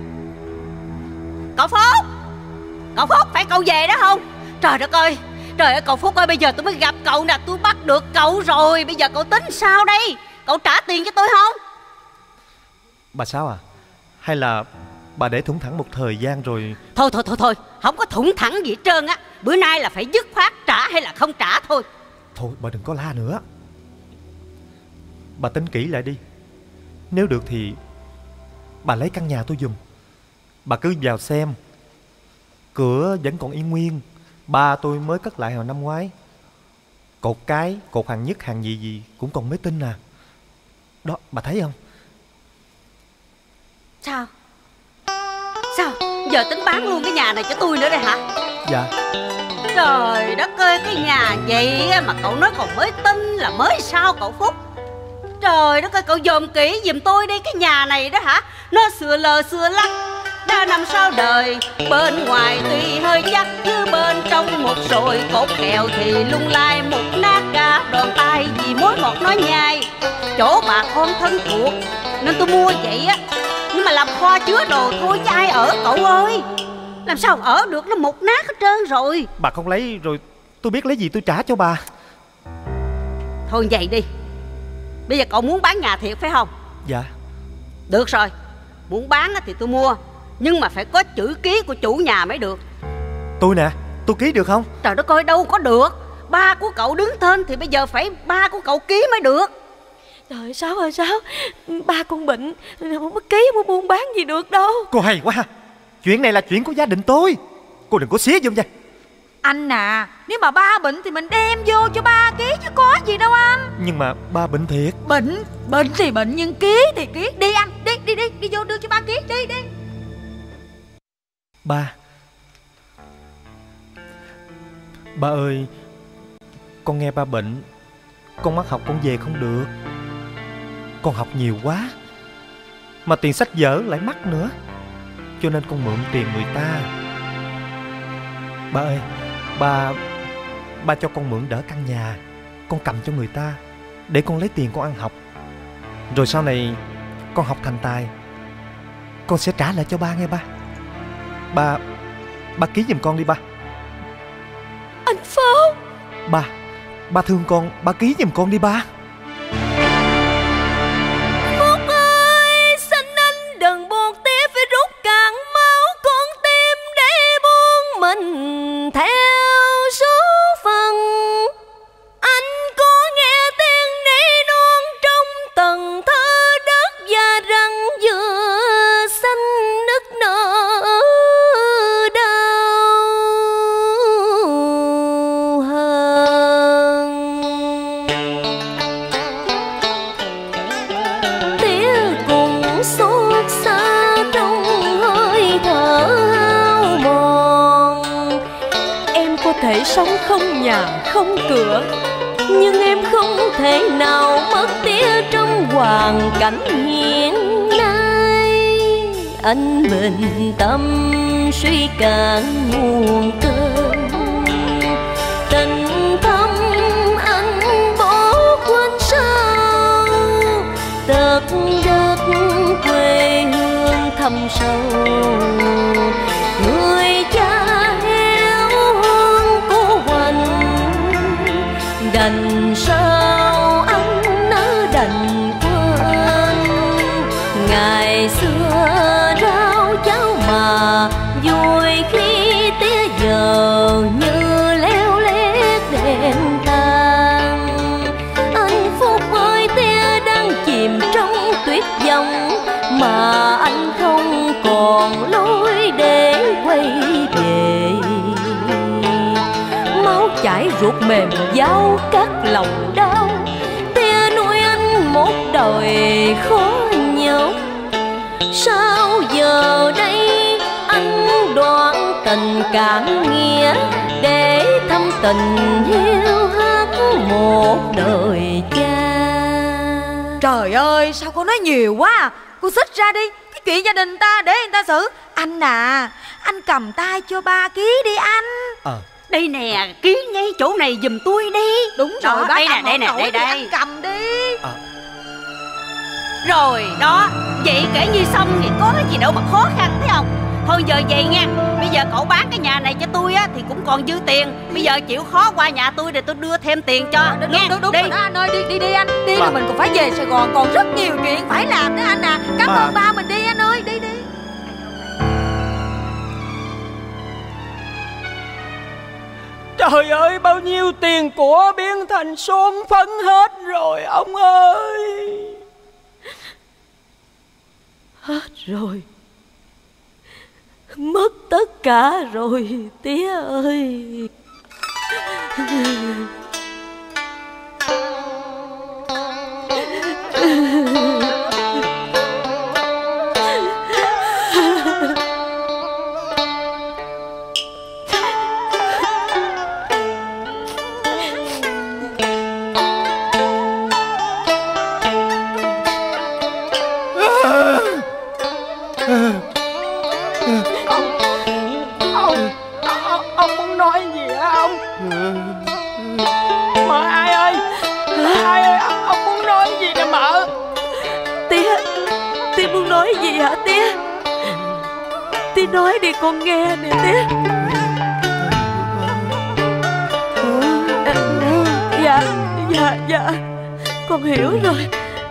Cậu Phúc, cậu Phúc, phải cậu về đó không? Trời đất ơi, trời ơi cậu Phúc ơi, bây giờ tôi mới gặp cậu nè, tôi bắt được cậu rồi. Bây giờ cậu tính sao đây? Cậu trả tiền cho tôi không? Bà Sáu à, hay là bà để thủng thẳng một thời gian rồi. Thôi, không có thủng thẳng gì hết trơn á. Bữa nay là phải dứt khoát trả hay là không trả thôi. Thôi bà đừng có la nữa. Bà tính kỹ lại đi. Nếu được thì bà lấy căn nhà tôi giùm. Bà cứ vào xem, cửa vẫn còn yên nguyên. Ba tôi mới cất lại hồi năm ngoái. Cột cái, cột hàng nhất hàng gì cũng còn mới tinh à. Đó, bà thấy không? Sao? Giờ tính bán luôn cái nhà này cho tôi nữa đây hả? Dạ. Trời đất ơi, cái nhà vậy mà cậu nói còn mới tinh là mới sao cậu Phúc? Trời đất ơi, cậu dòm kỹ giùm tôi đi. Cái nhà này đó hả, nó xưa lờ xưa lắc, đã năm sau đời. Bên ngoài tuy hơi chắc, chứ bên trong một sồi cột kèo thì lung lay một nát cả đòn tay. Vì mối ngọt nói nhai, chỗ bà con thân thuộc nên tôi mua vậy á. Nhưng mà làm kho chứa đồ thôi chứ ai ở cậu ơi. Làm sao ở được, nó mục nát hết trơn rồi. Bà không lấy rồi tôi biết lấy gì tôi trả cho bà. Thôi vậy đi, bây giờ cậu muốn bán nhà thiệt phải không? Dạ. Được rồi, muốn bán thì tôi mua, nhưng mà phải có chữ ký của chủ nhà mới được. Tôi nè, tôi ký được không? Trời đất ơi, đâu có được. Ba của cậu đứng tên thì bây giờ phải ba của cậu ký mới được. Trời Sáu ơi Sáu, ba con bệnh, không có ký, không có buôn bán gì được đâu. Cô hay quá ha. Chuyện này là chuyện của gia đình tôi, cô đừng có xía vô nha. Anh à, nếu mà ba bệnh thì mình đem vô cho ba ký chứ có gì đâu anh. Nhưng mà ba bệnh thiệt. Bệnh thì bệnh nhưng ký thì ký. Đi anh, đi vô đưa cho ba ký, đi. Ba ơi, con nghe ba bệnh, con mắc học con về không được. Con học nhiều quá, mà tiền sách vở lại mắc nữa, cho nên con mượn tiền người ta. Ba ơi, ba cho con mượn đỡ căn nhà, con cầm cho người ta để con lấy tiền con ăn học. Rồi sau này con học thành tài, con sẽ trả lại cho ba nghe ba. ba ký giùm con đi ba. Anh Phúc. Ba thương con, ba ký giùm con đi ba. Phúc ơi, xin anh đừng buộc tía phải rút cạn máu con tim để buông mình theo số phận. Anh có nghe tiếng nỉ non trong tầng thơ đất và răng vừa xanh nức nở đau hơn. Tía cùng xót xa trong hơi thở hao mòn. Em có thể sống không nhà không cửa, nhưng em không thể nào mất tía trong hoàn cảnh hiện nay. Anh bình tâm suy cạn nguồn cơn, tình thâm anh bỏ quên sao. Đất đất quê hương thâm sâu, người cha héo hon cô hoành. Đành sao anh nỡ đành quên ngày xưa rau cháo mà vui khi tía giờ như leo lét đèn tàn. Anh Phúc ơi, tía đang chìm trong tuyết vòng mà anh không còn lối để quay về. Máu chảy ruột mềm dao cắt lòng đau, tía nuôi anh một đời khó nhọc. Sao giờ đây anh đoạn tình cảm nghĩa để thâm tình hiu hắt một đời cha? Trời ơi, sao cô nói nhiều quá à? Cô xích ra đi, cái chuyện gia đình ta để người ta xử. Anh à, anh cầm tay cho ba ký đi anh. Đây nè, ký ngay chỗ này giùm tôi đi. Đúng rồi, bác đây nè, đây. anh cầm đi. Rồi đó, vậy kể như xong thì có cái gì đâu mà khó khăn thấy không? Thôi giờ vậy nha, bây giờ cậu bán cái nhà này cho tôi á thì cũng còn dư tiền. Bây giờ chịu khó qua nhà tôi để tôi đưa thêm tiền cho nghe. Đúng rồi đó anh ơi, đi anh. Đi rồi mình còn phải về Sài Gòn, còn rất nhiều chuyện phải làm đó anh à. Cảm ơn ba mình, đi anh ơi, đi. Trời ơi, bao nhiêu tiền của biến thành son phấn hết rồi ông ơi. Hết rồi, mất tất cả rồi tía ơi. Ông muốn nói gì hả ông? Mợ ai ơi, ông muốn nói gì nè mợ? Tía muốn nói gì hả tía? Tía nói đi con nghe nè tía. Dạ con hiểu rồi.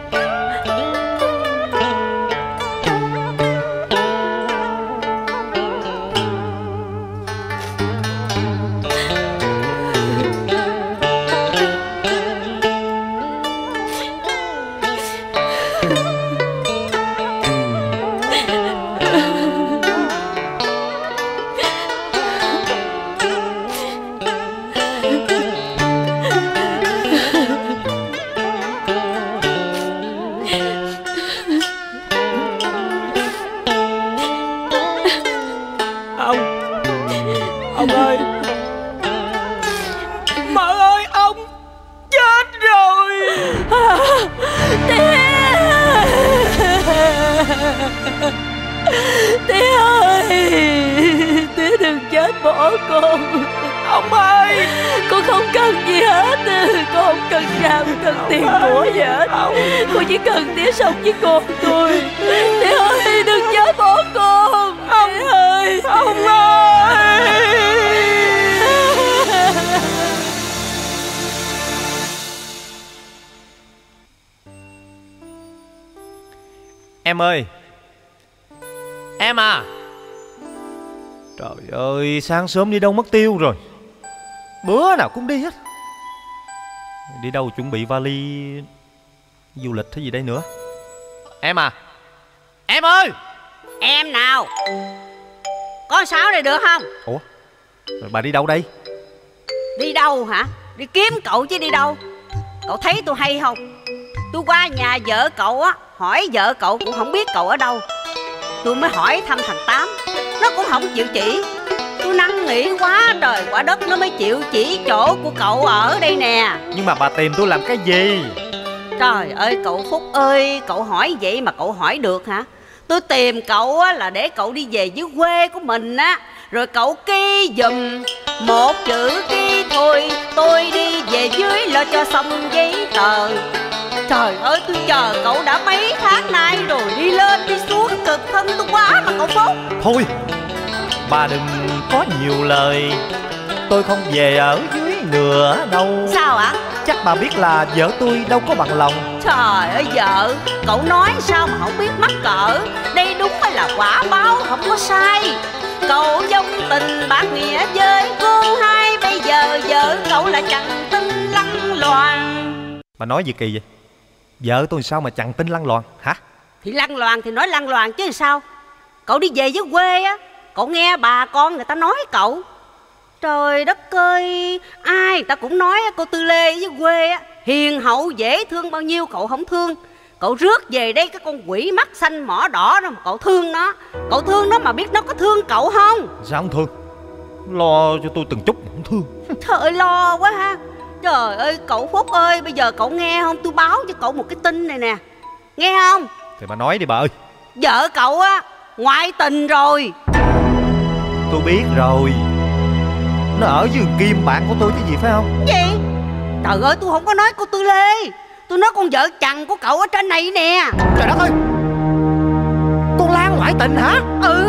Ông ơi, mợ ơi, ông chết rồi. Tía ơi, tía đừng chết bỏ con. Ông ơi, con không cần gì hết. Con không cần nhà, không cần tiền của gì hết. Con chỉ cần tía sống với con thôi. Tía ơi, đừng chết bỏ con. Ông ơi, ông ơi. Em ơi, em à. Trời ơi, sáng sớm đi đâu mất tiêu rồi. Bữa nào cũng đi hết. Đi đâu chuẩn bị vali du lịch hay gì đây nữa. Em à, em ơi. Em nào? Có Sáu đây được không? Ủa, rồi bà đi đâu đây? Đi đâu hả? Đi kiếm cậu chứ đi đâu. Cậu thấy tôi hay không? Tôi qua nhà vợ cậu á, hỏi vợ cậu cũng không biết cậu ở đâu. Tôi mới hỏi thăm thằng Tám, nó cũng không chịu chỉ. Tôi năn nỉ quá trời quá đất nó mới chịu chỉ chỗ của cậu ở đây nè. Nhưng mà bà tìm tôi làm cái gì? Trời ơi cậu Phúc ơi, cậu hỏi vậy mà cậu hỏi được hả? Tôi tìm cậu á là để cậu đi về dưới quê của mình á, rồi cậu ký giùm một chữ ký thôi. Tôi đi về dưới lo cho xong giấy tờ. Trời ơi tôi chờ cậu đã mấy tháng nay rồi, đi lên đi xuống cực thân tôi quá mà cậu Phúc. Thôi, bà đừng có nhiều lời. Tôi không về ở dưới nữa đâu. Sao ạ? Chắc bà biết là vợ tôi đâu có bằng lòng. Trời ơi vợ, cậu nói sao mà không biết mắc cỡ. Đây đúng phải là quả báo không có sai. Cậu dông tình bạc nghĩa với cô hai, bây giờ vợ cậu là chẳng tin lăng loàn. Bà nói gì kỳ vậy? Vợ tôi sao mà chẳng tin lăng loàn hả? Thì lăng loàn thì nói lăng loàn chứ sao. Cậu đi về dưới quê á, cậu nghe bà con người ta nói cậu. Trời đất ơi, ai người ta cũng nói cô Tư Lê dưới quê á hiền hậu dễ thương bao nhiêu cậu không thương. Cậu rước về đây cái con quỷ mắt xanh mỏ đỏ đó mà cậu thương nó. Cậu thương nó mà biết nó có thương cậu không? Sao không thương? Lo cho tôi từng chút mà không thương. Trời ơi lo quá ha. Trời ơi cậu Phúc ơi, bây giờ cậu nghe không? Tôi báo cho cậu một cái tin này nè. Nghe không? Thì bà nói đi bà ơi. Vợ cậu á ngoại tình rồi. Tôi biết rồi. Nó ở với Kim bạn của tôi chứ gì phải không? Gì? Trời ơi tôi không có nói cô Tư Lê. Tôi nói con vợ chồng của cậu ở trên này nè. Trời đất ơi, con Lan ngoại tình hả? Ừ.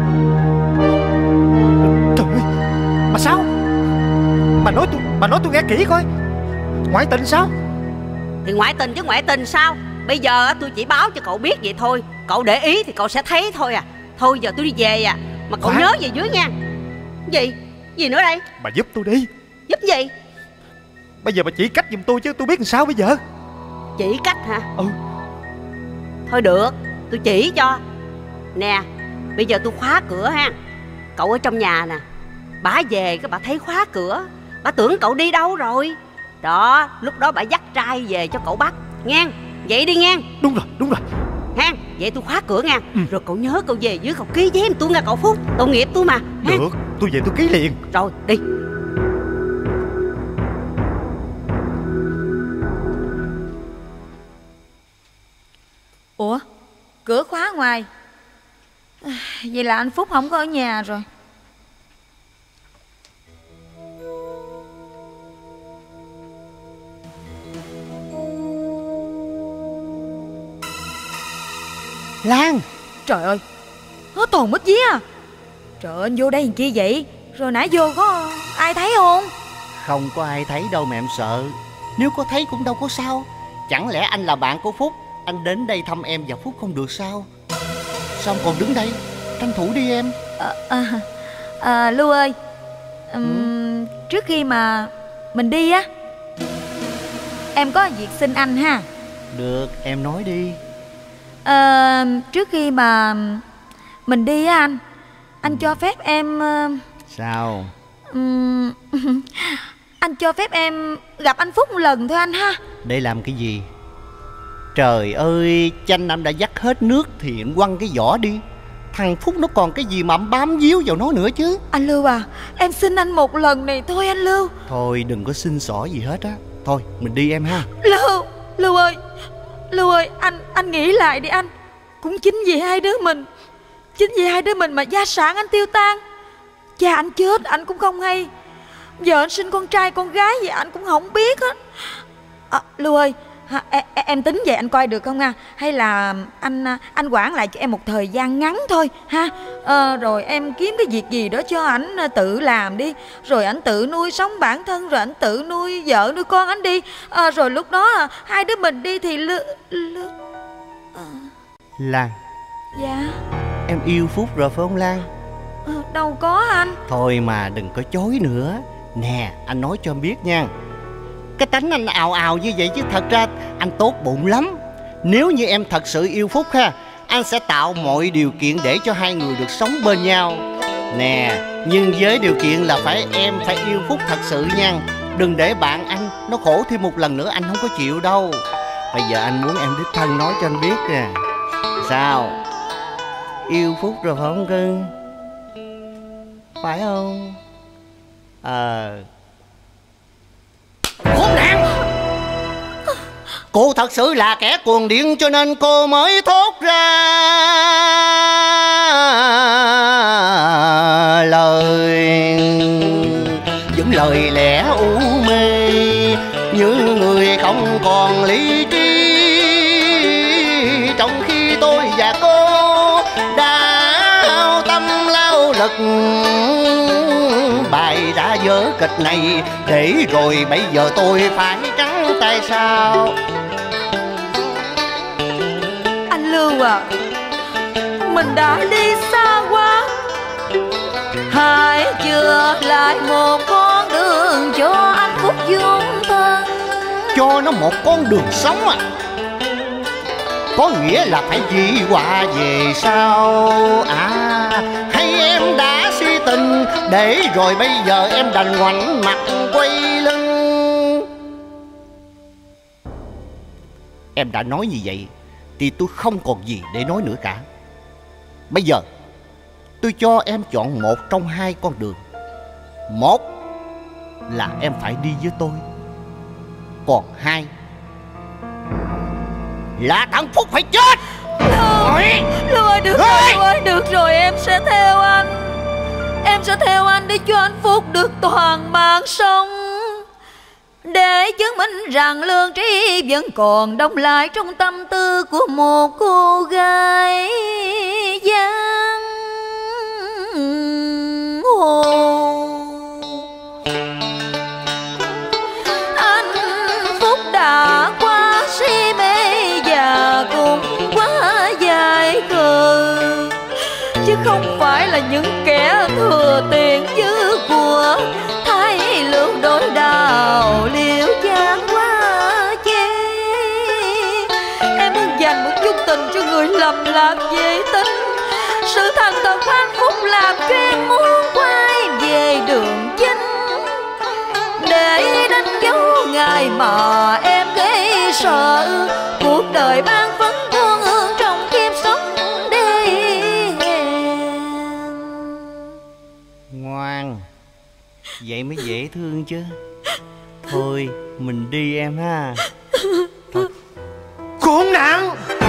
Trời ơi, mà sao? Bà nói tôi nghe kỹ coi. Ngoại tình sao? Thì ngoại tình chứ ngoại tình sao? Bây giờ tôi chỉ báo cho cậu biết vậy thôi. Cậu để ý thì cậu sẽ thấy thôi à. Thôi giờ tôi đi về à. Mà cậu nhớ về dưới nha. Gì? Gì nữa đây? Bà giúp tôi đi. Giúp gì? Bây giờ bà chỉ cách giùm tôi chứ tôi biết làm sao bây giờ. Chỉ cách hả? Ừ. Thôi được, tôi chỉ cho. Nè, bây giờ tôi khóa cửa ha. Cậu ở trong nhà nè. Bà về cái bà thấy khóa cửa, bà tưởng cậu đi đâu rồi. Đó, lúc đó bà dắt trai về cho cậu bắt. Nghe, vậy đi nghe. Đúng rồi ha. Vậy tôi khóa cửa nha. Rồi cậu nhớ cậu về dưới cậu ký giấy tôi nha cậu Phúc. Tội nghiệp tôi mà. Được, tôi về tôi ký liền. Rồi, đi. Ủa, cửa khóa ngoài. Vậy là anh Phúc không có ở nhà rồi. Lan. Trời ơi, hết hồn mất vía à. Trời ơi, anh vô đây làm chi vậy? Rồi nãy vô có ai thấy không? Không có ai thấy đâu mà em sợ. Nếu có thấy cũng đâu có sao. Chẳng lẽ anh là bạn của Phúc, anh đến đây thăm em và Phúc không được sao? Sao còn đứng đây? Tranh thủ đi em. Lưu ơi, trước khi mà mình đi á, em có việc xin anh ha. Được, em nói đi. Trước khi mà mình đi á anh cho phép em Sao? Anh cho phép em gặp anh Phúc một lần thôi anh ha. Để làm cái gì? Trời ơi, chanh anh đã dắt hết nước thì anh quăng cái vỏ đi. Thằng Phúc nó còn cái gì mà bám víu vào nó nữa chứ. Anh Lưu à, em xin anh một lần này thôi anh Lưu. Thôi đừng có xin xỏ gì hết á. Thôi mình đi em ha. Lưu ơi, anh nghĩ lại đi anh. Cũng chính vì hai đứa mình mà gia sản anh tiêu tan. Cha anh chết anh cũng không hay. Giờ anh sinh con trai con gái gì anh cũng không biết hết. Lưu ơi, em tính vậy anh coi được không nha? Hay là anh quản lại cho em một thời gian ngắn thôi ha. Rồi em kiếm cái việc gì đó cho ảnh tự làm đi. Rồi ảnh tự nuôi sống bản thân. Rồi ảnh tự nuôi vợ nuôi con ảnh đi. Rồi lúc đó hai đứa mình đi thì Lan, Dạ. em yêu Phúc rồi phải không Lan? Đâu có anh. Thôi mà đừng có chối nữa. Nè, anh nói cho em biết nha, cái tánh anh ào ào như vậy chứ thật ra anh tốt bụng lắm. Nếu như em thật sự yêu Phúc ha, anh sẽ tạo mọi điều kiện để cho hai người được sống bên nhau. Nè, nhưng với điều kiện là em phải yêu Phúc thật sự nha. Đừng để bạn anh nó khổ thêm một lần nữa, anh không có chịu đâu. Bây giờ anh muốn em đích thân nói cho anh biết nè. Sao? Yêu Phúc rồi phải không cưng? Phải không? Khốn nạn! Cô thật sự là kẻ cuồng điên cho nên cô mới thốt ra những lời lẽ u mê, như người không còn lý trí. Trong khi tôi và cô đã tâm lao lực bài đã vở kịch này, để rồi bây giờ tôi phải trắng tay sao? Anh Lương à, mình đã đi xa quá, hãy chừa lại một con đường cho anh Phúc dung thân. Cho nó một con đường sống à? Có nghĩa là phải dị họa về sau à? Hay em đã si tình, để rồi bây giờ em đành ngoảnh mặt quay lưng? Em đã nói như vậy thì tôi không còn gì để nói nữa cả. Bây giờ tôi cho em chọn một trong hai con đường. Một là em phải đi với tôi, còn hai là thằng Phúc phải chết. Lương ơi, được rồi, Lương ơi, được rồi, em sẽ theo anh. Em sẽ theo anh để cho anh Phúc được toàn mạng sống, để chứng minh rằng lương tri vẫn còn đọng lại trong tâm tư của một cô gái giang hồ. Anh Phúc đã quá si mê và cũng quá dại khờ, chứ không phải là những kẻ thừa tiền dư của, thay lương đôi đào liều chan quá chê. Em muốn dành một chút tình cho người lầm lạc dễ tính. Sự thành thật của anh Phúc làm cho em muốn quay về đường chính, để đánh dấu ngày mà em gây sợ. Cuộc đời ban phấn thương hương trong kiếp sống đê hèn. Ngoan, vậy mới dễ thương chứ. Thôi mình đi em ha. Thôi. Khốn nạn!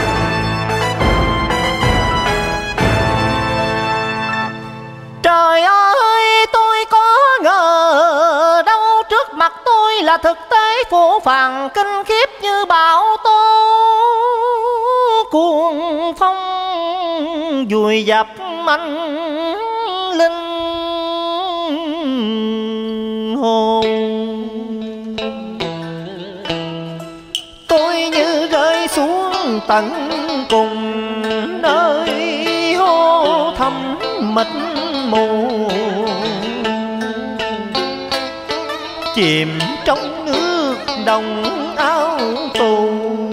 Trời ơi, tôi có ngờ đâu trước mặt tôi là thực tế phũ phàng kinh khiếp như bão tố cuồng phong vùi dập anh linh hồn. Tôi như rơi xuống tận cùng nơi hô thầm mịt mù, chìm trong nước đồng áo tù.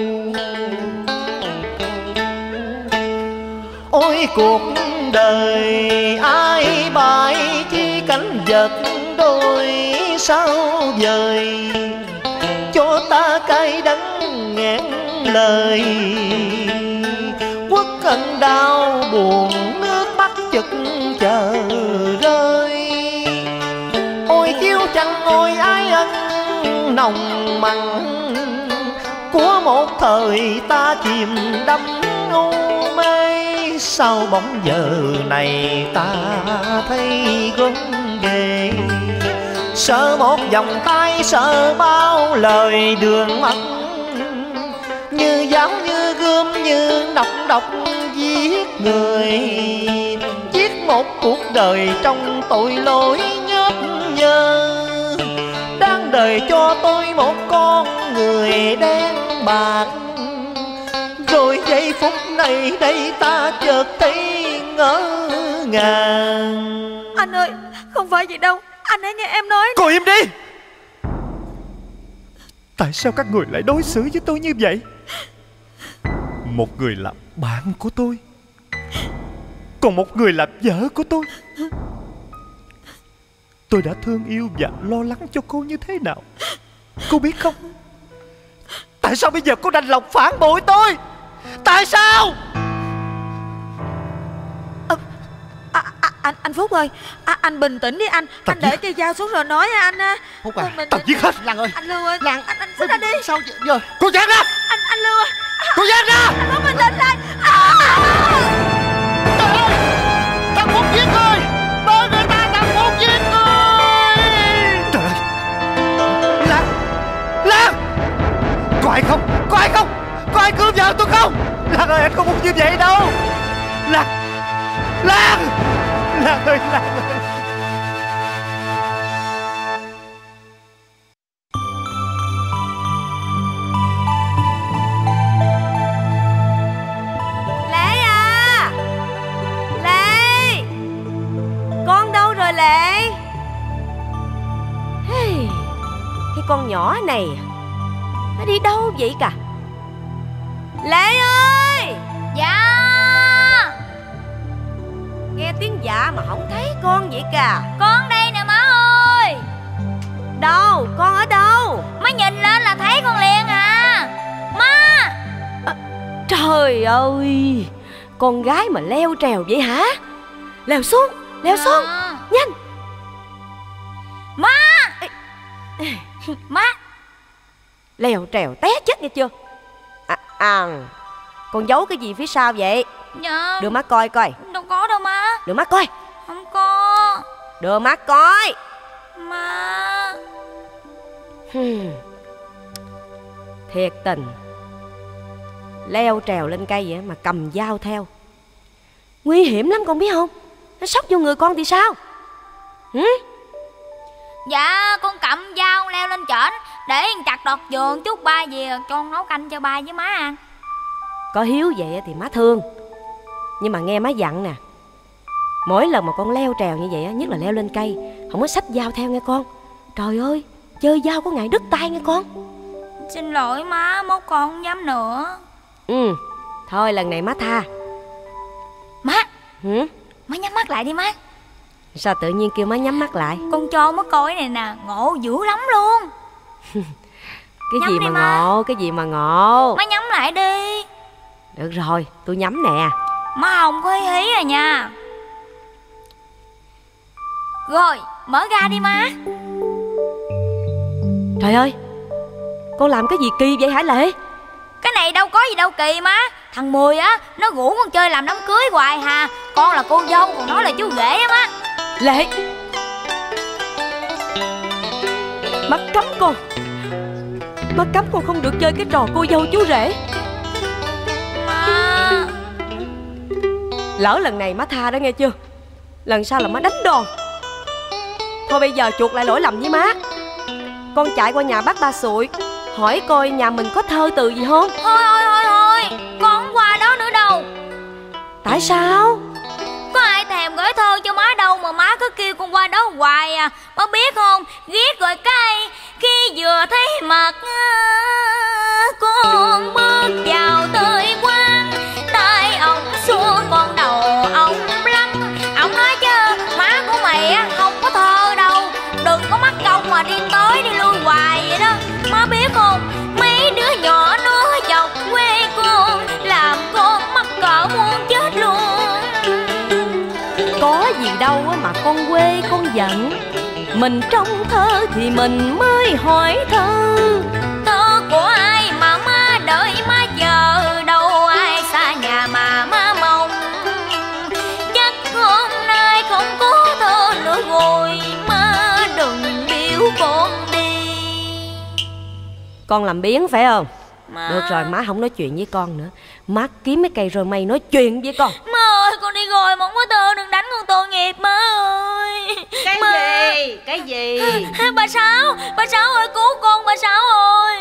Ôi cuộc đời ai bại chi cánh vật đôi sao vời, cho ta cay đắng nghẹn lời. Quốc ân đau buồn nước mắt chực chờ rơi. Ôi chiếu tranh ôi ái ân nồng mặn, của một thời ta chìm đắm ngu mê. Sao bỗng giờ này ta thấy gớm ghê, sợ một vòng tay, sợ bao lời đường mắt, như giáo như gươm như nọc độc giết người, giết một cuộc đời trong tội lỗi nhớp nhơ. Đang đời cho tôi một con người đen bạc, Rồi giây phút này đây ta chợt thấy ngỡ ngàng. Anh ơi, không phải vậy đâu, anh hãy nghe em nói. Cô im đi. Tại sao các người lại đối xử với tôi như vậy? Một người là bạn của tôi, còn một người là vợ của tôi. Tôi đã thương yêu và lo lắng cho cô như thế nào, cô biết không? Tại sao bây giờ cô đành lòng phản bội tôi? Tại sao? Anh Phúc ơi, anh bình tĩnh đi anh. Anh để cây dao xuống rồi nói anh. Phúc à, tao giết hết. Lan ơi, anh Lưu ơi, Lan, anh xích ra đi. Sao giờ? Cô Giang ra. Anh Lưu ơi, Cô Giang ra. anh Phúc bình tĩnh lại. Trời ơi, thằng Phúc giết người. Bởi người ta thằng Phúc giết người. Trời ơi. Lan, Lan, có ai không? Có ai không? Có ai cướp vợ tôi không? Lan ơi, anh không muốn như vậy đâu. Lan, Lan, Lan ơi, Lan ơi. Lệ à, Lệ, con đâu rồi Lệ? Hey, cái con nhỏ này nó đi đâu vậy cả? Lệ ơi. Dạ. Nghe tiếng dạ mà không thấy con vậy cả. Con đây nè má ơi. Đâu, con ở đâu? Má nhìn lên là thấy con liền à. Má. Trời ơi, con gái mà leo trèo vậy hả? Leo xuống, nhanh. Má. Má. Leo trèo té chết nghe chưa? Con giấu cái gì phía sau vậy? Dạ. Đưa mắt coi coi. Đâu có đâu má. Đưa mắt coi. Không có. Đưa mắt coi. Má. Thiệt tình. Leo trèo lên cây vậy mà cầm dao theo, nguy hiểm lắm con biết không? Nó xốc vô người con thì sao? Dạ con cầm dao leo lên trển để chặt đọt vườn chút ba về con nấu canh cho ba với má ăn. Có hiếu vậy thì má thương, nhưng mà nghe má dặn nè, mỗi lần mà con leo trèo như vậy, nhất là leo lên cây, không có xách dao theo nghe con. Trời ơi, chơi dao có ngày đứt tay nghe con. Xin lỗi má, mốt con không dám nữa. Thôi lần này má tha. Má. Má nhắm mắt lại đi má. Sao tự nhiên kêu má nhắm mắt lại? Con cho má coi này nè, ngộ dữ lắm luôn. Cái nhắm gì mà má. Ngộ, cái gì mà ngộ? Má nhắm lại đi. Được rồi, tôi nhắm nè. Má không có hí rồi nha. Rồi, mở ra đi má. Trời ơi, con làm cái gì kỳ vậy hả Lệ? Cái này đâu có gì đâu kỳ má. Thằng Mười á, nó rủ con chơi làm đám cưới hoài hà. Con là cô dâu, còn nó là chú rể á má. Lệ, má cấm con. Má cấm con không được chơi cái trò cô dâu chú rể. Má. Lỡ lần này má tha đó nghe chưa? Lần sau là má đánh đòn. Thôi bây giờ chuộc lại lỗi lầm với má. Con chạy qua nhà bác Ba Sụi, hỏi coi nhà mình có thơ từ gì không. Thôi, con không qua đó nữa đâu. Tại sao? Có ai thèm gửi thơ cho má đâu mà má cứ kêu con qua đó hoài à. Má biết không, ghét rồi cái khi vừa thấy mặt con bước vào tới quán, tay ông xua con đầu ông lắm. Ông nói chứ má của mày á không có thơ đâu, đừng có mắc công mà đi tới đi lui hoài vậy đó. Má biết không, mấy đứa nhỏ nó chọc quê con, làm con mắc cỡ muốn chết luôn. Có gì đâu mà con quê con giận. Mình trong thơ thì mình mới hỏi thơ. Thơ của ai mà má đợi má chờ, đâu ai xa nhà mà má mong. Chắc hôm nay không có thơ nữa rồi, má đừng biếu con đi. Con làm biếng phải không? Má. Được rồi, má không nói chuyện với con nữa. Má kiếm cái cây roi mây nói chuyện với con. Má ơi, con đi rồi mà không có thơ, đừng đánh con tội nghiệp má ơi. Cái gì? Bà Sáu ơi, cứu con bà Sáu ơi. Cái gì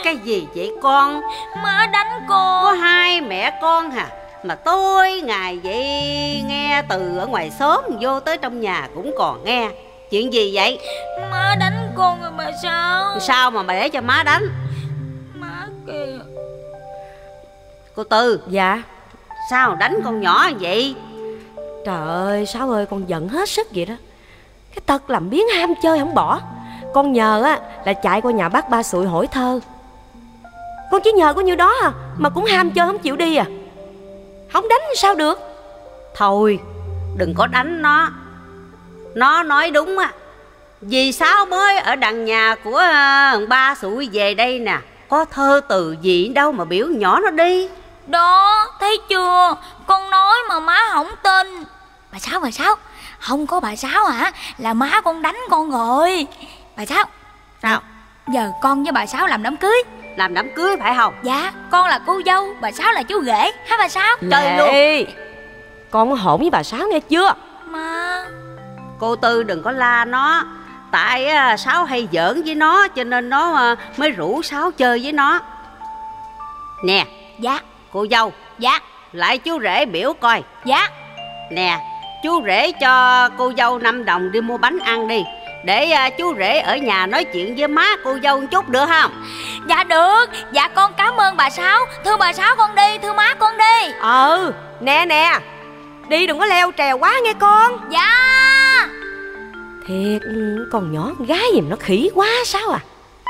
gì vậy con? Má đánh con. Có hai mẹ con hả? Mà tối ngày vậy nghe từ ở ngoài xóm vô tới trong nhà cũng còn nghe. Chuyện gì vậy? Má đánh con rồi mà sao? Sao mà để cho má đánh? Má kìa. Cô Tư. Dạ. Sao đánh con nhỏ vậy? Trời ơi Sáu ơi, con giận hết sức vậy đó. Cái tật làm biếng ham chơi không bỏ. Con nhờ á là chạy qua nhà bác Ba Sụi hỏi thơ. Con chỉ nhờ có nhiêu đó à, mà cũng ham chơi không chịu đi à. Không đánh sao được. Thôi đừng có đánh nó. Nó nói đúng á. Dì Sáu mới ở đằng nhà của Ba Sụi về đây nè. Có thơ từ gì đâu mà biểu nhỏ nó đi. Đó, thấy chưa? Con nói mà má không tin. Bà Sáu, không có bà Sáu hả? Là má con đánh con rồi. Bà Sáu. Sao? Giờ con với bà Sáu làm đám cưới. Làm đám cưới phải không? Dạ, con là cô dâu, bà Sáu là chú rể. Hả bà Sáu? Chơi luôn. Con có hỗn với bà Sáu nghe chưa? Má. Cô Tư đừng có la nó. Tại Sáu hay giỡn với nó cho nên nó mới rủ Sáu chơi với nó. Nè. Dạ. Cô dâu. Dạ. Lại chú rể biểu coi. Dạ. Nè, chú rể cho cô dâu 5 đồng đi mua bánh ăn đi. Để chú rể ở nhà nói chuyện với má cô dâu một chút được không? Dạ được. Dạ con cảm ơn bà Sáu. Thưa bà Sáu con đi, thưa má con đi. Nè đi đừng có leo trèo quá nghe con. Dạ. Thiệt con nhỏ con gái gì mà nó khỉ quá Sáu à.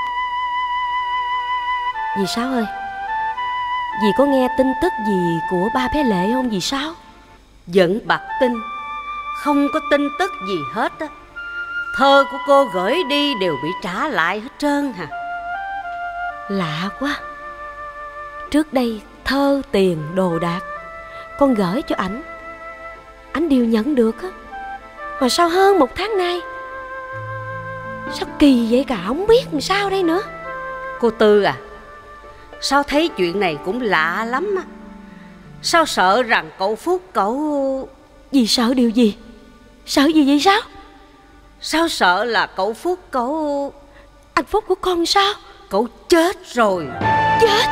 Dì Sáu ơi, dì có nghe tin tức gì của ba bé Lệ không dì Sáu? Vẫn bặt tin. Không có tin tức gì hết á. Thơ của cô gửi đi đều bị trả lại hết trơn hả? Lạ quá. Trước đây thơ, tiền, đồ đạc con gửi cho ảnh đều nhận được á. Mà sao hơn 1 tháng nay sao kỳ vậy cả, không biết làm sao đây nữa. Cô Tư à, sao thấy chuyện này cũng lạ lắm á. Sao sợ rằng cậu Phúc cậu... Dì sợ điều gì? Sợ gì vậy Sáu? Sao sợ là cậu Phúc cậu... Anh Phúc của con sao? Cậu chết rồi. Chết?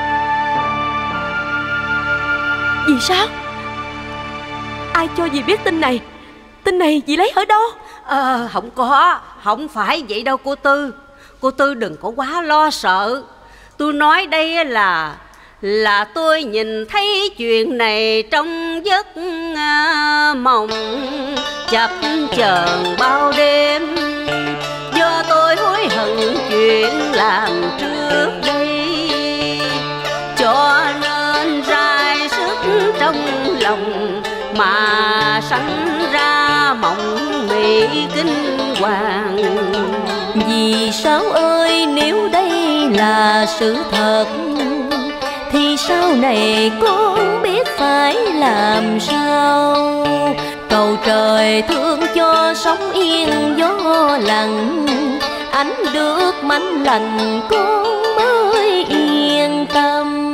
Dì Sáu? Ai cho dì biết tin này? Tin này dì lấy ở đâu? Không phải vậy đâu cô Tư. Cô Tư đừng có quá lo sợ. Tôi nói đây là tôi nhìn thấy chuyện này trong giấc mộng chập chờn bao đêm. Do tôi hối hận chuyện làm trước đây, cho nên rai sức trong lòng mà sanh ra mộng mị kinh hoàng. Dì Sáu ơi, nếu đây là sự thật thì sau này con biết phải làm sao. Cầu trời thương cho sống yên gió lặng, ánh nước manh lành con mới yên tâm.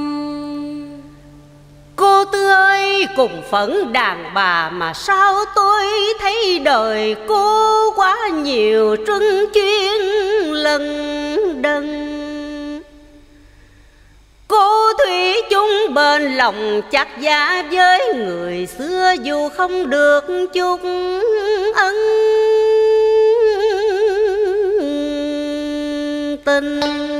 Cô Tư ơi, cùng phận đàn bà mà sao tôi thấy đời cô quá nhiều truân chuyên lần đần. Cô thủy chung bên lòng chặt giá với người xưa dù không được chút ân tình.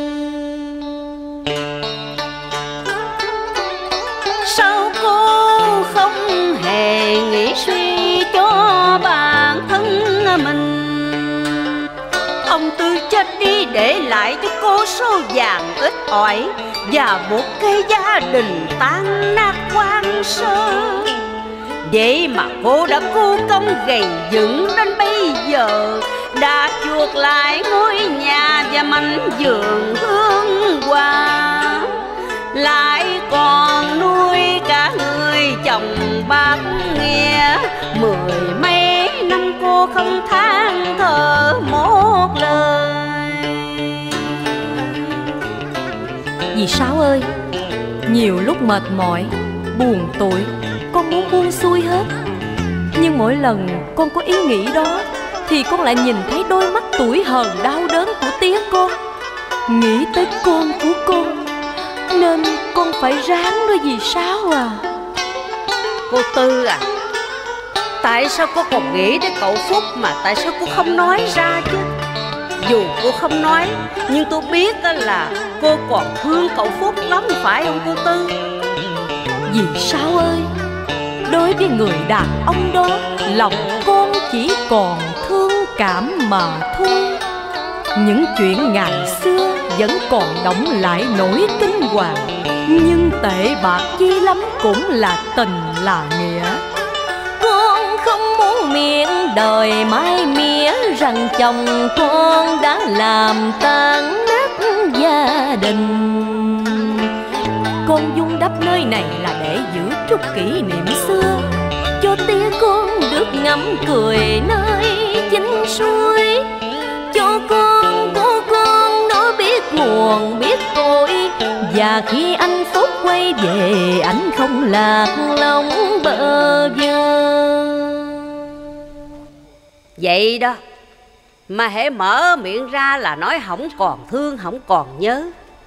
Sao cô không hề nghĩ suy cho bản thân mình? Ông Tư chết đi để lại cho cô số vàng ít ỏi và một cái gia đình tan nát hoang sơ. Vậy mà cô đã cố công gầy dựng đến bây giờ, đã chuộc lại ngôi nhà và mảnh vườn hương hoa, lại còn nuôi cả người chồng bác nghĩa. 10 mấy năm cô không than thở một lời. Dì Sáu ơi, nhiều lúc mệt mỏi, buồn tủi, con muốn buông xuôi hết. Nhưng mỗi lần con có ý nghĩ đó thì con lại nhìn thấy đôi mắt tủi hờn đau đớn của tía con. nghĩ tới con của con, nên con phải ráng đó dì Sáu à. Cô Tư à, tại sao cô còn nghĩ đến cậu Phúc mà tại sao cô không nói ra chứ? Dù cô không nói, nhưng tôi biết là cô còn thương cậu Phúc lắm, phải không cô Tư? Dì Sáu ơi, đối với người đàn ông đó, lòng con chỉ còn thương cảm mà thôi. Những chuyện ngày xưa vẫn còn đọng lại nỗi kinh hoàng, nhưng tệ bạc chi lắm cũng là tình là nghĩa. Con không muốn miệng đời mãi mía rằng chồng con đã làm tan nát gia đình. Con vun đắp nơi này là để giữ chút kỷ niệm xưa, cho tia con được ngắm cười nơi chính suối, Cho con của con nó biết nguồn biết cội, và khi anh Phúc quay về anh không lạc lõng bơ vơ. Vậy đó, mà hễ mở miệng ra là nói không còn thương, không còn nhớ.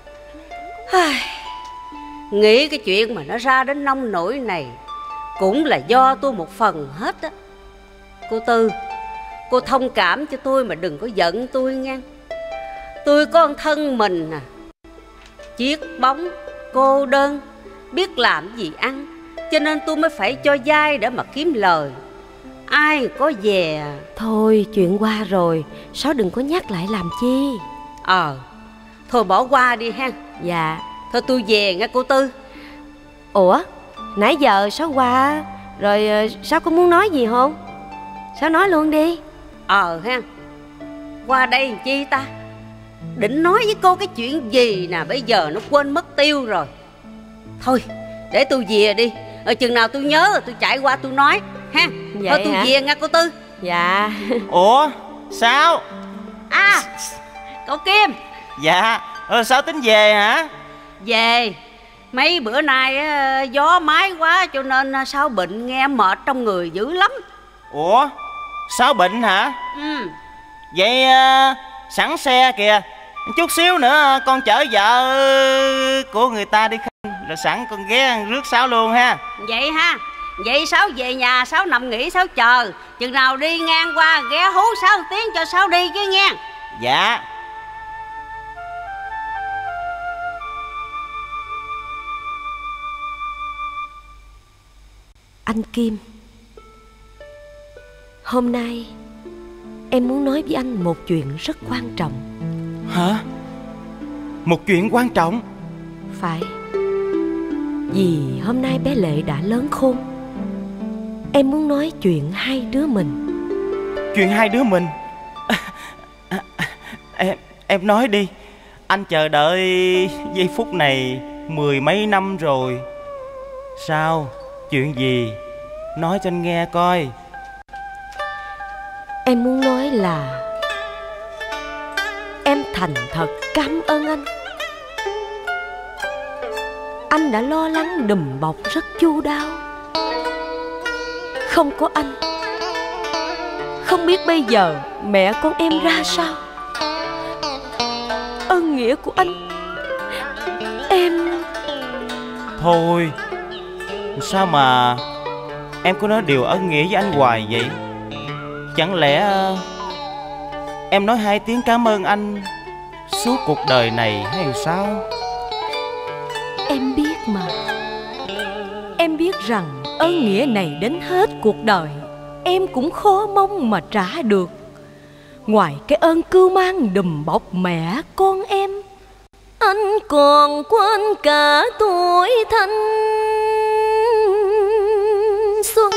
Nghĩ cái chuyện mà nó ra đến nông nỗi này cũng là do tôi một phần hết á. Cô Tư, cô thông cảm cho tôi mà đừng có giận tôi nha. Tôi có con thân mình à, chiếc bóng, cô đơn, biết làm gì ăn, cho nên tôi mới phải cho vay để mà kiếm lời. Ai có về. Thôi chuyện qua rồi, Sáu đừng có nhắc lại làm chi. Thôi bỏ qua đi ha. Dạ. Thôi tôi về nghe cô Tư. Ủa, nãy giờ Sáu qua rồi, Sáu có muốn nói gì không? Sáu nói luôn đi. Ha, qua đây làm chi ta? Định nói với cô cái chuyện gì nè, bây giờ nó quên mất tiêu rồi. Thôi để tôi về đi, chừng nào tôi nhớ rồi tôi chạy qua tôi nói ha. Vậy thôi tôi hả? về nghe cô Tư. Dạ. Ủa sao? Cậu Kim. Dạ. Sao tính về hả? Về. Mấy bữa nay gió mái quá cho nên Sáu bệnh, nghe mệt trong người dữ lắm. Ủa Sáu bệnh hả? Vậy sẵn xe kìa, chút xíu nữa con chở vợ của người ta đi khinh, rồi sẵn con ghé rước Sáu luôn ha. Vậy ha. Vậy Sáu về nhà, Sáu nằm nghỉ, Sáu chờ. Chừng nào đi ngang qua ghé hú Sáu một tiếng cho Sáu đi chứ nghe. Dạ. Anh Kim, hôm nay em muốn nói với anh một chuyện rất quan trọng. Hả? Một chuyện quan trọng? Phải. Vì hôm nay bé Lệ đã lớn khôn, em muốn nói chuyện hai đứa mình. Chuyện hai đứa mình? Em nói đi. Anh chờ đợi giây phút này mười mấy năm rồi. Sao? Chuyện gì? Nói cho anh nghe coi. Em muốn nói là em thành thật cảm ơn anh. Anh đã lo lắng đùm bọc rất chu đáo. Không có anh, không biết bây giờ mẹ con em ra sao. Ơn nghĩa của anh em... Thôi, sao mà em có nói điều ân nghĩa với anh hoài vậy? Chẳng lẽ em nói hai tiếng cảm ơn anh suốt cuộc đời này hay sao? Em biết mà. Em biết rằng ơn nghĩa này đến hết cuộc đời em cũng khó mong mà trả được. Ngoài cái ơn cưu mang đùm bọc mẹ con em, anh còn quên cả tuổi thanh xuân,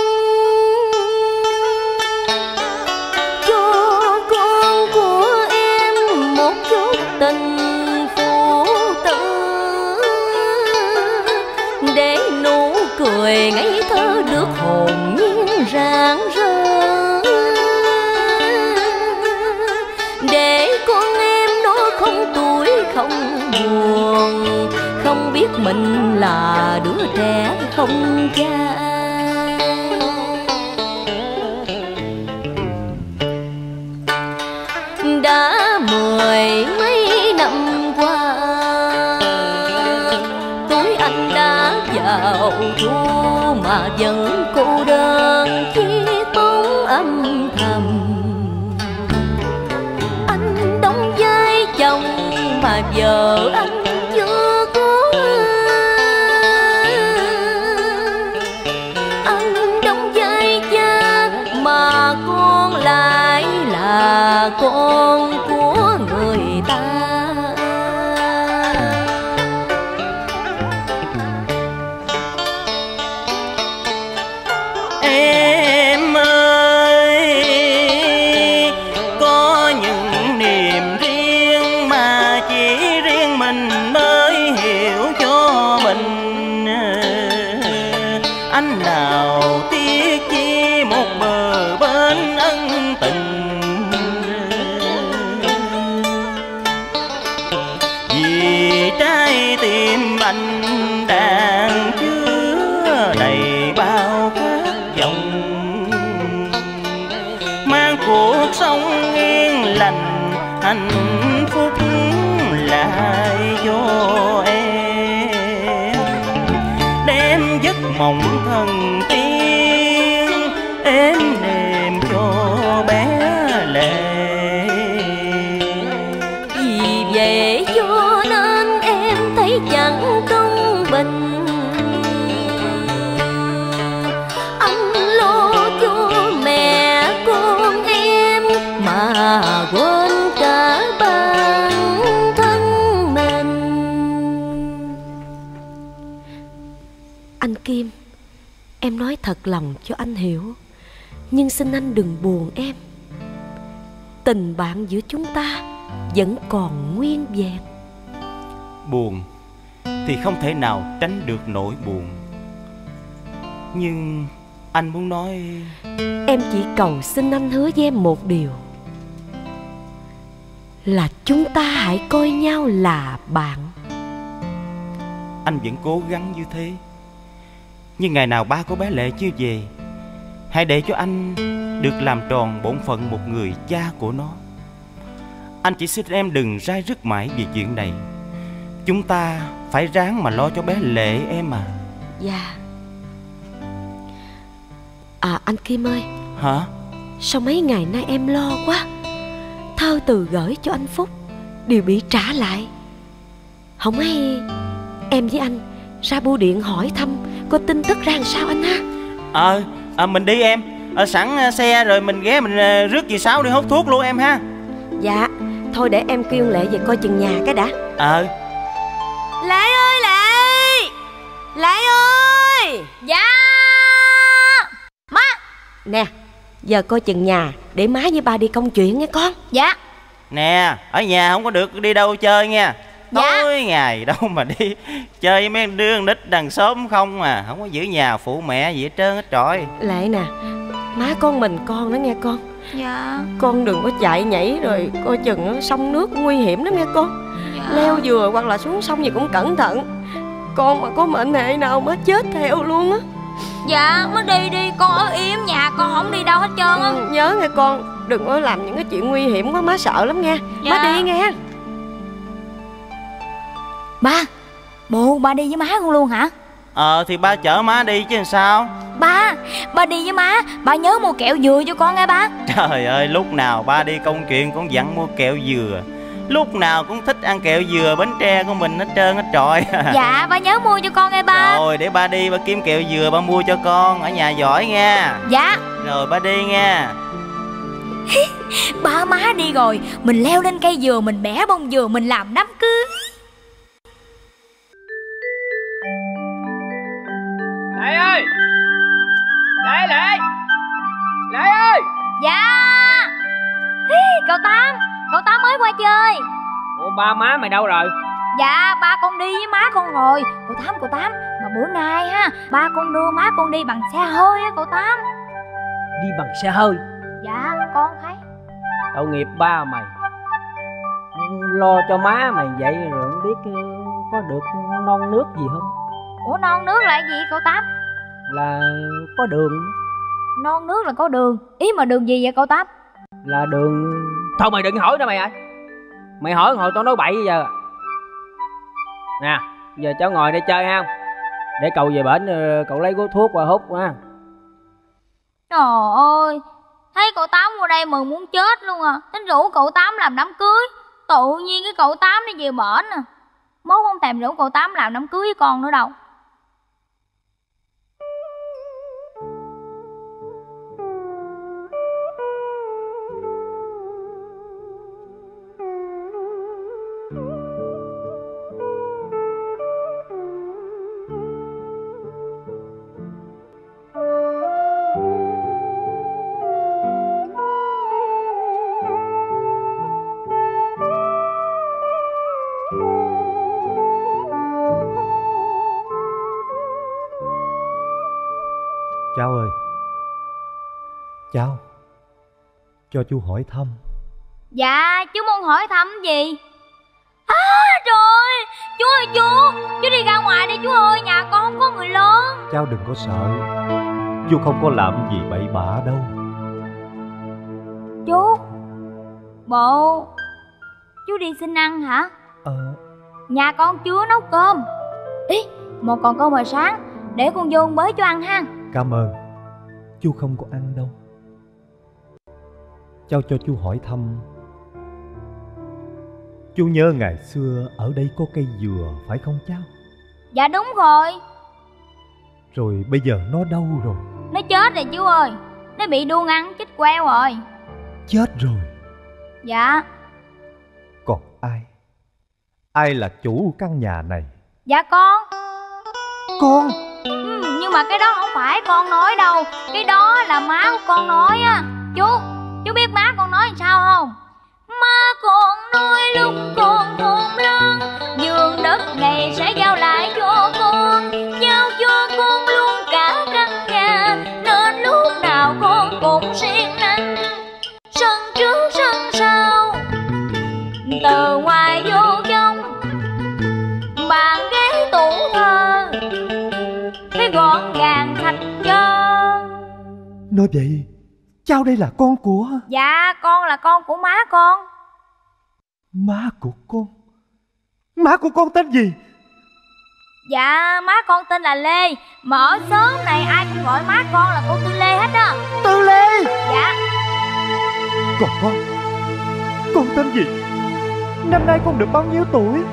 cho con của em một chút tình phụ tử, để nụ cười ngây thơ được hồn nhiên rạng rỡ, để con em nó không tuổi không buồn, không biết mình là đứa trẻ không cha. Đã mười mấy năm con của người ta. Em ơi, có những niềm riêng mà chỉ riêng mình mới hiểu cho mình. Anh nào tiếc chi một bờ bên ân tình, vì trái tim anh đang chứa đầy bao khát vọng, mang cuộc sống yên lành hạnh phúc lại cho em, đem giấc mộng thần tiên êm đềm cho bé Lệ. Vì vậy cho nên em thấy chẳng công bình, anh lo cho mẹ con em mà quên cả bản thân mình. Anh Kim, em nói thật lòng cho anh hiểu, nhưng xin anh đừng buồn em. Tình bạn giữa chúng ta vẫn còn nguyên vẹn. Buồn thì không thể nào tránh được nỗi buồn, nhưng anh muốn nói... Em chỉ cầu xin anh hứa với em một điều, là chúng ta hãy coi nhau là bạn. Anh vẫn cố gắng như thế, nhưng ngày nào ba của bé Lệ chưa về, hãy để cho anh được làm tròn bổn phận một người cha của nó. Anh chỉ xin em đừng rai rứt mãi về chuyện này. Chúng ta phải ráng mà lo cho bé Lệ em à. Dạ. À anh Kim ơi. Hả? Sao mấy ngày nay em lo quá, thơ từ gửi cho anh Phúc đều bị trả lại. Không hay em với anh ra bưu điện hỏi thăm có tin tức ra làm sao anh ha. Mình đi em. Sẵn xe rồi mình ghé mình rước dì Sáu đi hút thuốc luôn em ha. Dạ. Thôi để em kêu Lệ về coi chừng nhà cái đã. Lệ ơi Lệ, Lệ ơi. Dạ má. Nè, giờ coi chừng nhà để má với ba đi công chuyện nghe con. Dạ. Nè, ở nhà không có được đi đâu chơi nha. Tối ngày đâu mà đi chơi với mấy đứa nít đằng xóm không à. Không có giữ nhà phụ mẹ gì hết trơn hết trọi. Lệ nè, má con mình con đó nghe con. Dạ. Con đừng có chạy nhảy rồi coi chừng sông nước nguy hiểm lắm nghe con. Dạ. Leo dừa hoặc là xuống sông gì cũng cẩn thận. Con mà có mệnh hệ nào má chết theo luôn á. Dạ má đi đi, con ở yên nhà, con không đi đâu hết trơn á. Nhớ nghe con, đừng có làm những cái chuyện nguy hiểm quá, má sợ lắm nha. Má đi nghe. Ba, bộ ba đi với má con luôn hả? Thì ba chở má đi chứ sao. Ba đi với má, ba nhớ mua kẹo dừa cho con nghe ba. Trời ơi, lúc nào ba đi công chuyện cũng dặn mua kẹo dừa. Lúc nào cũng thích ăn kẹo dừa Bến Tre của mình hết trơn hết trọi. Dạ, ba nhớ mua cho con nghe ba. Rồi, để ba đi, ba kiếm kẹo dừa ba mua cho con. Ở nhà giỏi nha. Dạ. Rồi, ba đi nha. Ba má đi rồi, mình leo lên cây dừa, mình bẻ bông dừa, mình làm đám cưới. Lệ ơi! Lệ ơi! Dạ. Cậu Tám mới qua chơi. Ủa ba má mày đâu rồi? Dạ ba con đi với má con rồi. Cậu Tám mà bữa nay ha, ba con đưa má con đi bằng xe hơi á cậu Tám. Đi bằng xe hơi? Dạ con thấy. Tội nghiệp ba mày, lo cho má mày vậy rồi không biết có được non nước gì không? Ủa non nước là gì cậu Tám? Là có đường. Non nước là có đường. Ý mà đường gì vậy cậu Tám? Là đường... Thôi mày đừng hỏi nữa mày ơi. Mày hỏi hồi tao nói bậy giờ. Nè, giờ cháu ngồi đây chơi ha. Để cậu về bển cậu lấy gói thuốc qua hút ha. Trời ơi, thấy cậu Tám qua đây mừng muốn chết luôn à. Tính rủ cậu Tám làm đám cưới, tự nhiên cái cậu Tám đi về bển à. Mốt không thèm rủ cậu Tám làm đám cưới với con nữa đâu. Cháu, cho chú hỏi thăm. Dạ, chú muốn hỏi thăm gì? Trời ơi, chú ơi chú đi ra ngoài đi chú ơi, nhà con không có người lớn. Cháu đừng có sợ, chú không có làm gì bậy bạ đâu. Chú, bộ chú đi xin ăn hả? Nhà con chưa nấu cơm. Ý, một còn cơm hồi sáng, để con vô bới cho ăn ha. Cảm ơn, chú không có ăn đâu. Cháu cho chú hỏi thăm. Chú nhớ ngày xưa ở đây có cây dừa phải không cháu? Dạ đúng rồi. Rồi bây giờ nó đâu rồi? Nó chết rồi chú ơi. Nó bị đuông ăn chích queo rồi. Chết rồi? Dạ. Còn ai? Ai là chủ căn nhà này? Dạ con. Con? Nhưng mà cái đó không phải con nói đâu. Cái đó là má của con nói á. Chú biết má con nói làm sao không? Má con nói lúc con không lớn, vườn đất này sẽ giao lại cho con, giao cho con luôn cả căn nhà, nên lúc nào con cũng siêng năng. Sân trước sân sau, từ ngoài vô trong, bàn ghế tủ thờ phải gọn gàng sạch trơn. Nói vậy cháu đây là con của... Dạ con là con của má con. Má của con? Má của con tên gì? Dạ má con tên là Lê. Mà ở xóm này ai cũng gọi má con là cô Tư Lê hết á. Tư Lê? Dạ. Còn con tên gì? Năm nay con được bao nhiêu tuổi?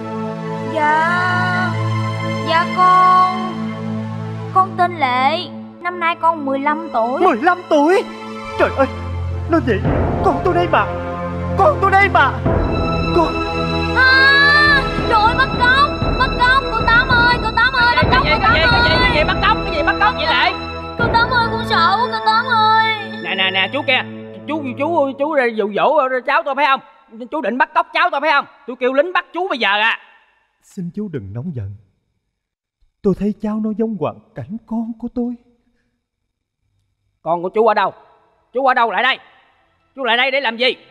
Dạ con tên Lệ. Năm nay con 15 tuổi. 15 tuổi? Trời ơi, nói vậy con tôi đây mà. Con tôi đây mà. Con... Trời ơi, bắt cóc, cô Tám ơi, bắt cóc, cái gì bắt cóc vậy Lệ? Cô Tám ơi, con sợ quá cô Tám ơi. Nè chú kia, chú dụ dỗ cháu tôi phải không? Chú định bắt cóc cháu tôi phải không? Tôi kêu lính bắt chú bây giờ à. Xin chú đừng nóng giận. Tôi thấy cháu nó giống hoàn cảnh con của tôi. Con của chú ở đâu? Chú ở đâu lại đây? Chú lại đây để làm gì?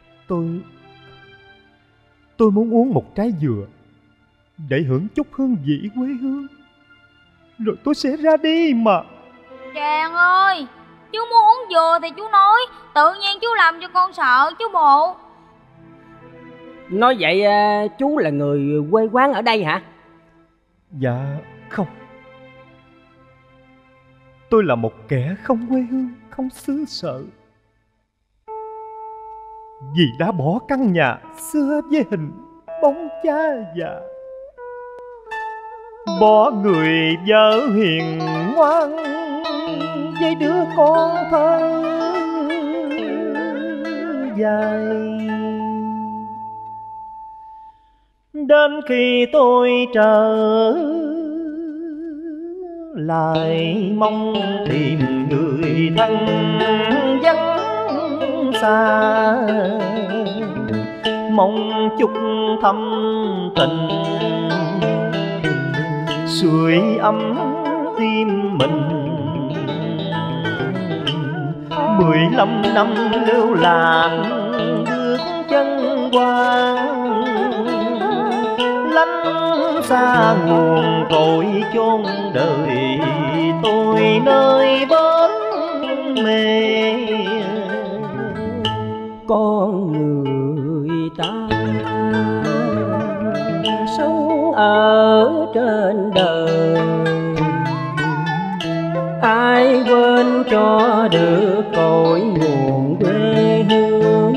Tôi muốn uống một trái dừa để hưởng chút hương vị quê hương, rồi tôi sẽ ra đi mà. Chàng ơi, chú muốn uống dừa thì chú nói, tự nhiên chú làm cho con sợ chú bộ. Nói vậy chú là người quê quán ở đây hả? Dạ không. Tôi là một kẻ không quê hương, không xứ sở. Vì đã bỏ căn nhà xưa với hình bóng cha già, bỏ người vợ hiền ngoan với đứa con thơ dài. Đến khi tôi trở lại mong tìm người thân vắng xa, mong chút thâm tình sưởi ấm tim mình. 15 năm lưu lạc bước chân qua, lánh xa nguồn cội chôn đời tôi nơi bến mê. Con người ta sống ở trên đời, ai quên cho được cội nguồn quê hương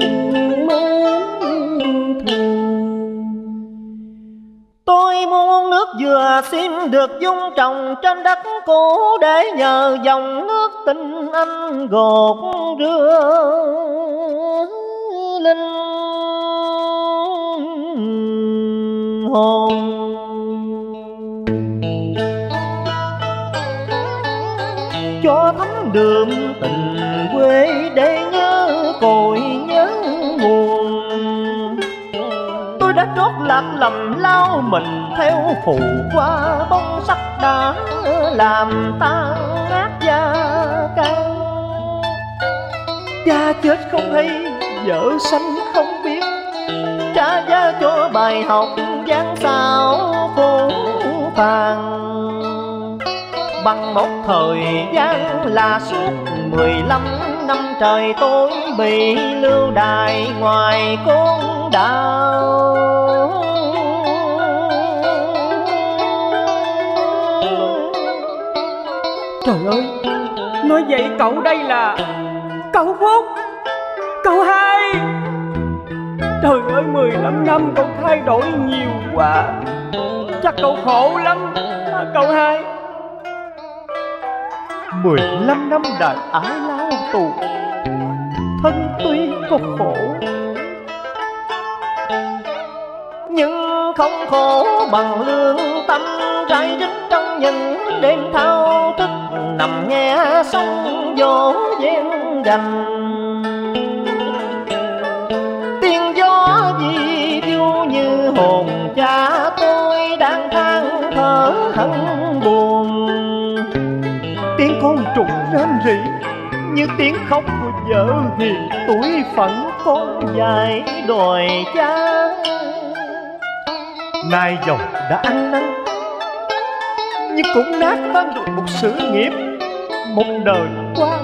mến thương. Tôi muốn nước dừa xin được dung trồng trên đất cũ, để nhờ dòng nước tình anh gột rửa linh hồn. Cho thấm đượm tình quê để nhớ cội nhớ nguồn. Tôi đã trót lạc lầm lao mình theo phù qua bông sắc đã làm tan nát da can. Cha chết không hay, vợ sanh không biết, trả giá cho bài học gian xảo phố phàng. Bằng một thời gian là suốt 15 năm trời tôi bị lưu đày ngoài con đảo. Trời ơi, nói vậy cậu đây là cậu Phúc, cậu Hai. Trời ơi, 15 năm cậu thay đổi nhiều quá, chắc cậu khổ lắm cậu Hai. 15 năm đại ái lao tù, thân tuy có khổ nhưng không khổ bằng lương tâm rải rít trong những đêm thao thức, nằm nghe sóng vỗ vang rành. Tiếng gió vi vu như hồn cha tôi đang than thở hận buồn. Tiếng con trùng rên rỉ như tiếng khóc của vợ hiền, tuổi phận con dài đòi cha. Nay dòng đã ăn năn nhưng cũng nát tan được một sự nghiệp, một đời qua.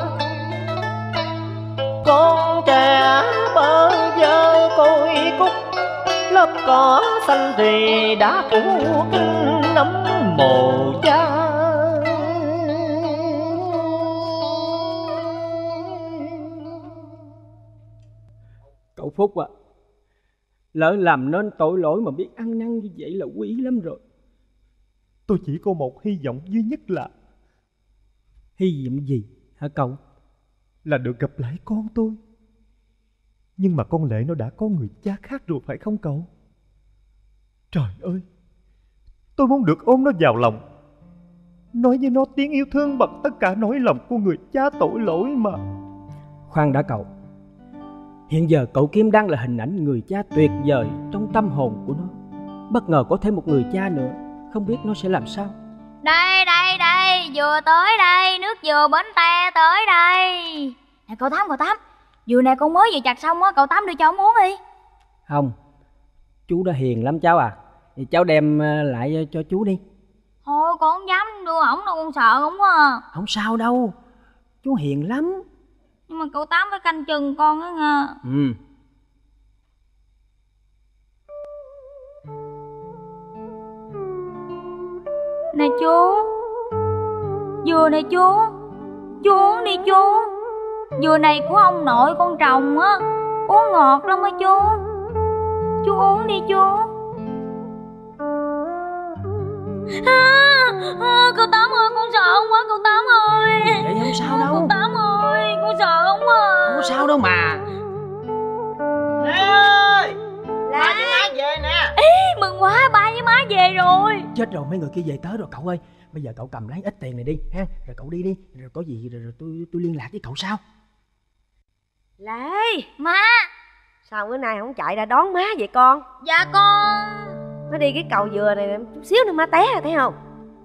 Con trẻ bơ vơ côi cúc, lớp cỏ xanh thì đã phủ kín nấm mồ cha. Cậu Phúc à, lỡ làm nên tội lỗi mà biết ăn năn như vậy là quý lắm rồi. Tôi chỉ có một hy vọng duy nhất là... Hy vọng gì hả cậu? Là được gặp lại con tôi. Nhưng mà con Lệ nó đã có người cha khác rồi phải không cậu? Trời ơi, tôi muốn được ôm nó vào lòng, nói với nó tiếng yêu thương bằng tất cả nỗi lòng của người cha tội lỗi mà. Khoan đã cậu, hiện giờ cậu Kim đang là hình ảnh người cha tuyệt vời trong tâm hồn của nó. Bất ngờ có thêm một người cha nữa, không biết nó sẽ làm sao. Đây, vừa tới đây, nước dừa Bến Tre tới đây. Nè cậu Tám, dừa này con mới vừa chặt xong á, cậu Tám đưa cho ông uống đi. Không, chú đã hiền lắm cháu à, thì cháu đem lại cho chú đi. Thôi con không dám đưa ổng đâu, con sợ ổng quá à. Không sao đâu, chú hiền lắm. Nhưng mà cậu Tám phải canh chừng con đó nha. Nè chú, dừa này chú uống đi chú. Dừa này của ông nội con trồng á, uống ngọt lắm á chú uống đi chú. Cậu Tám ơi, con sợ ông quá cậu Tám ơi. Vậy không sao đâu. Cậu Tám ơi, con sợ ông quá. Không có sao đâu mà. Lê ơi, ba với má về nè. Ê, mừng quá, ba với má về rồi. Chết rồi, mấy người kia về tới rồi cậu ơi. Bây giờ cậu cầm lấy ít tiền này đi ha, rồi cậu đi, rồi có gì rồi tôi liên lạc với cậu sau. Lê, Má. sao bữa nay không chạy ra đón má vậy con? Dạ con. Nó đi cái cầu dừa này chút xíu nữa má té rồi thấy không?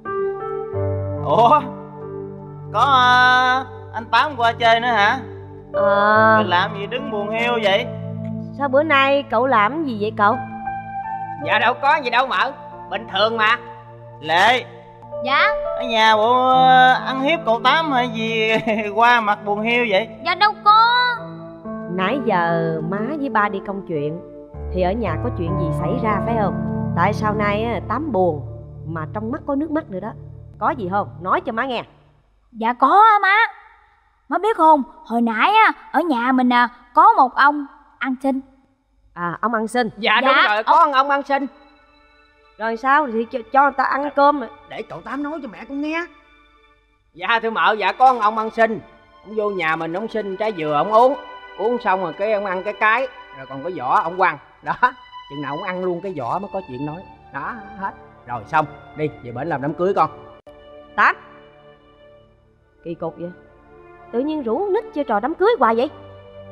Ủa, có anh Tám qua chơi nữa hả? Rồi làm gì đứng buồn hiu vậy? Sao bữa nay cậu làm gì vậy cậu? Dạ đâu có gì đâu mợ, bình thường mà. Lệ. Dạ. Ở nhà bộ ăn hiếp cậu Tám hay gì qua mặt buồn hiu vậy? Dạ đâu có. Nãy giờ má với ba đi công chuyện, thì ở nhà có chuyện gì xảy ra phải không? Tại sao nay Tám buồn mà trong mắt có nước mắt nữa đó? Có gì không? Nói cho má nghe. Dạ có á má. Má biết không, hồi nãy á ở nhà mình có một ông ăn xin. À, ông ăn xin. Dạ đúng rồi, có ông ăn xin. Rồi sao thì cho người ta ăn cơm. Để cậu Tám nói cho mẹ con nghe. Dạ thưa mợ, dạ có ông ăn xin. Ông vô nhà mình, ông xin trái dừa ông uống. Uống xong rồi cái ông ăn cái rồi còn cái vỏ ông quăng. Đó, chừng nào ông ăn luôn cái vỏ mới có chuyện nói. Đó, hết. Rồi xong, đi về bển làm đám cưới con. Tám, kỳ cục vậy, tự nhiên rủ nít chơi trò đám cưới hoài vậy.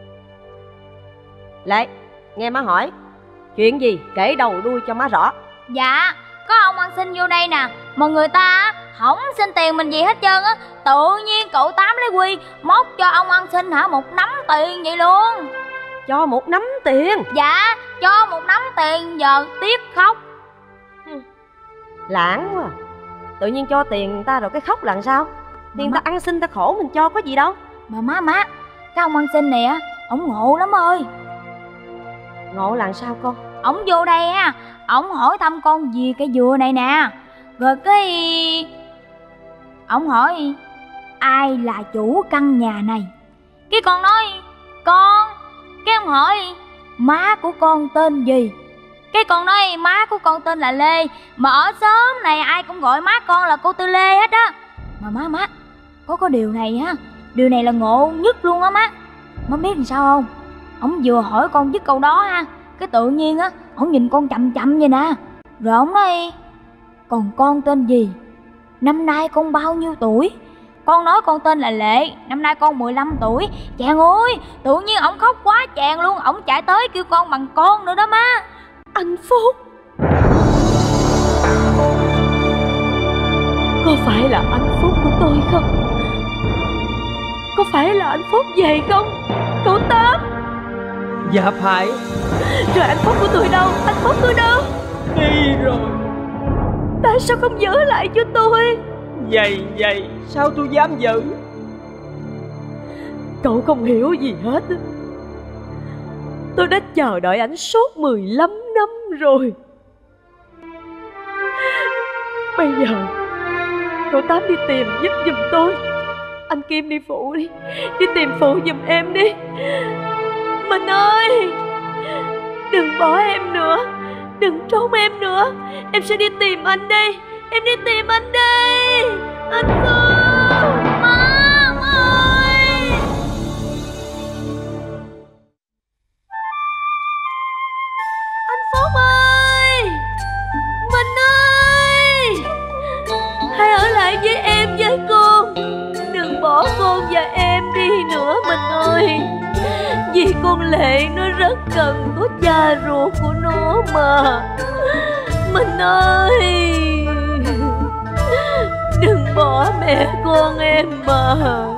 Lệ, nghe má hỏi, chuyện gì kể đầu đuôi cho má rõ. Dạ, có ông ăn xin vô đây nè, mà người ta không xin tiền mình gì hết trơn á. Tự nhiên cậu Tám lấy Quy móc cho ông ăn xin một nắm tiền vậy luôn. Cho một nắm tiền? Dạ, cho một nắm tiền, giờ tiếc khóc. Lãng quá. Tự nhiên cho tiền người ta rồi cái khóc là sao? Tiền ta ăn xin ta khổ mình cho có gì đâu. Mà má, cái ông ăn xin này á, ổng ngộ lắm ơi. Ngộ là sao con? Ổng vô đây á, ổng hỏi thăm con về cây dừa này nè. Rồi cái ổng hỏi ai là chủ căn nhà này. Cái con nói con. Cái ông hỏi má của con tên gì. Cái con nói má của con tên là Lê, mà ở xóm này ai cũng gọi má con là cô Tư Lê hết á. Mà má có điều này á, điều này là ngộ nhất luôn á má. Má biết làm sao không? Ổng vừa hỏi con dứt câu đó ha, cái tự nhiên á, ổng nhìn con chậm chậm vậy nè. Rồi ổng nói còn con tên gì, năm nay con bao nhiêu tuổi. Con nói con tên là Lệ, năm nay con 15 tuổi. Chàng ơi, tự nhiên ổng khóc quá chàng luôn. Ổng chạy tới kêu con bằng con nữa đó má. Anh Phúc, có phải là anh Phúc của tôi không? Có phải là anh Phúc về không, cậu Tám? Dạ phải. Rồi anh Phúc của tôi đâu? Anh Phúc tôi đâu? Đi rồi. Tại sao không giữ lại cho tôi? Vậy sao tôi dám giữ? Cậu không hiểu gì hết. Tôi đã chờ đợi ảnh suốt 15 năm rồi. Bây giờ cậu Tám đi tìm giúp giùm tôi. Anh Kim đi phụ đi, đi tìm phụ giùm em đi. Mình ơi, đừng bỏ em nữa, đừng trốn em nữa. Em sẽ đi tìm anh đây. Em đi tìm anh đây. Anh Phúc, má ơi. Anh Phúc ơi, mình ơi, hãy ở lại với em với con. Đừng bỏ con và em đi nữa mình ơi. Vì con Lệ nó rất cần có cha ruột của nó mà. Mình ơi, đừng bỏ mẹ con em mà.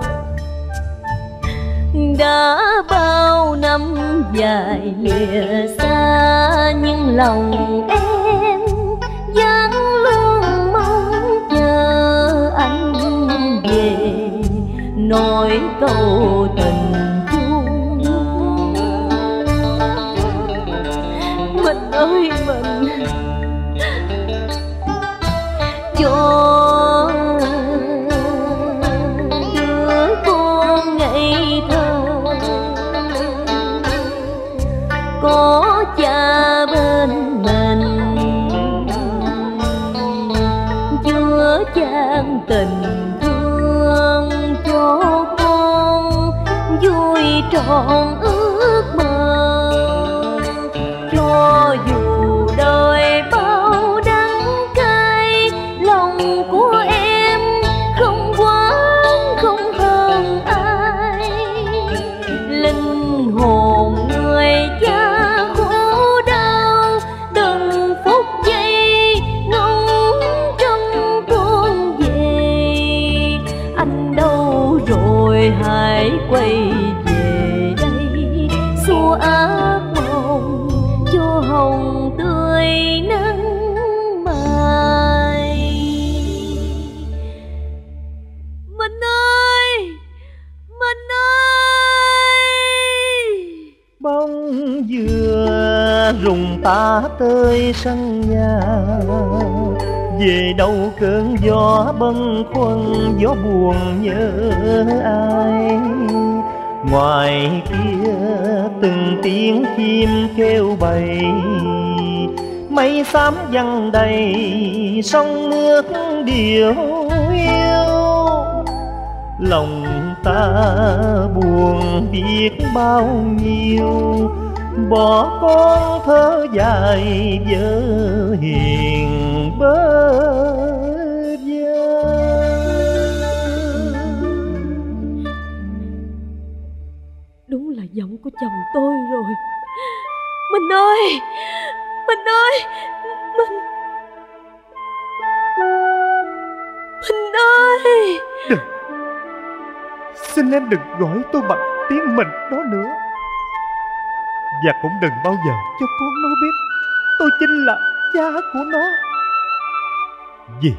Đã bao năm dài lìa xa, nhưng lòng em vẫn luôn mong chờ anh về, nói câu tình chung. Mình ơi mình, cho đứa con ngây thơ có cha bên mình, chúa chan tình thương cho con vui trọn ước mơ. Cho dù đời bao đắng cay, lòng của em không quán không hơn ai. Linh hồn người cha khổ đau, từng phút giây ngóng trông con về. Anh đâu rồi hãy quay về đây, xua ác mộng cho hồng tươi nắng mai. Mình ơi, mình ơi. Bông dừa rụng tả tơi sân nhà, về đâu cơn gió bâng khuâng, gió buồn nhớ ai. Ngoài kia từng tiếng chim kêu bầy, mây xám văng đầy sông nước điệu hiu. Lòng ta buồn biết bao nhiêu, bỏ con thơ dài vỡ hiền bơ vơ. Đúng là giọng của chồng tôi rồi. Mình ơi, mình ơi, mình Mình ơi. Đừng, xin em đừng gọi tôi bằng tiếng mình đó nữa. Và cũng đừng bao giờ cho con nó biết tôi chính là cha của nó. Vì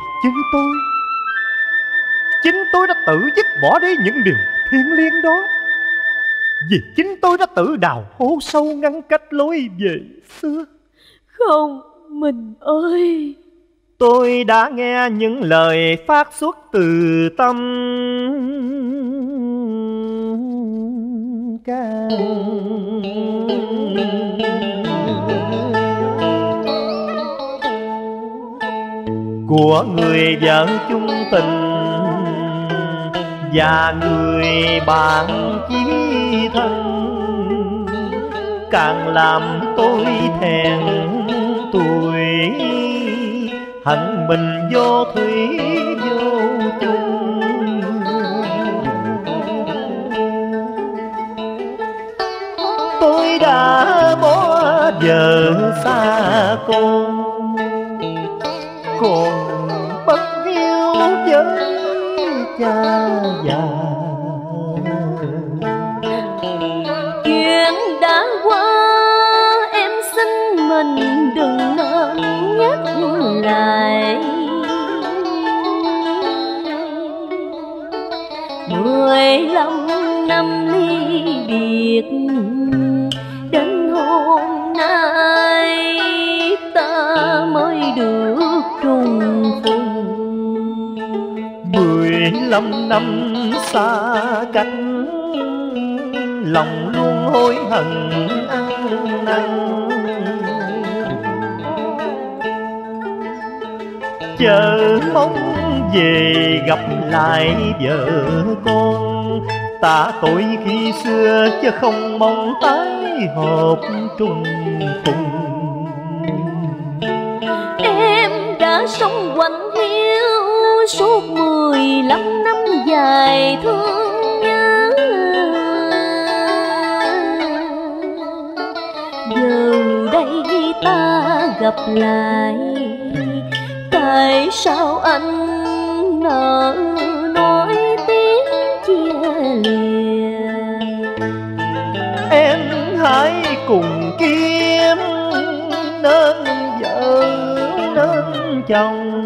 chính tôi đã tự dứt bỏ đi những điều thiêng liêng đó. Vì chính tôi đã tự đào hố sâu ngăn cách lối về xưa. Không, mình ơi. Tôi đã nghe những lời phát xuất từ tâm can của người vợ chung tình và người bạn chí thân, càng làm tôi thẹn tuổi, hận mình vô thủy vô chung. Tôi đã bỏ vợ xa con bất hiếu với cha già. Chuyện đã qua, em xin mình đừng nên nhắc lại. 15 năm ly biệt, đến hôm nay ta mới được trùng phùng. 15 năm xa cách, lòng luôn hối hận ăn năn. Chờ mong về gặp lại vợ con, tạ tội khi xưa chứ không mong tái hợp trùng phùng. Em đã sống quạnh hiu suốt 15 năm dài thương nhớ. Giờ đây ta gặp lại, tại sao anh nỡ nói tiếng chia lìa? Em hãy cùng kiếm nên vợ nên chồng,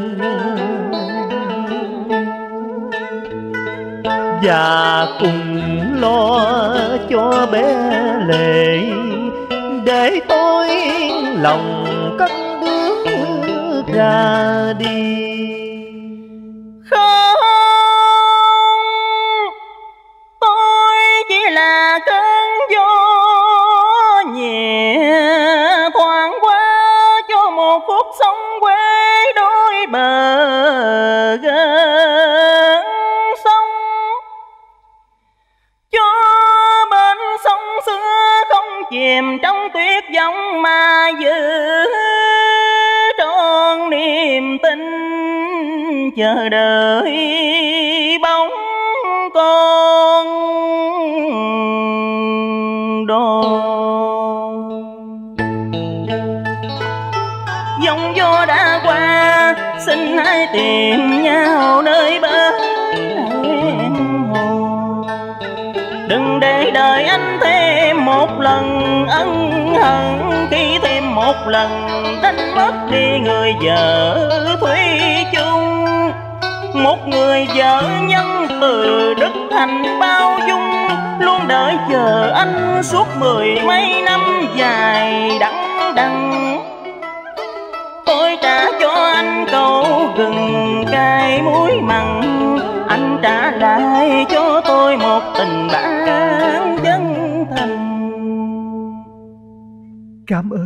và cùng lo cho bé Lệ, để tôi yên lòng cất bước ra đi. Không, tôi chỉ là cơn gió nhẹ thoảng qua cho một phút sông quê đôi bờ gần sông, cho bên sông xưa không chìm trong tuyết vọng mà giữ trọn niềm tin chờ đợi bóng con đò. Dòng gió đã qua, xin hãy tìm nhau nơi bến hẹn hò. Đừng để đời anh thêm một lần ân hận, khi thêm một lần đánh mất đi người vợ thủy chung. Một người vợ nhân từ đức hạnh bao dung, luôn đợi chờ anh suốt 10 mấy năm dài đắng đắng. Tôi trả cho anh câu gừng cay muối mặn, anh trả lại cho tôi một tình bạn chân thành. Cảm ơn.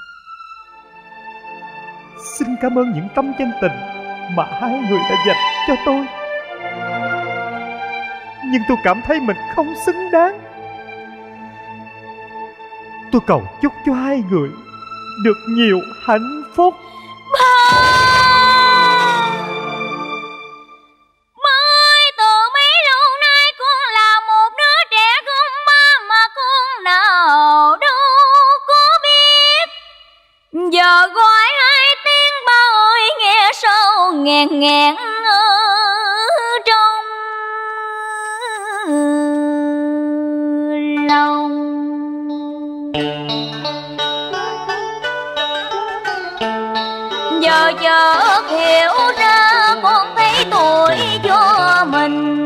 Xin cảm ơn những tấm chân tình mà hai người đã dành cho tôi. Nhưng tôi cảm thấy mình không xứng đáng. Tôi cầu chúc cho hai người được nhiều hạnh phúc. Mới từ mấy lâu nay con là một đứa trẻ không ba, mà con nào đâu có biết. Giờ gọi hai tiếng ba ơi nghe sâu nghẹn nghẹn ơi. Giờ chợt hiểu ra con thấy tuổi cho mình.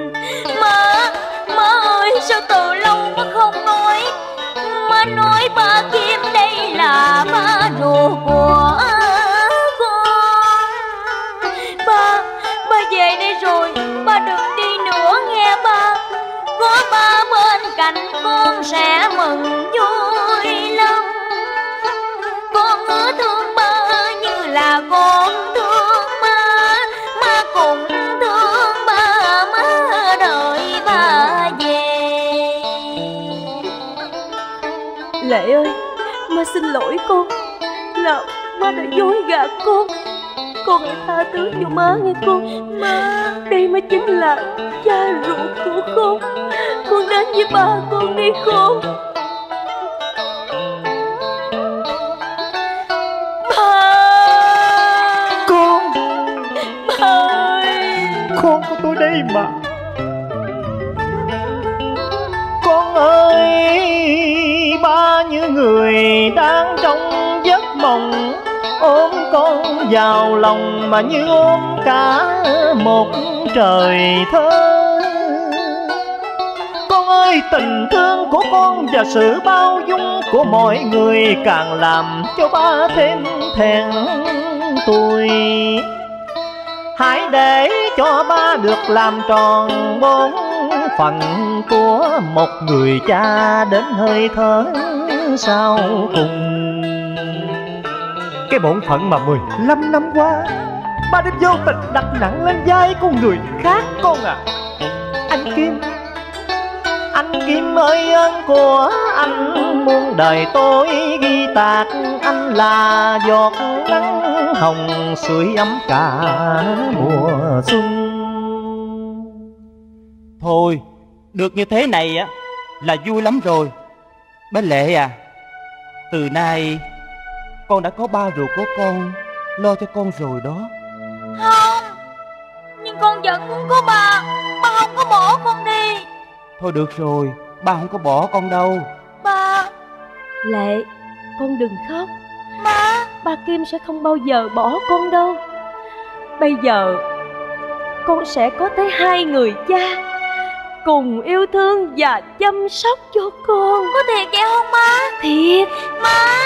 Má ơi, sao từ lâu má không nói? Má nói ba Kim đây là ba ruột của con. Ba về đây rồi, ba đừng đi nữa nghe ba. Có ba bên cạnh con sẽ mừng vui lắm. Con hứa thương ba như là con thương má. Má cũng thương ba, má đợi ba về. Lệ ơi, má xin lỗi con, là má đã dối gạt con. Con hãy tha thứ cho má nghe con. Má, đây mới chính là cha ruột của con. Con đến với ba con đi con. Con, Ba ơi, con của tôi đây mà. Con ơi, ba như người đang trong giấc mộng, ôm con vào lòng mà như ôm cả một trời thơ. Con ơi, tình thương của con và sự bao dung của mọi người càng làm cho ba thêm thẹn tuổi. Hãy để cho ba được làm tròn bổn phận của một người cha đến hơi thở sau cùng. Cái bổn phận mà 15 năm qua ba đã vô tình đặt nặng lên vai con người khác con à. Anh Kim ơi, ơn của anh muôn đời tôi ghi tạc. Anh là giọt nắng hồng sưởi ấm cả mùa xuân. Thôi, được như thế này á là vui lắm rồi. Bé Lệ à, từ nay con đã có ba ruột của con lo cho con rồi đó. Không, nhưng con vẫn muốn có ba. Ba không có bỏ con đi. Thôi được rồi, ba không có bỏ con đâu. Ba. Lệ, con đừng khóc. Má. Ba Kim sẽ không bao giờ bỏ con đâu. Bây giờ con sẽ có tới 2 người cha cùng yêu thương và chăm sóc cho con. Có thiệt vậy không má? Thiệt. Má.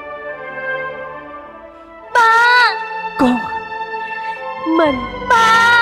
Ba. Con mình. Ba.